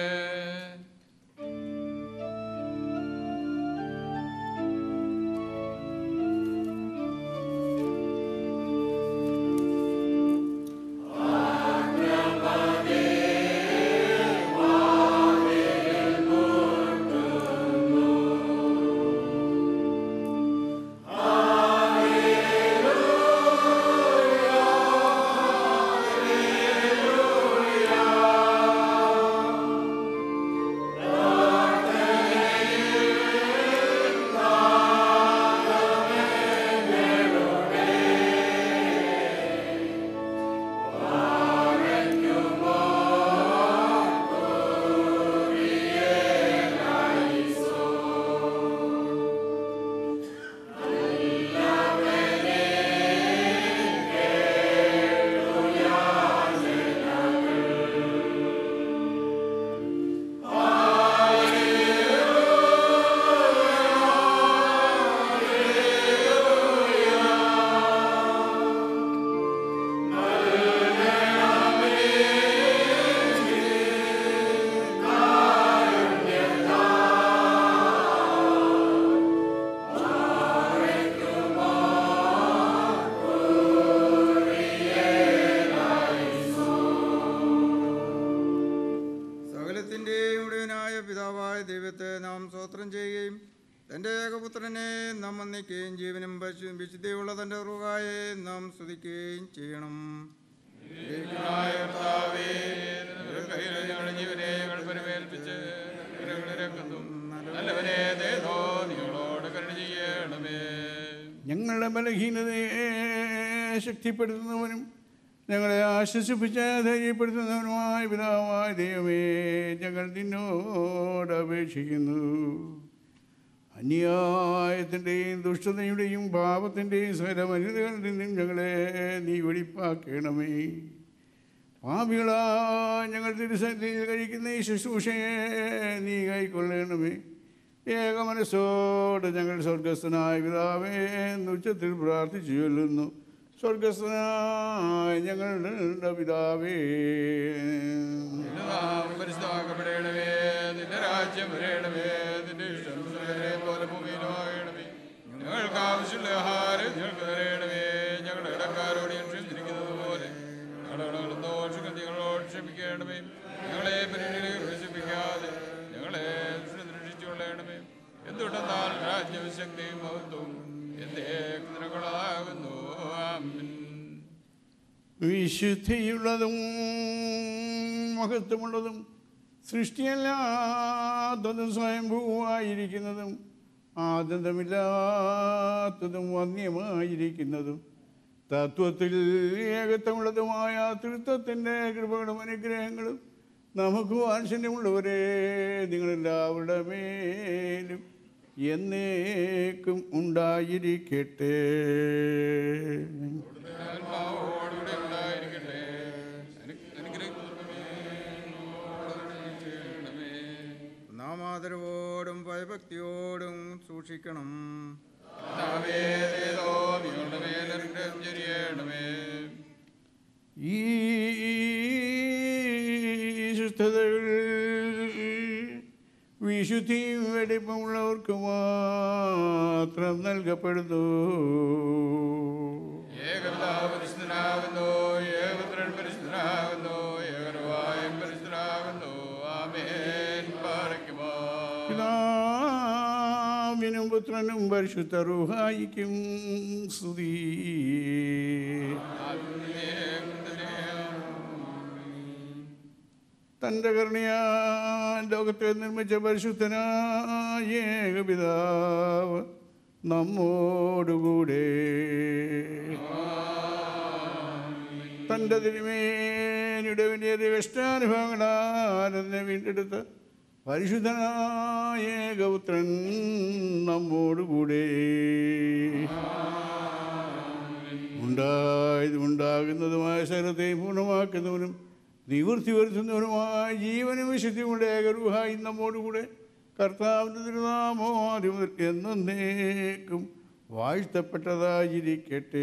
തൻ്റെ ഏകപുത്രനെ നാം വന്ദിക്കുകയും ജീവനും വിശുദ്ധിയുള്ള തൻ്റെ റുഹായെ നാം സ്തുതിക്കുകയും ചെയ്യണം. ഞങ്ങളുടെ ബലഹീനതയെ ശക്തിപ്പെടുത്തുന്നവനും ഞങ്ങളെ ആശ്വസിപ്പിച്ച് ധൈര്യപ്പെടുത്തുന്നവനുമായ പിതാവായ ദൈവമേ, ഞങ്ങൾ നിന്നോട് അപേക്ഷിക്കുന്നു. അന്യായത്തിൻ്റെയും ദുഷ്ടതയുടെയും പാപത്തിൻ്റെയും സകല മനുഷ്യകളിൽ നിന്നും ഞങ്ങളെ നീ വെടിപ്പാക്കണമേ. പാപികളാ ഞങ്ങൾ തിരുസന്നിധിയിൽ കഴിക്കുന്ന ഈ ശുശ്രൂഷയെ നീ കൈക്കൊള്ളണമേ. ഏക മനസ്സോടെ ഞങ്ങൾ സ്വർഗസ്ഥനായ പിതാവേ എന്ന് ഉച്ചത്തിൽ പ്രാർത്ഥിച്ചു ചൊല്ലുന്നു. സ്വർഗസ്ഥനായ ഞങ്ങളുടെ പിതാവേ, നിന്റെ നാമം പരിശുദ്ധമാക്കപ്പെടണമേ. നിന്റെ രാജ്യം വരണമേ. നിന്റെ ഇഷ്ടം സ്വർഗ്ഗത്തിലെ പോലെ ഭൂമിയിലും ആകണമേ. ഞങ്ങൾക്ക് ആവശ്യമുള്ള ആഹാരം ഞങ്ങൾക്ക് തരണമേ. ഞങ്ങളുടെ ഇടക്കാരോട് ക്ഷമിച്ചിരിക്കുന്നത് പോലെ ഞങ്ങളുടെ ദോഷങ്ങൾ ഞങ്ങളോട് ക്ഷമിക്കണമേ. ഞങ്ങളെ പരീക്ഷയിലേക്ക് പ്രവേശിപ്പിക്കാതെ ഞങ്ങളെ രക്ഷിച്ചുകൊള്ളണമേ. എന്തുകൊണ്ടെന്നാൽ രാജ്യവും ശക്തിയും മഹത്വവും എന്നേക്കും നിനക്കുള്ളതാകുന്നു. ആമേൻ. വിശുദ്ധിയുള്ളതും മഹത്വമുള്ളതും സൃഷ്ടിയല്ലാത്തതും സ്വയംഭൂവായിരിക്കുന്നതും ആദ്യന്തമില്ലാത്തതും വന്യമായിരിക്കുന്നതും തത്വത്തിൽ ഏകത്വമുള്ളതുമായ തൃത്വത്തിൻ്റെ കൃപകളും അനുഗ്രഹങ്ങളും നമുക്ക് വാത്സല്യമുള്ളവരെ നിങ്ങളെല്ലാവരുടെ മേലും എന്നേക്കും ഉണ്ടായിരിക്കട്ടെ. നാം ആദരവോടും ഭയഭക്തിയോടും സൂക്ഷിക്കണം. ഈ ശുദ്ധതകൾ വിശുദ്ധിയും വെടിപ്പുമുള്ളവർക്ക് മാത്രം നൽകപ്പെടുന്നു. ഏകപിതാവ് പരിശുദ്ധനാകുന്നു, ഏകപുത്രൻ പരിശുദ്ധനാകുന്നു, ഏകർവായും പരിശുദ്ധനാകുന്നു. ആമേൻ. പാറയ്ക്കുമോ പിതാവിനും പുത്രനും പരിശുദ്ധ റൂഹായിക്കും സ്തുതി. തൻ്റെ കരുണയാൽ ലോകത്തെ നിർമ്മിച്ച പരിശുദ്ധനായ ഏകപിതാവ് നമ്മോടുകൂടെ തൻ്റെ തിരുമേനിയുടെ വലിയ കഷ്ടാനുഭവങ്ങളാൽ എന്നെ വീണ്ടെടുത്ത പരിശുദ്ധനായ ഏകപുത്രൻ നമ്മോടുകൂടെ ഉണ്ടായതും ഉണ്ടാകുന്നതുമായ സ്ഥലത്തെ പൂർണ്ണമാക്കുന്നവനും നിവൃത്തി വരുത്തുന്നവനുമായ ജീവനും വിശുദ്ധിയുള്ള ഏകരൂഹായി നമ്മോടുകൂടെ കർത്താവിൻ്റെ തിരുനാമോ ആദ്യം മുതൽ എന്നേക്കും വാഴ്ത്തപ്പെട്ടതായിരിക്കട്ടെ.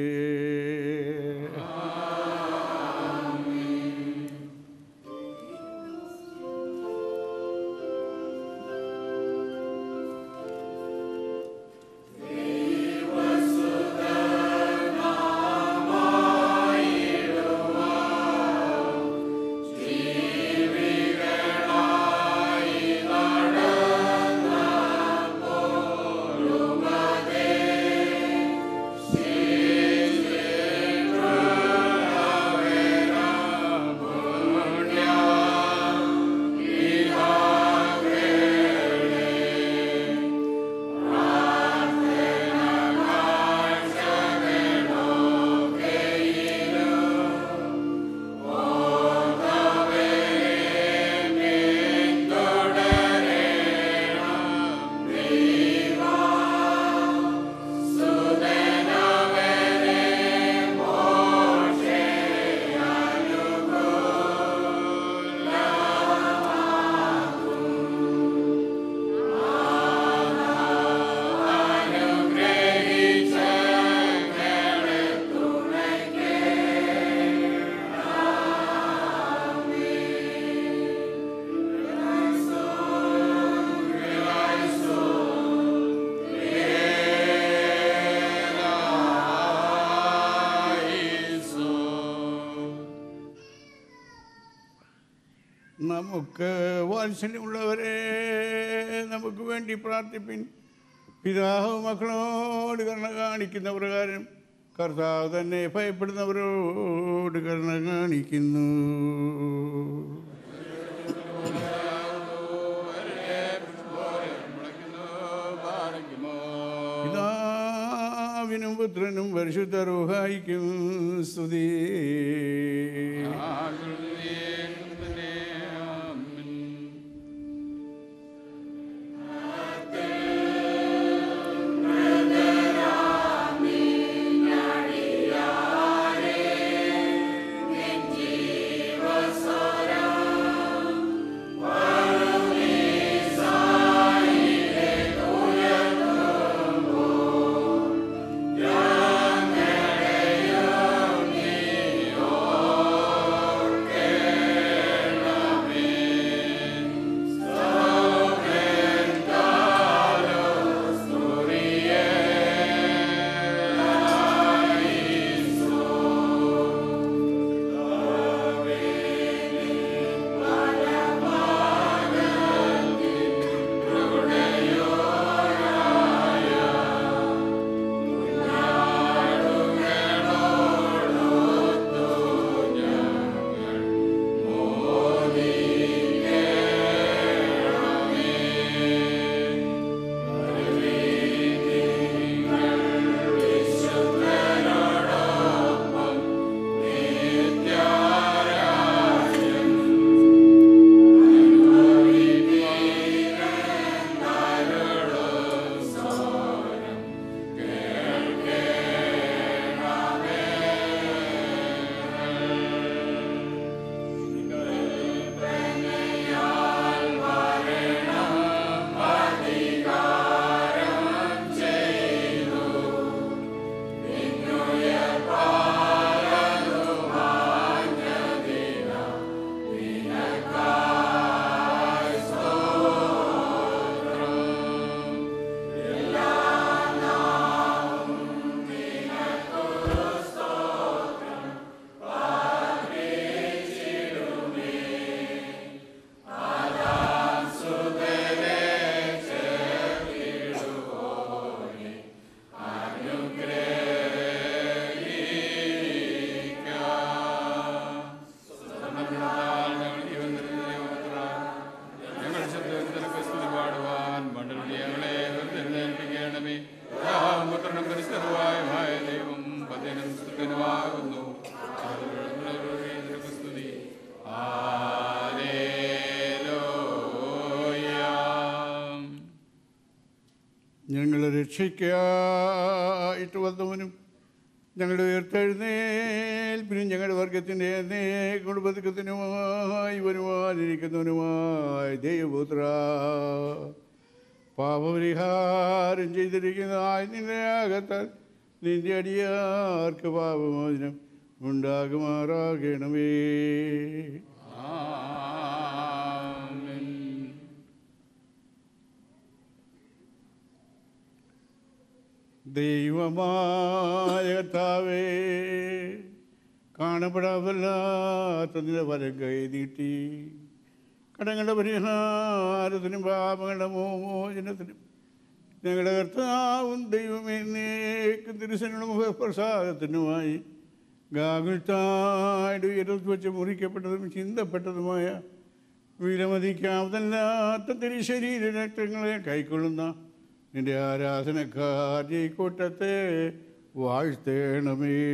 നമുക്ക് വാത്സല്യമുള്ളവരെ നമുക്ക് വേണ്ടി പ്രാർത്ഥിപ്പിൻ. പിതാവ് മക്കളോട് കരുണ കാണിക്കുന്ന പ്രകാരം കർത്താവ് തന്നെ ഭയപ്പെടുന്നവരോട് കരുണ കാണിക്കുന്നു. പിതാവിനും പുത്രനും പരിശുദ്ധ റൂഹായിക്കും സ്തുതി. ജീവ രക്ഷയ്ക്കായിട്ട് വന്നവനും ഞങ്ങളുടെ ഉയർത്തെഴുന്നേൽപ്പിനും ഞങ്ങളുടെ വർഗത്തിൻ്റെ കുടുംബത്തിനുമായി വരുവാനിരിക്കുന്നവനുമായ ദൈവപുത്ര, പാപപരിഹാരം ചെയ്തിരിക്കുന്നതായ നിന്റെ അകത്താൽ നിന്റെ അടിയാർക്ക് പാപമോചനം ഉണ്ടാകുമാറാകണമേ. ദൈവമായ കർത്താവേ, കാണപ്പെടാവല്ലാത്ത നിന്റെ വരം കൈ നീട്ടി കടങ്ങളുടെ പരിഹാരത്തിനും പാപങ്ങളുടെ മോചനത്തിനും ഞങ്ങളുടെ കർത്താവും ദൈവമേ എന്നേക്കും തിരുസനയുടെ മുഖപ്രസാദത്തിനുമായി ഗാഗുൽത്തായുടെ ഉയരത്ത് വെച്ച് മുറിക്കപ്പെട്ടതും ചിന്തപ്പെട്ടതുമായ വിലമതിക്കാവുന്നല്ലാത്ത തിരുശരീര രക്തങ്ങളെ കൈക്കൊള്ളുന്ന നിന്റെ ആരാധനക്കാരുടെ ഈ കൂട്ടത്തെ വാഴ്ത്തേണമേ.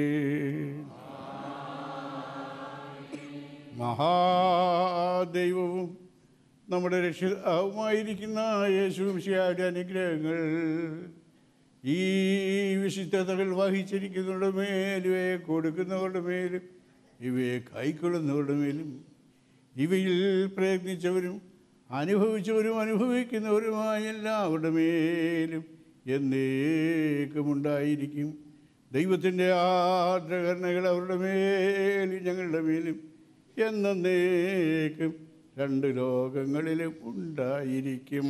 മഹാദൈവവും നമ്മുടെ രക്ഷിതാവുമായിരിക്കുന്ന യേശുമിശിഹായുടെ അനുഗ്രഹങ്ങൾ ഈ വിശുദ്ധതകൾ വഹിച്ചിരിക്കുന്നവരുടെ മേലും ഇവയെ കൊടുക്കുന്നവരുടെ മേലും ഇവയെ കൈക്കൊള്ളുന്നവരുടെ മേലും ഇവയിൽ പ്രയത്നിച്ചവരും അനുഭവിച്ചവരും അനുഭവിക്കുന്നവരുമായ എല്ലാവരുടെ മേലും എന്നേക്കും ഉണ്ടായിരിക്കും. ദൈവത്തിൻ്റെ ആർദ്രകരുണകൾ അവരുടെ മേലും ഞങ്ങളുടെ മേലും എന്നേക്കും രണ്ട് ലോകങ്ങളിലും ഉണ്ടായിരിക്കും.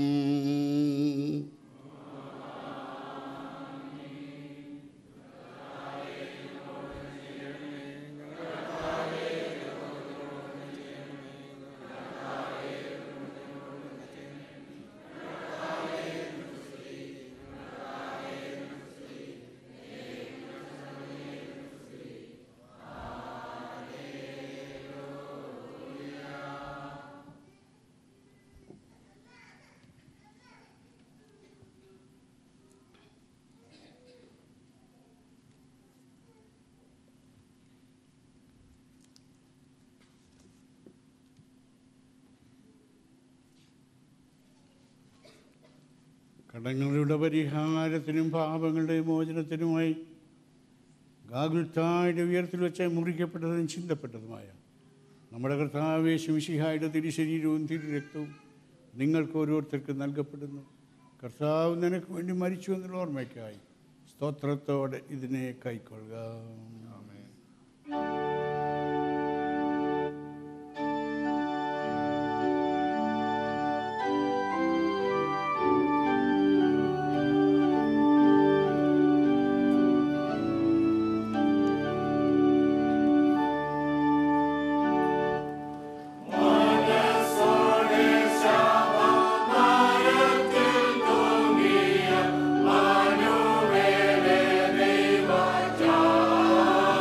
കടങ്ങളുടെ പരിഹാരത്തിനും പാപങ്ങളുടെ മോചനത്തിനുമായി ഗാഗുൽത്തായുടെ ഉയരത്തിൽ വെച്ച് മുറിക്കപ്പെട്ടതും ചിന്തപ്പെട്ടതുമായ നമ്മുടെ കർത്താവ് യേശുമിശിഹായുടെ തിരുശരീരവും തിരുരക്തവും നിങ്ങൾക്ക് ഓരോരുത്തർക്കും നൽകപ്പെടുന്നു. കർത്താവ് നിനക്ക് വേണ്ടി മരിച്ചു എന്നുള്ള ഓർമ്മയ്ക്കായി സ്തോത്രത്തോടെ ഇതിനെ കൈക്കൊള്ളുക. Manu vele deva ja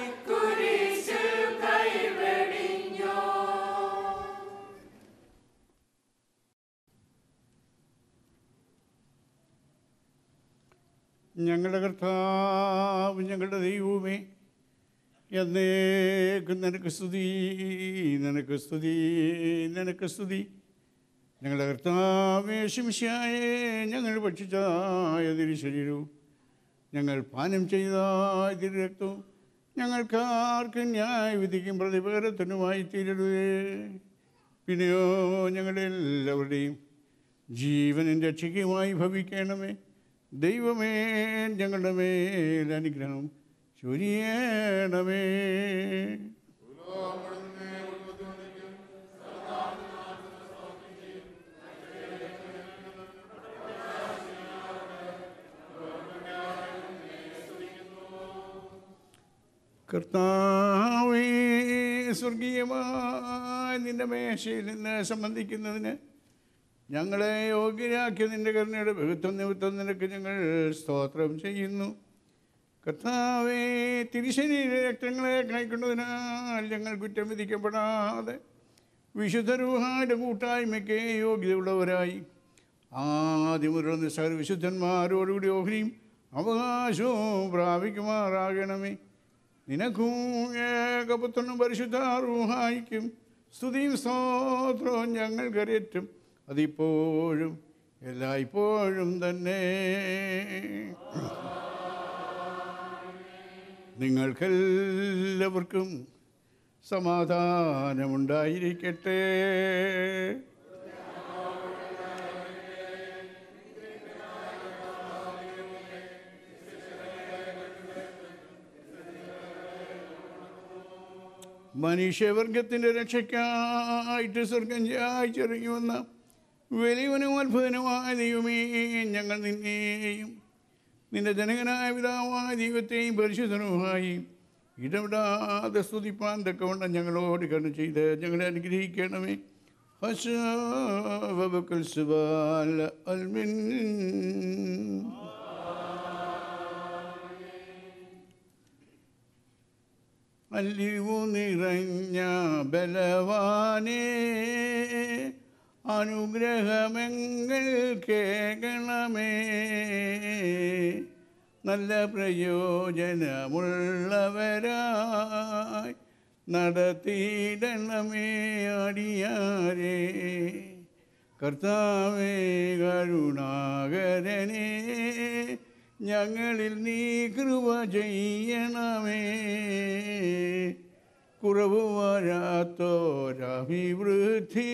ഞങ്ങളുടെ കർത്താവ് ഞങ്ങളുടെ ദൈവമേ, എന്നേക്കും നിനക്ക് സ്തുതി, നിനക്ക് സ്തുതി, നിനക്ക് സ്തുതി. ഞങ്ങളുടെ കർത്താവേ ശിംശായെ, ഞങ്ങൾ ഭക്ഷിച്ചായ തിരുശരീരവും ഞങ്ങൾ പാനം ചെയ്തായ തിരുരക്തവും ഞങ്ങൾക്കാർക്കും ന്യായവിധിക്കും പ്രതിപകരത്തിനുമായി തീരരുതേ. പിന്നെയോ ഞങ്ങളുടെ എല്ലാവരുടെയും ജീവനും രക്ഷയ്ക്കുമായി ഭവിക്കണമേ. ദൈവമേ, ഞങ്ങളുടെ മേൽ അനുഗ്രഹം ചൊരിയണമേ. കർത്താവേ, സ്വർഗീയമായ നിന്റെ മേശയിൽ നിന്ന് സംബന്ധിക്കുന്നതിന് ഞങ്ങളെ യോഗ്യരാക്കിയ നിന്റെ കരുണയുടെ ബഹുത്വം നിമിത്തം നിനക്ക് ഞങ്ങൾ സ്തോത്രം ചെയ്യുന്നു. കർത്താവേ, തിരുശരീര രക്തങ്ങളെ കൈക്കൊണ്ടതിനാൽ ഞങ്ങൾ കുറ്റം വിധിക്കപ്പെടാതെ വിശുദ്ധ രൂഹായുടെ കൂട്ടായ്മയ്ക്ക് യോഗ്യതയുള്ളവരായി ആദ്യമുള്ള സകല വിശുദ്ധന്മാരോടുകൂടി ഓഹരിയും അവകാശവും പ്രാപിക്കുമാറാകണമേ. നിനക്കും ഏകപുത്രനും പരിശുദ്ധ റൂഹായിക്കും സ്തുതിയും സ്തോത്രവും ഞങ്ങൾ കരയറ്റും, അതിപ്പോഴും എല്ലായ്പ്പോഴും തന്നെ. നിങ്ങൾക്കെല്ലാവർക്കും സമാധാനമുണ്ടായിരിക്കട്ടെ. മനുഷ്യവർഗത്തിൻ്റെ രക്ഷയ്ക്കായിട്ട് സ്വർഗം ചായ്ച്ചിറങ്ങി വന്ന വലിയവനും അത്ഭുതനുമായ ദൈവമേ, ഞങ്ങൾ നിന്നെയും നിന്റെ ജനകനായ പിതാവായ ദൈവത്തെയും പരിശുദ്ധനുമായി ഇടപെടാതെ സ്തുതിപ്പാൻ തക്കവണ്ണം ഞങ്ങളോട് കരുണ ചെയ്ത് ഞങ്ങളെ അനുഗ്രഹിക്കണമേ. അലിവു നിറഞ്ഞ ബലവാനേ, അനുഗ്രഹമെങ്ങൾ കേൾക്കണമേ. നല്ല പ്രയോജനമുള്ളവരായി നടത്തിയിടണമേ അടിയാരേ. കർത്താവേ കരുണാകരനേ, ഞങ്ങളിൽ നീ കൃപ ചെയ്യണമേ. കുറവ് വരാത്തോരഭിവൃദ്ധി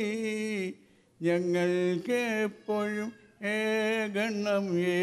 ഞങ്ങൾക്കെപ്പോഴും ഏകണമേ.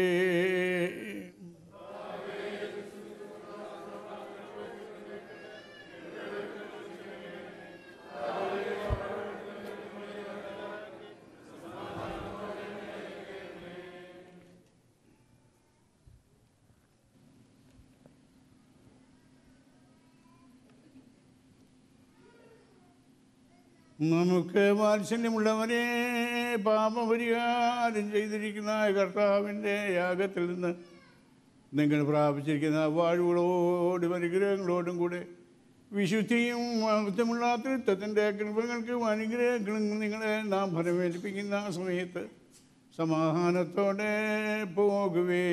നമുക്ക് വാത്സല്യമുള്ളവരെ, പാപപരിഹാരം ചെയ്തിരിക്കുന്ന കർത്താവിൻ്റെ യാഗത്തിൽ നിന്ന് നിങ്ങൾ പ്രാപിച്ചിരിക്കുന്ന വാഴ്വുകളോടും അനുഗ്രഹങ്ങളോടും കൂടെ വിശുദ്ധിയും മഹത്വമുള്ള തൃത്വത്തിൻ്റെ കൃപകൾക്കും അനുഗ്രഹങ്ങളും നിങ്ങളെ നാം ഫലമേൽപ്പിക്കുന്ന സമയത്ത് സമാധാനത്തോടെ പോകുവേ.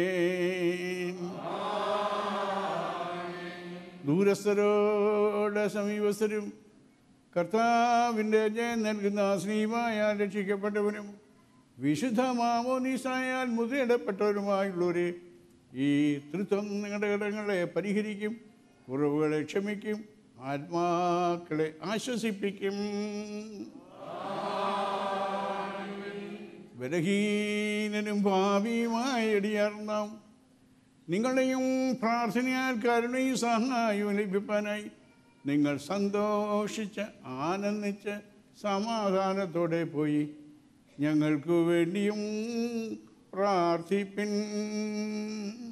ദൂരസ്ഥരോട് സമീപസ്ഥരും കർത്താവിൻ്റെ ജയം നൽകുന്ന സ്നേഹമായാൽ രക്ഷിക്കപ്പെട്ടവരും വിശുദ്ധ മാമോനീസായാൽ മുദ്രയിടപ്പെട്ടവരുമായുള്ളവരെ, ഈ തൃത്വം നിങ്ങളുടെ കടങ്ങളെ പരിഹരിക്കും, കുറവുകളെ ക്ഷമിക്കും, ആത്മാക്കളെ ആശ്വസിപ്പിക്കും. ബലഹീനനും ഭാവിയുമായ ഇടിയാർന്നാം നിങ്ങളുടെയും പ്രാർത്ഥനയാൽ കരുണയും സഹായവും ലഭിക്കാനായി നിങ്ങൾ സന്തോഷിച്ച് ആനന്ദിച്ച് സമാധാനത്തോടെ പോയി ഞങ്ങൾക്ക് വേണ്ടിയും പ്രാർത്ഥിപ്പിൻ.